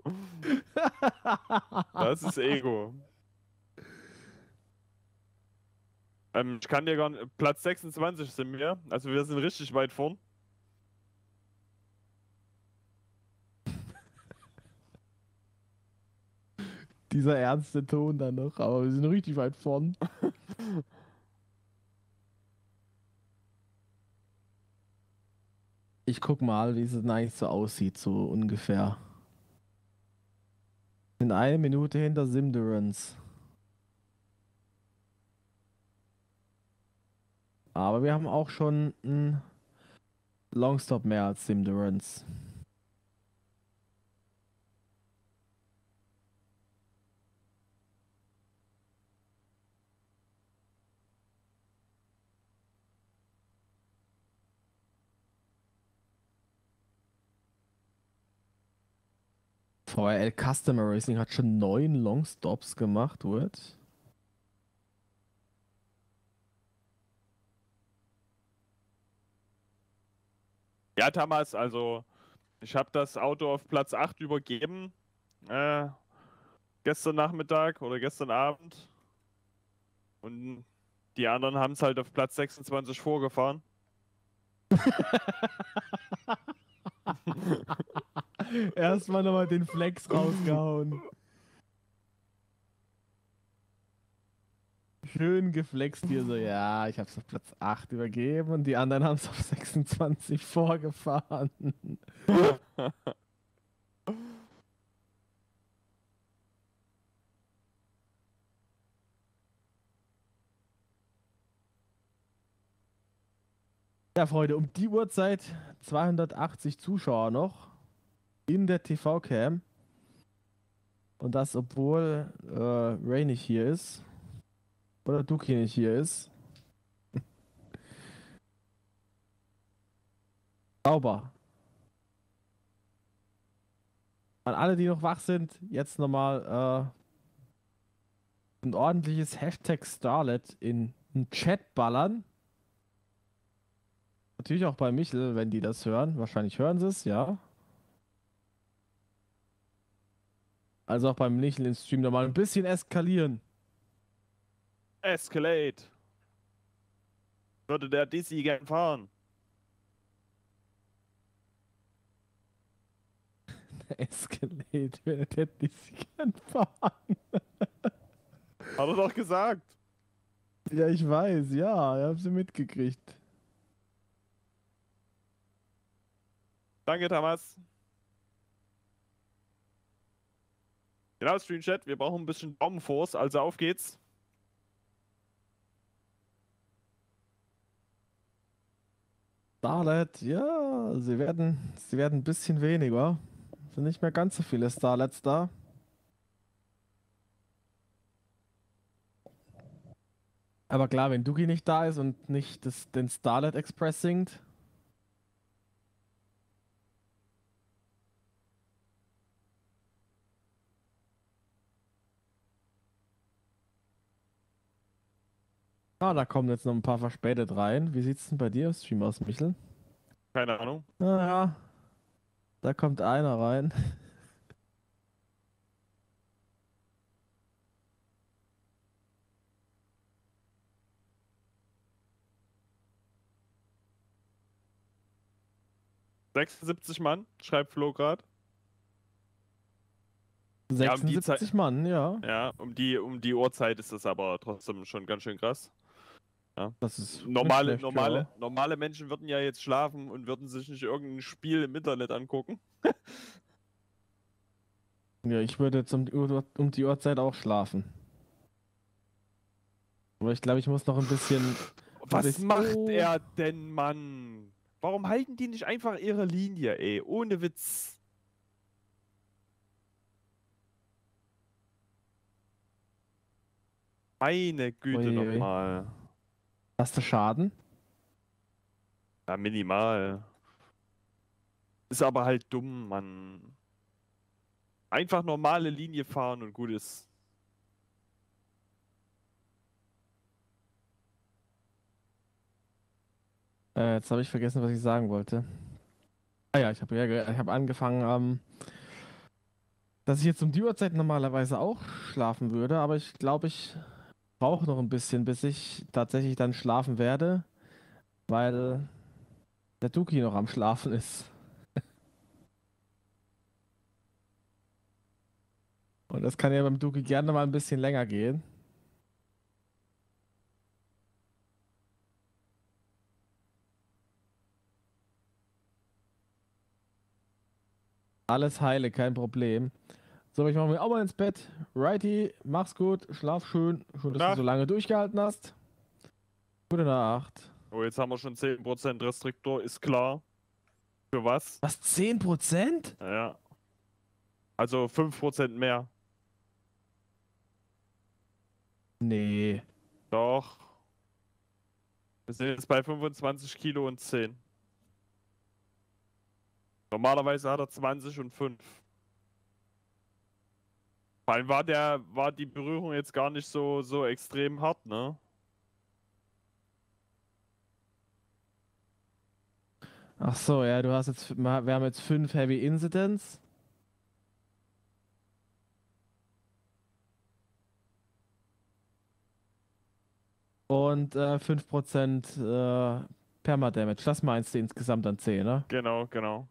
Das ist Ego. Ich kann dir gar nicht. Platz 26 sind wir. Also wir sind richtig weit vorn. Dieser ernste Ton dann noch, aber wir sind richtig weit vorn. Ich guck mal, wie es denn eigentlich so aussieht, so ungefähr. In 1 Minute hinter Simdurance. Aber wir haben auch schon einen Longstop mehr als Simdurance. VRL Customer Racing hat schon 9 Longstops gemacht, wird. Ja, Thomas, also ich habe das Auto auf Platz 8 übergeben. Gestern Nachmittag oder gestern Abend. Und die anderen haben es halt auf Platz 26 vorgefahren. Erstmal nochmal den Flex rausgehauen. Schön geflext hier so, ja, ich hab's auf Platz 8 übergeben und die anderen haben es auf 26 vorgefahren. Ja, Freunde, um die Uhrzeit 280 Zuschauer noch in der TV-Cam. Und das, obwohl Ray nicht hier ist. Oder Duki nicht hier ist. Sauber. An alle, die noch wach sind, jetzt nochmal ein ordentliches Hashtag Starlet in den Chat ballern. Natürlich auch bei Michel, wenn die das hören. Wahrscheinlich hören sie es, ja. Also auch beim Michel im Stream nochmal ein bisschen eskalieren. Escalate. Würde der Dizzy gern fahren? Escalate, wer hätte Dizzy gern fahren? Hat er doch gesagt. Ja, ich weiß, ja, ich habe sie mitgekriegt. Danke, Thomas. Genau, Streamchat, wir brauchen ein bisschen Daumenforce, also auf geht's. Starlet, ja, sie werden ein bisschen weniger. Sind nicht mehr ganz so viele Starlets da. Aber klar, wenn Duki nicht da ist und nicht den Starlet Express singt. Ah, da kommen jetzt noch ein paar verspätet rein. Wie sieht's denn bei dir aus, Stream aus, Michel? Keine Ahnung. Ja, da kommt einer rein. ...76 Mann, schreibt Flo gerade. 76 Mann, ja. Ja, um die Uhrzeit ist das aber trotzdem schon ganz schön krass. Ja. Das ist normale Menschen würden ja jetzt schlafen und würden sich nicht irgendein Spiel im Internet angucken. Ja, ich würde jetzt um die Uhrzeit auch schlafen. Aber ich glaube, ich muss noch ein bisschen... Was macht er denn, Mann? Warum halten die nicht einfach ihre Linie, ey? Ohne Witz. Meine Güte nochmal. Hast du Schaden? Ja, minimal. Ist aber halt dumm, Mann. Einfach normale Linie fahren und gut ist. Jetzt habe ich vergessen, was ich sagen wollte. Ah ja, ich habe angefangen, dass ich jetzt um die Uhrzeit normalerweise auch schlafen würde, aber ich glaube, ich brauche noch ein bisschen, bis ich tatsächlich dann schlafen werde, weil der Duki noch am Schlafen ist. Und das kann ja beim Duki gerne mal ein bisschen länger gehen. Alles heile, kein Problem. So, ich mache mir auch mal ins Bett. Righty, mach's gut, schlaf schön. Schön, dass du so lange durchgehalten hast. Gute Nacht. Oh, jetzt haben wir schon 10% Restriktor, ist klar. Für was? Was, 10%? Ja. Also 5% mehr. Nee. Doch. Wir sind jetzt bei 25 Kilo und 10. Normalerweise hat er 20 und 5. Vor allem war die Berührung jetzt gar nicht so extrem hart, ne? Ach so, ja, wir haben jetzt 5 Heavy Incidents. Und 5% Permadamage. Das meinst du insgesamt an 10, ne? Genau, genau.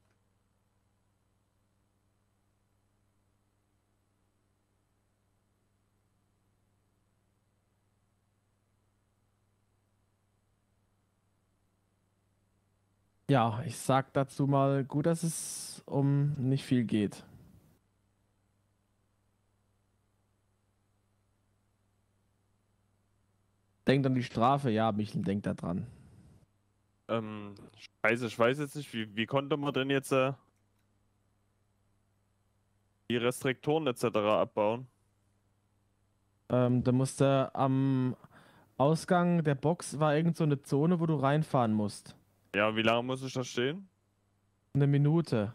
Ja, ich sag dazu mal, gut, dass es um nicht viel geht. Denkt an die Strafe, ja, Michel, denkt da dran. Scheiße, ich weiß jetzt nicht, wie konnte man denn jetzt die Restriktoren etc. abbauen? Da musste am Ausgang der Box war irgend so eine Zone, wo du reinfahren musst. Ja, wie lange muss ich da stehen? 1 Minute.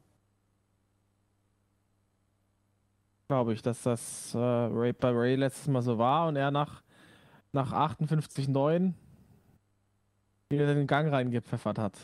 Glaube ich, dass das bei Ray letztes Mal so war und er nach 58,9 wieder den Gang reingepfeffert hat.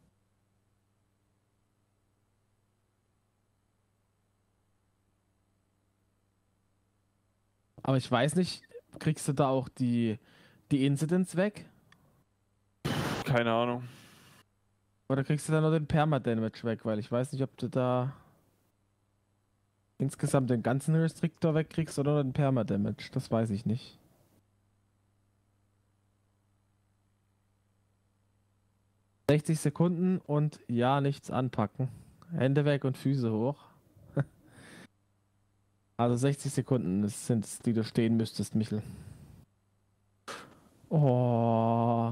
Aber ich weiß nicht, kriegst du da auch die Incidents weg? Keine Ahnung. Oder kriegst du da nur den Permadamage weg? Weil ich weiß nicht, ob du da insgesamt den ganzen Restriktor wegkriegst oder nur den Permadamage. Das weiß ich nicht. ...60 Sekunden und ja, nichts anpacken. Hände weg und Füße hoch. Also 60 Sekunden sind es, die du stehen müsstest, Michel. Oh.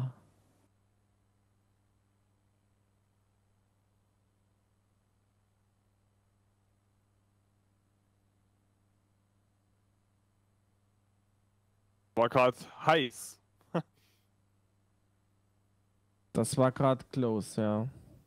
War gerade heiß. Das war gerade close, ja.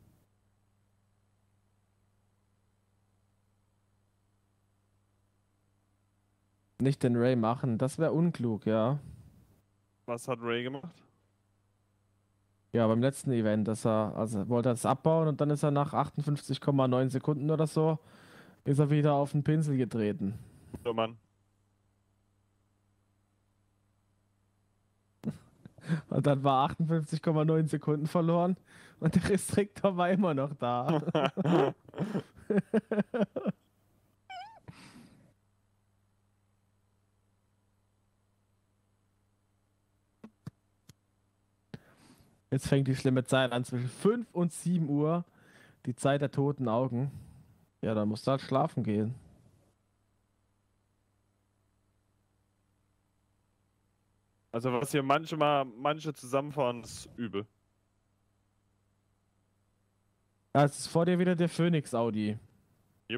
Nicht den Ray machen, das wäre unklug, ja. Was hat Ray gemacht? Ja, beim letzten Event, also wollte er das abbauen und dann ist er nach 58,9 Sekunden oder so, ist er wieder auf den Pinsel getreten. So, Mann. Und dann war 58,9 Sekunden verloren und der Restriktor war immer noch da. Jetzt fängt die schlimme Zeit an, zwischen 5 und 7 Uhr, die Zeit der toten Augen. Ja, dann musst du halt schlafen gehen. Also was hier manche zusammenfahren, ist übel. Ja, es ist vor dir wieder der Phoenix Audi. Yep.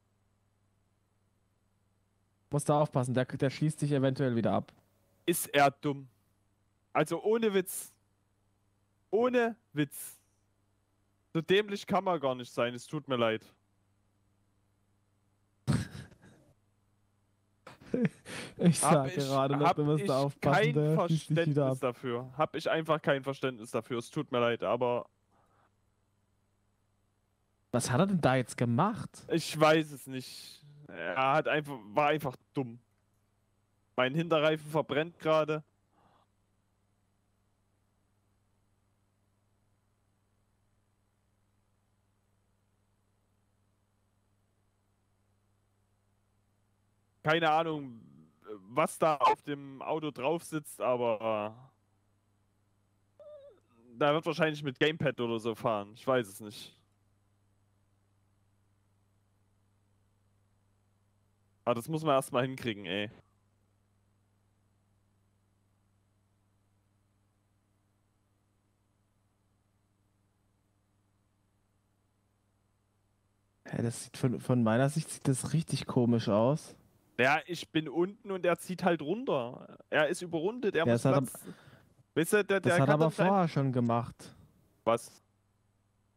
Musst da aufpassen, der schließt dich eventuell wieder ab. Ist er dumm. Also ohne Witz. Ohne Witz. So dämlich kann man gar nicht sein, es tut mir leid. Ich sage gerade noch, du musst da aufpassen, kein der schließt dich wieder Verständnis ab. dafür. Hab ich einfach kein Verständnis dafür. Es tut mir leid, aber Was hat er denn da jetzt gemacht? ich weiß es nicht. Er war einfach dumm. Mein Hinterreifen verbrennt gerade. Keine Ahnung, was da auf dem Auto drauf sitzt, aber da wird wahrscheinlich mit Gamepad oder so fahren. Ich weiß es nicht. Aber das muss man erstmal hinkriegen, ey. Ja, das sieht von meiner Sicht sieht das richtig komisch aus. Ja, ich bin unten und er zieht halt runter. Er ist überrundet, er Ja, muss das hat Platz. Weißt du, der Das kann hat er aber doch sein- vorher schon gemacht. Was?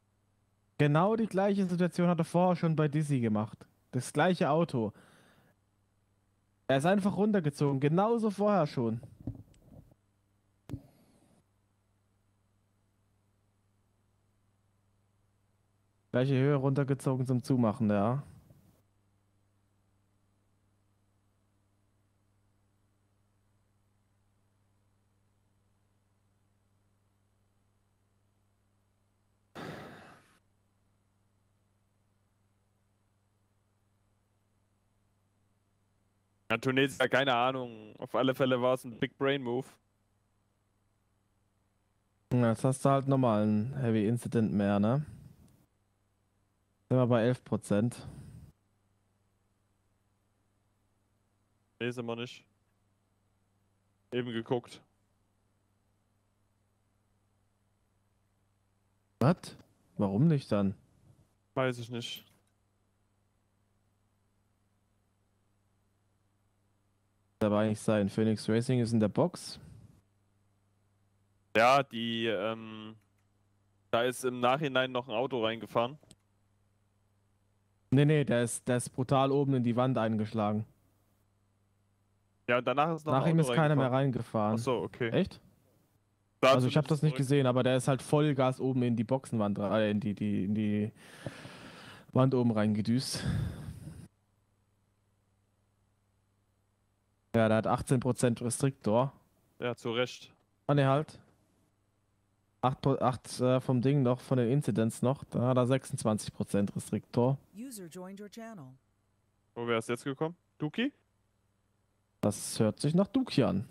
Genau die gleiche Situation hat er vorher schon bei Dizzy gemacht. Das gleiche Auto. Er ist einfach runtergezogen, genauso vorher schon. Gleiche Höhe runtergezogen zum Zumachen, ja. Ja, Tunesier, keine Ahnung. Auf alle Fälle war es ein Big Brain Move. Ja, jetzt hast du halt nochmal ein Heavy Incident mehr, ne? Sind wir bei 11%. Nee, sind wir nicht. Eben geguckt. Was? Warum nicht dann? Weiß ich nicht. Dabei eigentlich sein. Phoenix Racing ist in der Box. Ja, da ist im Nachhinein noch ein Auto reingefahren. Nee, der ist brutal oben in die Wand eingeschlagen. Ja, und danach ist noch Nach ein ihm Auto ist keiner mehr reingefahren. reingefahren. Achso, okay. Echt? Da Also ich habe das zumindest nicht zurück. gesehen, aber der ist halt Vollgas oben in die Boxenwand, in die Wand oben reingedüst. Ja, der hat 18% Restriktor. Ja, zu Recht. Ah ne, halt. 8 vom Ding noch, von den Incidents noch. Da hat er 26% Restriktor. User joined your channel. Wo wäre es jetzt gekommen? Duki? Das hört sich nach Duki an.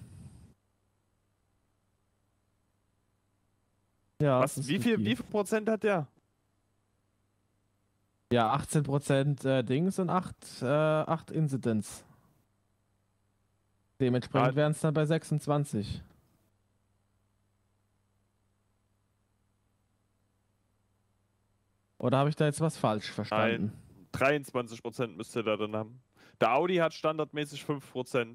Ja, das Was? ist Wie viel Duki. Prozent hat der? Ja, 18% Dings und 8 Incidents. Dementsprechend wären es dann bei 26. Oder habe ich da jetzt was falsch verstanden? Nein, 23% müsste der dann haben. Der Audi hat standardmäßig 5%.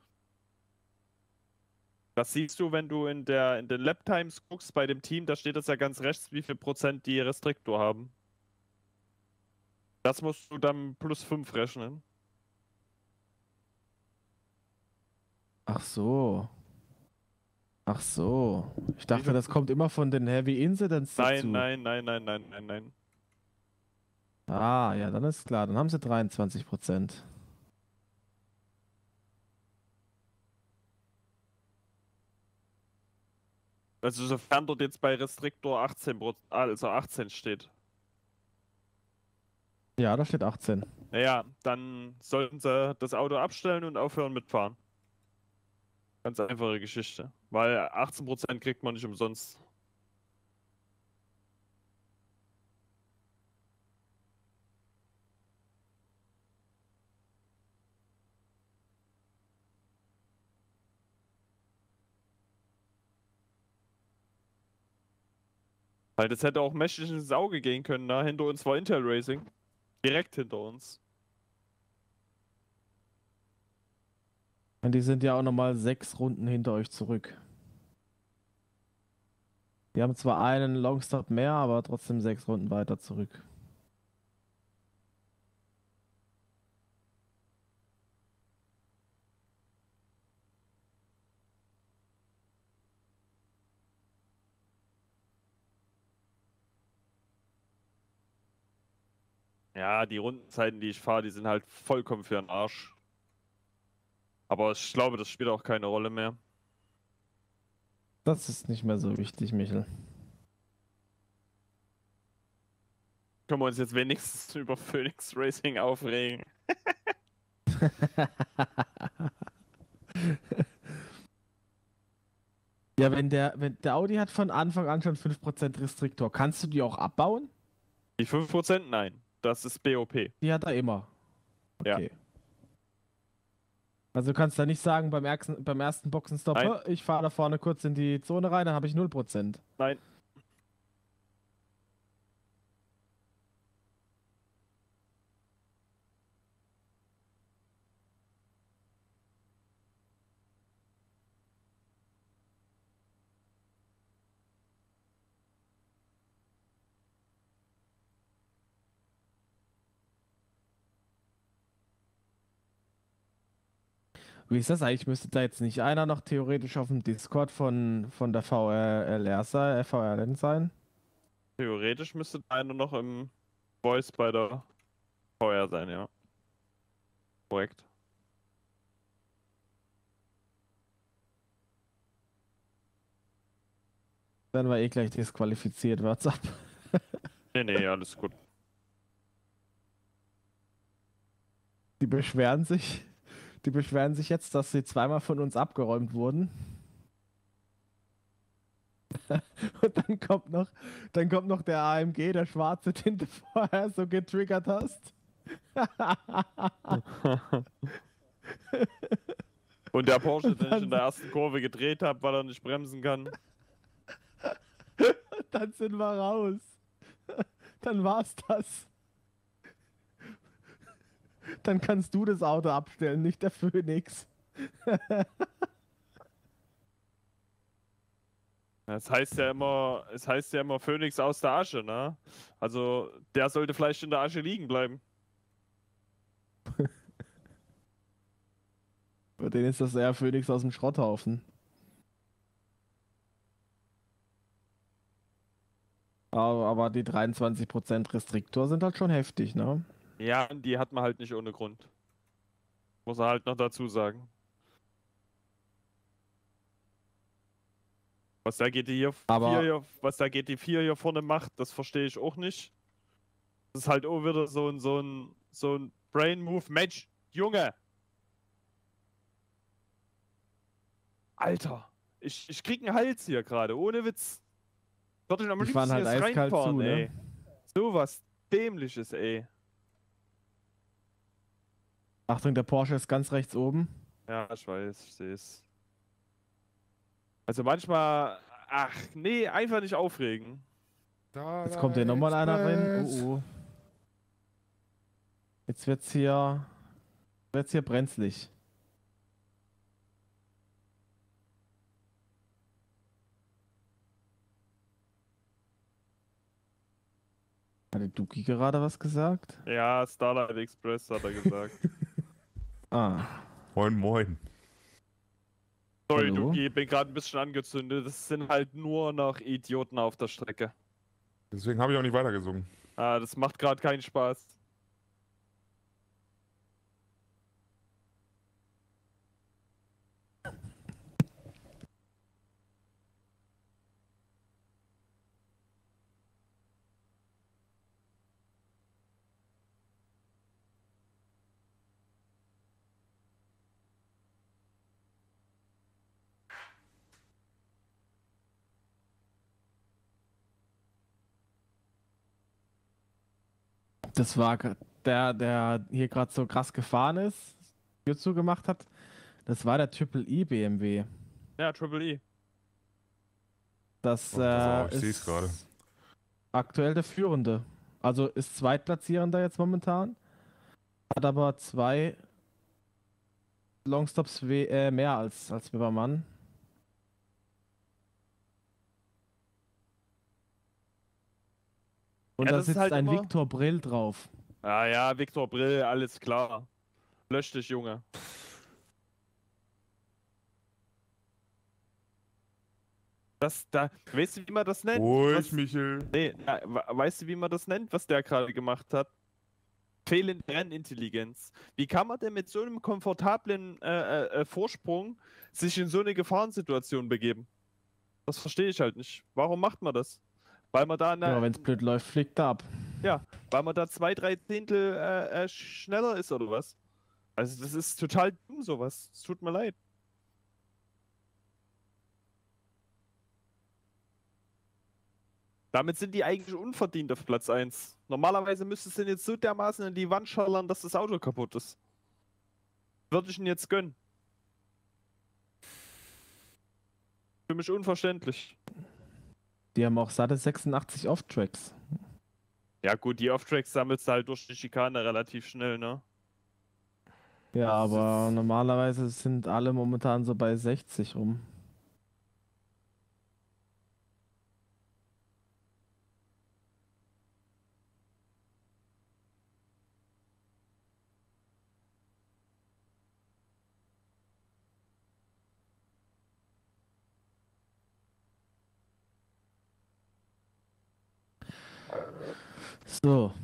Das siehst du, wenn du in den Lap-Times guckst bei dem Team, da steht das ja ganz rechts, wie viel Prozent die Restriktor haben. Das musst du dann plus 5 rechnen. Ach so. Ach so. Ich dachte, das kommt immer von den Heavy Incidents dazu. Nein. Ah, ja, dann ist klar. Dann haben sie 23%. Also sofern dort jetzt bei Restriktor 18 steht. Ja, da steht 18. Naja, dann sollten sie das Auto abstellen und aufhören mitfahren. Ganz einfache Geschichte. Weil 18% kriegt man nicht umsonst. Weil das hätte auch mächtig ins Auge gehen können, ne? Hinter uns war Intel Racing. Direkt hinter uns. Und die sind ja auch nochmal 6 Runden hinter euch zurück. Die haben zwar einen Longstop mehr, aber trotzdem 6 Runden weiter zurück. Ja, die Rundenzeiten, die ich fahre, die sind halt vollkommen für den Arsch. Aber ich glaube, das spielt auch keine Rolle mehr. Das ist nicht mehr so wichtig, Michel. Können wir uns jetzt wenigstens über Phoenix Racing aufregen? Ja, wenn der Audi hat von Anfang an schon 5% Restriktor, kannst du die auch abbauen? Die 5%? Nein. Das ist BOP. Die hat er immer. Ja. Okay. Also du kannst da nicht sagen beim ersten Boxenstopp, Nein. ich fahre da vorne kurz in die Zone rein, dann habe ich 0%. Nein. Wie ist das eigentlich? Müsste da jetzt nicht einer noch theoretisch auf dem Discord von der VRLR sein, VRLN sein? Theoretisch müsste einer noch im Voice bei der VR sein, ja. Korrekt. Dann war eh gleich disqualifiziert, WhatsApp. Nee, alles gut. Die beschweren sich jetzt, dass sie zweimal von uns abgeräumt wurden. Und dann kommt noch der AMG, der schwarze, den du vorher so getriggert hast. Und der Porsche, den ich in der ersten Kurve gedreht habe, weil er nicht bremsen kann. Dann sind wir raus. Dann war's das. Dann kannst du das Auto abstellen, nicht der Phoenix. Es heißt ja immer Phoenix aus der Asche, ne? Also der sollte vielleicht in der Asche liegen bleiben. Für den ist das eher Phoenix aus dem Schrotthaufen. Aber die 23% Restriktor sind halt schon heftig, ne? Ja, die hat man halt nicht ohne Grund. Muss er halt noch dazu sagen. Was der GT4 hier vorne macht, das verstehe ich auch nicht. Das ist halt auch wieder so ein Brain-Move. Mensch, Junge! Alter, ich krieg einen Hals hier gerade, ohne Witz. Würde ich am Die fahren liebsten halt jetzt eiskalt reinfahren, zu, ey. ne? So was Dämliches, ey. Achtung, der Porsche ist ganz rechts oben. Ja, ich weiß, ich sehe es. Also manchmal, ach nee, einfach nicht aufregen. Jetzt kommt hier nochmal einer rein. Oh. Jetzt wird's hier brenzlig. Hat der Duki gerade was gesagt? Ja, Starlight Express hat er gesagt. Ah. Moin, moin. Sorry, Hallo? Duki, bin gerade ein bisschen angezündet. Das sind halt nur noch Idioten auf der Strecke. Deswegen habe ich auch nicht weitergesungen. Ah, das macht gerade keinen Spaß. Das war der hier gerade so krass gefahren ist, Tür zugemacht hat. Das war der Triple E BMW. Ja, Triple E. Das Oh, pass auf, ich sehe es ist gerade. aktuell der Führende. Also ist Zweitplatzierender jetzt momentan. Hat aber 2 Longstops mehr als Wimmermann. Und Ja, da das ist sitzt halt ein immer- Viktor Brill drauf. Ah ja, Viktor Brill, alles klar. Lösch dich, Junge. Weißt du, wie man das nennt? Ruhig, Michel. Nee, weißt du, wie man das nennt, was der gerade gemacht hat? Fehlende Rennintelligenz. Wie kann man denn mit so einem komfortablen Vorsprung sich in so eine Gefahrensituation begeben? Das verstehe ich halt nicht. Warum macht man das? Weil man da, Ja, wenn es blöd läuft, fliegt er ab. weil man da 2, 3 Zehntel schneller ist oder was? Also das ist total dumm sowas. Es tut mir leid. Damit sind die eigentlich unverdient auf Platz 1. Normalerweise müsste es denn jetzt so dermaßen in die Wand schallern, dass das Auto kaputt ist. Würde ich ihn jetzt gönnen. Für mich unverständlich. Die haben auch satte 86 Off-Tracks. Ja gut, die Off-Tracks sammelst du halt durch die Schikane relativ schnell, ne? Ja, aber normalerweise sind alle momentan so bei 60 rum. So.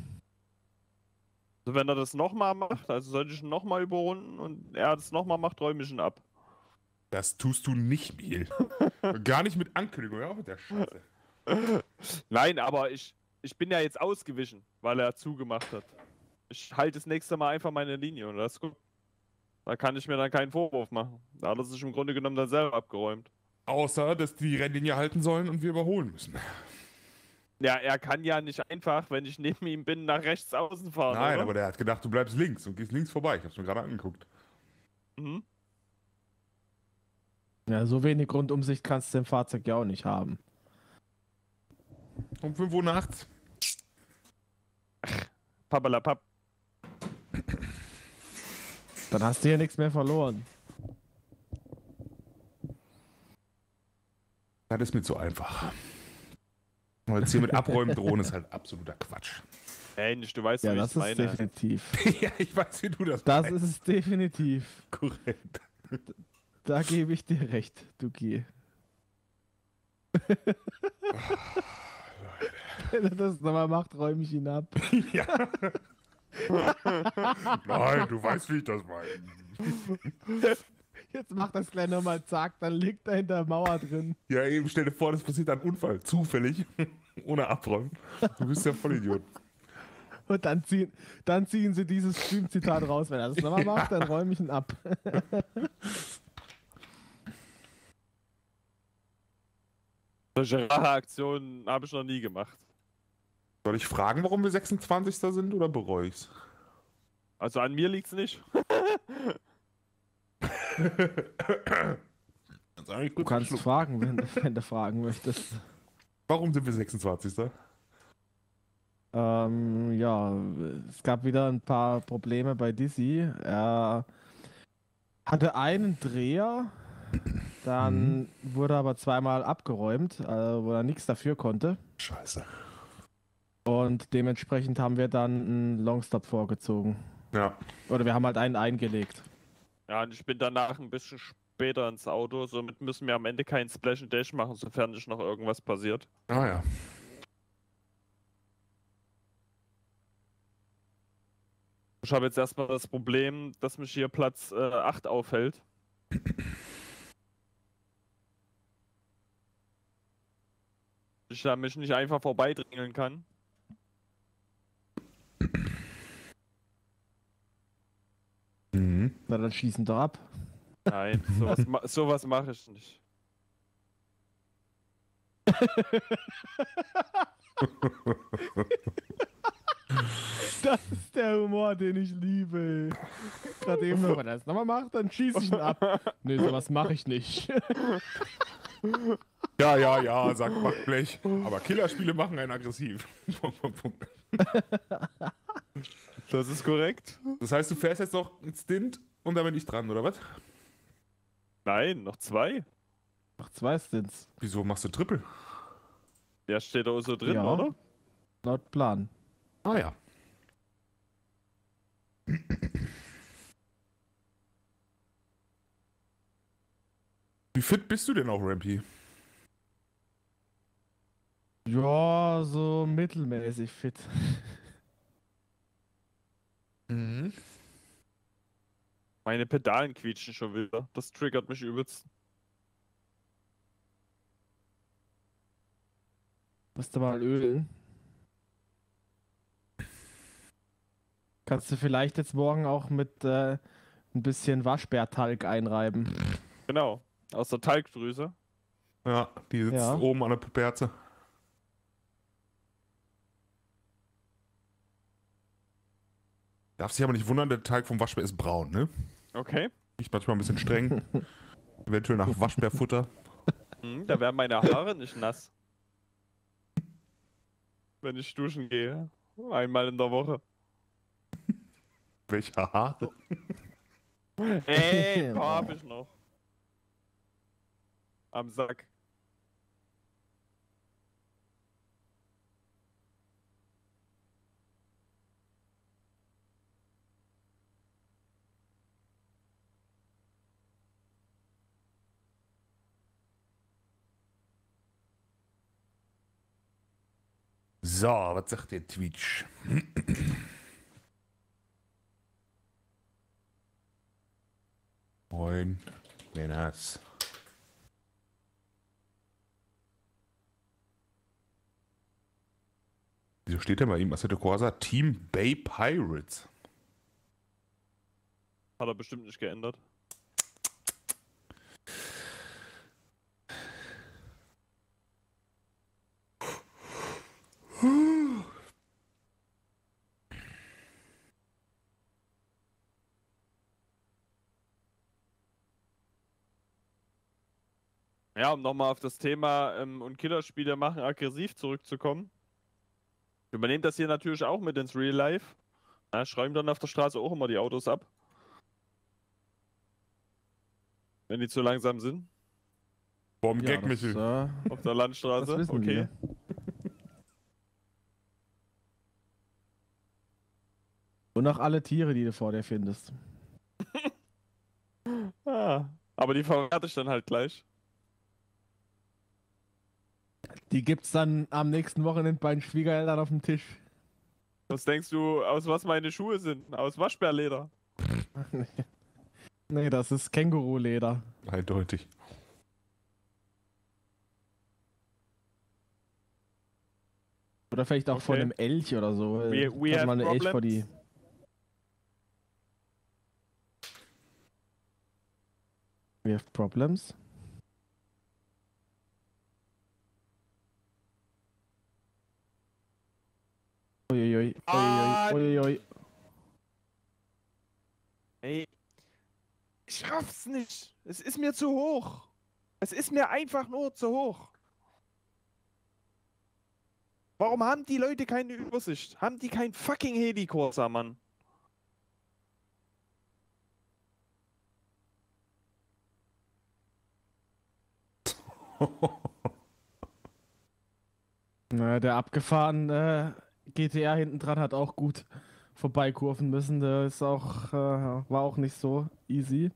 Also wenn er das nochmal macht, also sollte ich ihn nochmal überrunden und er das nochmal macht, räume ich ihn ab. Das tust du nicht, Miel. Gar nicht mit Ankündigung, ja, mit der Scheiße. Nein, aber ich bin ja jetzt ausgewichen, weil er zugemacht hat. Ich halte das nächste Mal einfach meine Linie und das ist gut. Da kann ich mir dann keinen Vorwurf machen. Da hat er sich im Grunde genommen dann selber abgeräumt. Außer, dass die Rennlinie halten sollen und wir überholen müssen. Ja, er kann ja nicht einfach, wenn ich neben ihm bin, nach rechts außen fahren. Nein, oder? aber der hat gedacht, du bleibst links und gehst links vorbei. Ich hab's mir gerade angeguckt. Mhm. Ja, so wenig Rundumsicht kannst du im Fahrzeug ja auch nicht haben. Um 5 Uhr nachts. Pappalapapp. Dann hast du hier nichts mehr verloren. Das ist mir zu einfach. Aber jetzt hier mit Abräumen drohen ist halt absoluter Quatsch. Mensch, du weißt, Ja, wie ich das es ist meine. definitiv. Ja, ich weiß, wie du das Das meinst. ist es definitiv. Korrekt. Da gebe ich dir recht, Duki. Wenn er das nochmal macht, räume ich ihn ab. Ja. Nein, du weißt, wie ich das meine. Jetzt macht das gleich nochmal zack, dann liegt er hinter der Mauer drin. Ja, eben, stell dir vor, das passiert ein Unfall. Zufällig. Ohne Abräumen. Du bist ja Vollidiot. Und dann ziehen sie dieses Stream-Zitat raus. Wenn er das nochmal macht, dann räume ich ihn ab. Solche Racheaktionen habe ich noch nie gemacht. Soll ich fragen, warum wir 26. sind oder bereue ich's? Also an mir liegt's nicht. Du kannst fragen, wenn du fragen möchtest. Warum sind wir 26.? Ja, es gab wieder ein paar Probleme bei Dizzy. Er hatte einen Dreher, dann wurde aber zweimal abgeräumt, wo er nichts dafür konnte. Scheiße. Und dementsprechend haben wir dann einen Longstop vorgezogen. Ja. Oder wir haben halt einen eingelegt. Ja, und ich bin danach ein bisschen später ins Auto. Somit müssen wir am Ende keinen Splash and Dash machen, sofern nicht noch irgendwas passiert. Ah ja. Ich habe jetzt erstmal das Problem, dass mich hier Platz 8 aufhält. Ich da mich nicht einfach vorbeidrängeln kann. Mhm. Na, dann schießen doch ab. Nein, sowas mache ich nicht. Das ist der Humor, den ich liebe. Gerade eben noch, wenn er das nochmal macht, dann schieße ich ihn ab. Nee, sowas mache ich nicht. Ja, sagt Backblech. Aber Killerspiele machen einen aggressiv. Das ist korrekt. Das heißt, du fährst jetzt noch einen Stint und dann bin ich dran, oder was? Nein, noch 2. Noch 2 Stints. Wieso machst du Triple? Der steht da so drin, Ja. oder? Laut Plan. Ah ja. Wie fit bist du denn auch, Rampy? Ja, so mittelmäßig fit. Mhm. Meine Pedalen quietschen schon wieder. Das triggert mich übelst. Musst du mal ölen. Kannst du vielleicht jetzt morgen auch mit ein bisschen Waschbärtalg einreiben. Genau, aus der Talgdrüse. Ja, die sitzt Ja. oben an der Puperze. Darfst dich aber nicht wundern, der Teig vom Waschbär ist braun, ne? Okay. Riecht manchmal ein bisschen streng. Eventuell nach Waschbärfutter. Da werden meine Haare nicht nass. Wenn ich duschen gehe. Einmal in der Woche. Welche Haare? Ey, ein paar hab ich noch. Am Sack. So, was sagt der Twitch? Moin, Männers. Wieso steht da bei ihm Assetto Corsa Team Bay Pirates? Hat er bestimmt nicht geändert. Ja, um nochmal auf das Thema und Killerspiele machen aggressiv zurückzukommen. Wir übernehmen das hier natürlich auch mit ins Real Life. Ja, schreiben dann auf der Straße auch immer die Autos ab. Wenn die zu langsam sind. Warum Ja, Gag, das, Michel? Auf der Landstraße. Das wissen Okay. wir. Und auch alle Tiere, die du vor dir findest. Ah, aber die verwerte ich dann halt gleich. Die gibt's dann am nächsten Wochenende bei den Schwiegereltern auf dem Tisch. Was denkst du, aus was meine Schuhe sind? Aus Waschbärleder. Nee, das ist Känguruleder. Eindeutig. Oder vielleicht auch von Okay. einem Elch oder so. We Dass have man einen Elch vor die. problems. We have problems. Uiuiui, Ah, uiuiui, uiuiui. Ey, ich raff's nicht. Es ist mir zu hoch. Es ist mir einfach nur zu hoch. Warum haben die Leute keine Übersicht? Haben die kein fucking Helikorsa, Mann? Na, der abgefahrene GTR hinten dran hat auch gut vorbeikurven müssen. Der ist auch, war auch nicht so easy.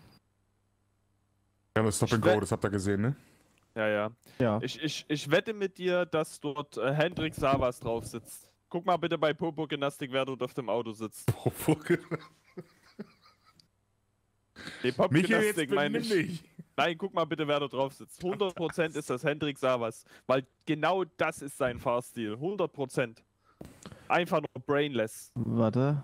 Ja, das Stop and Go, das habt ihr gesehen, ne? Ja, ja. Ja. Ich wette mit dir, dass dort Hendrik Savas drauf sitzt. Guck mal bitte bei Popo Gymnastik, wer dort auf dem Auto sitzt. Nee, Pop Michael, jetzt Gymnastik meine benimm ich. dich. Nein, guck mal bitte, wer da drauf sitzt. 100% ist das Hendrik Savas. Weil genau das ist sein Fahrstil. 100%. Einfach nur brainless. Warte.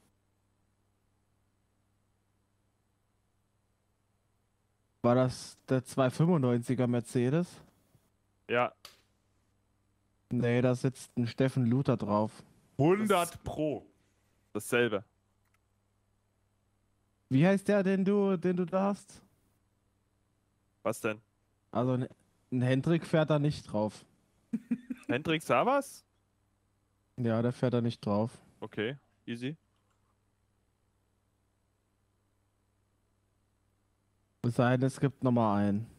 War das der 295er Mercedes? Ja. Nee, da sitzt ein Steffen Luther drauf. 100 Pro. Dasselbe. Wie heißt der, den du da hast? Was denn? Also ein Hendrik fährt da nicht drauf. Hendrik Savas? Ja, der fährt da nicht drauf. Okay, easy. Es sei denn, es gibt nochmal einen.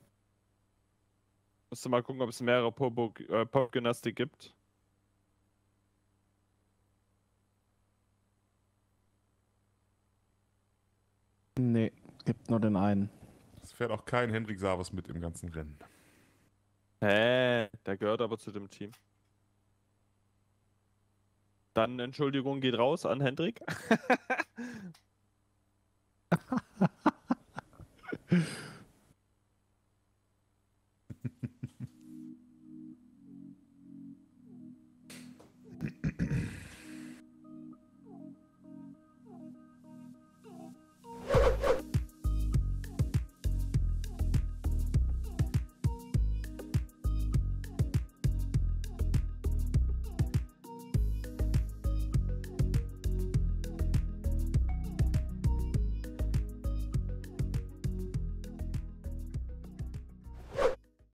Musst du mal gucken, ob es mehrere Pop-Gymnastik gibt. Nee, gibt nur den einen. Es fährt auch kein Hendrik Savas mit im ganzen Rennen. Der gehört aber zu dem Team. Dann Entschuldigung geht raus an Hendrik.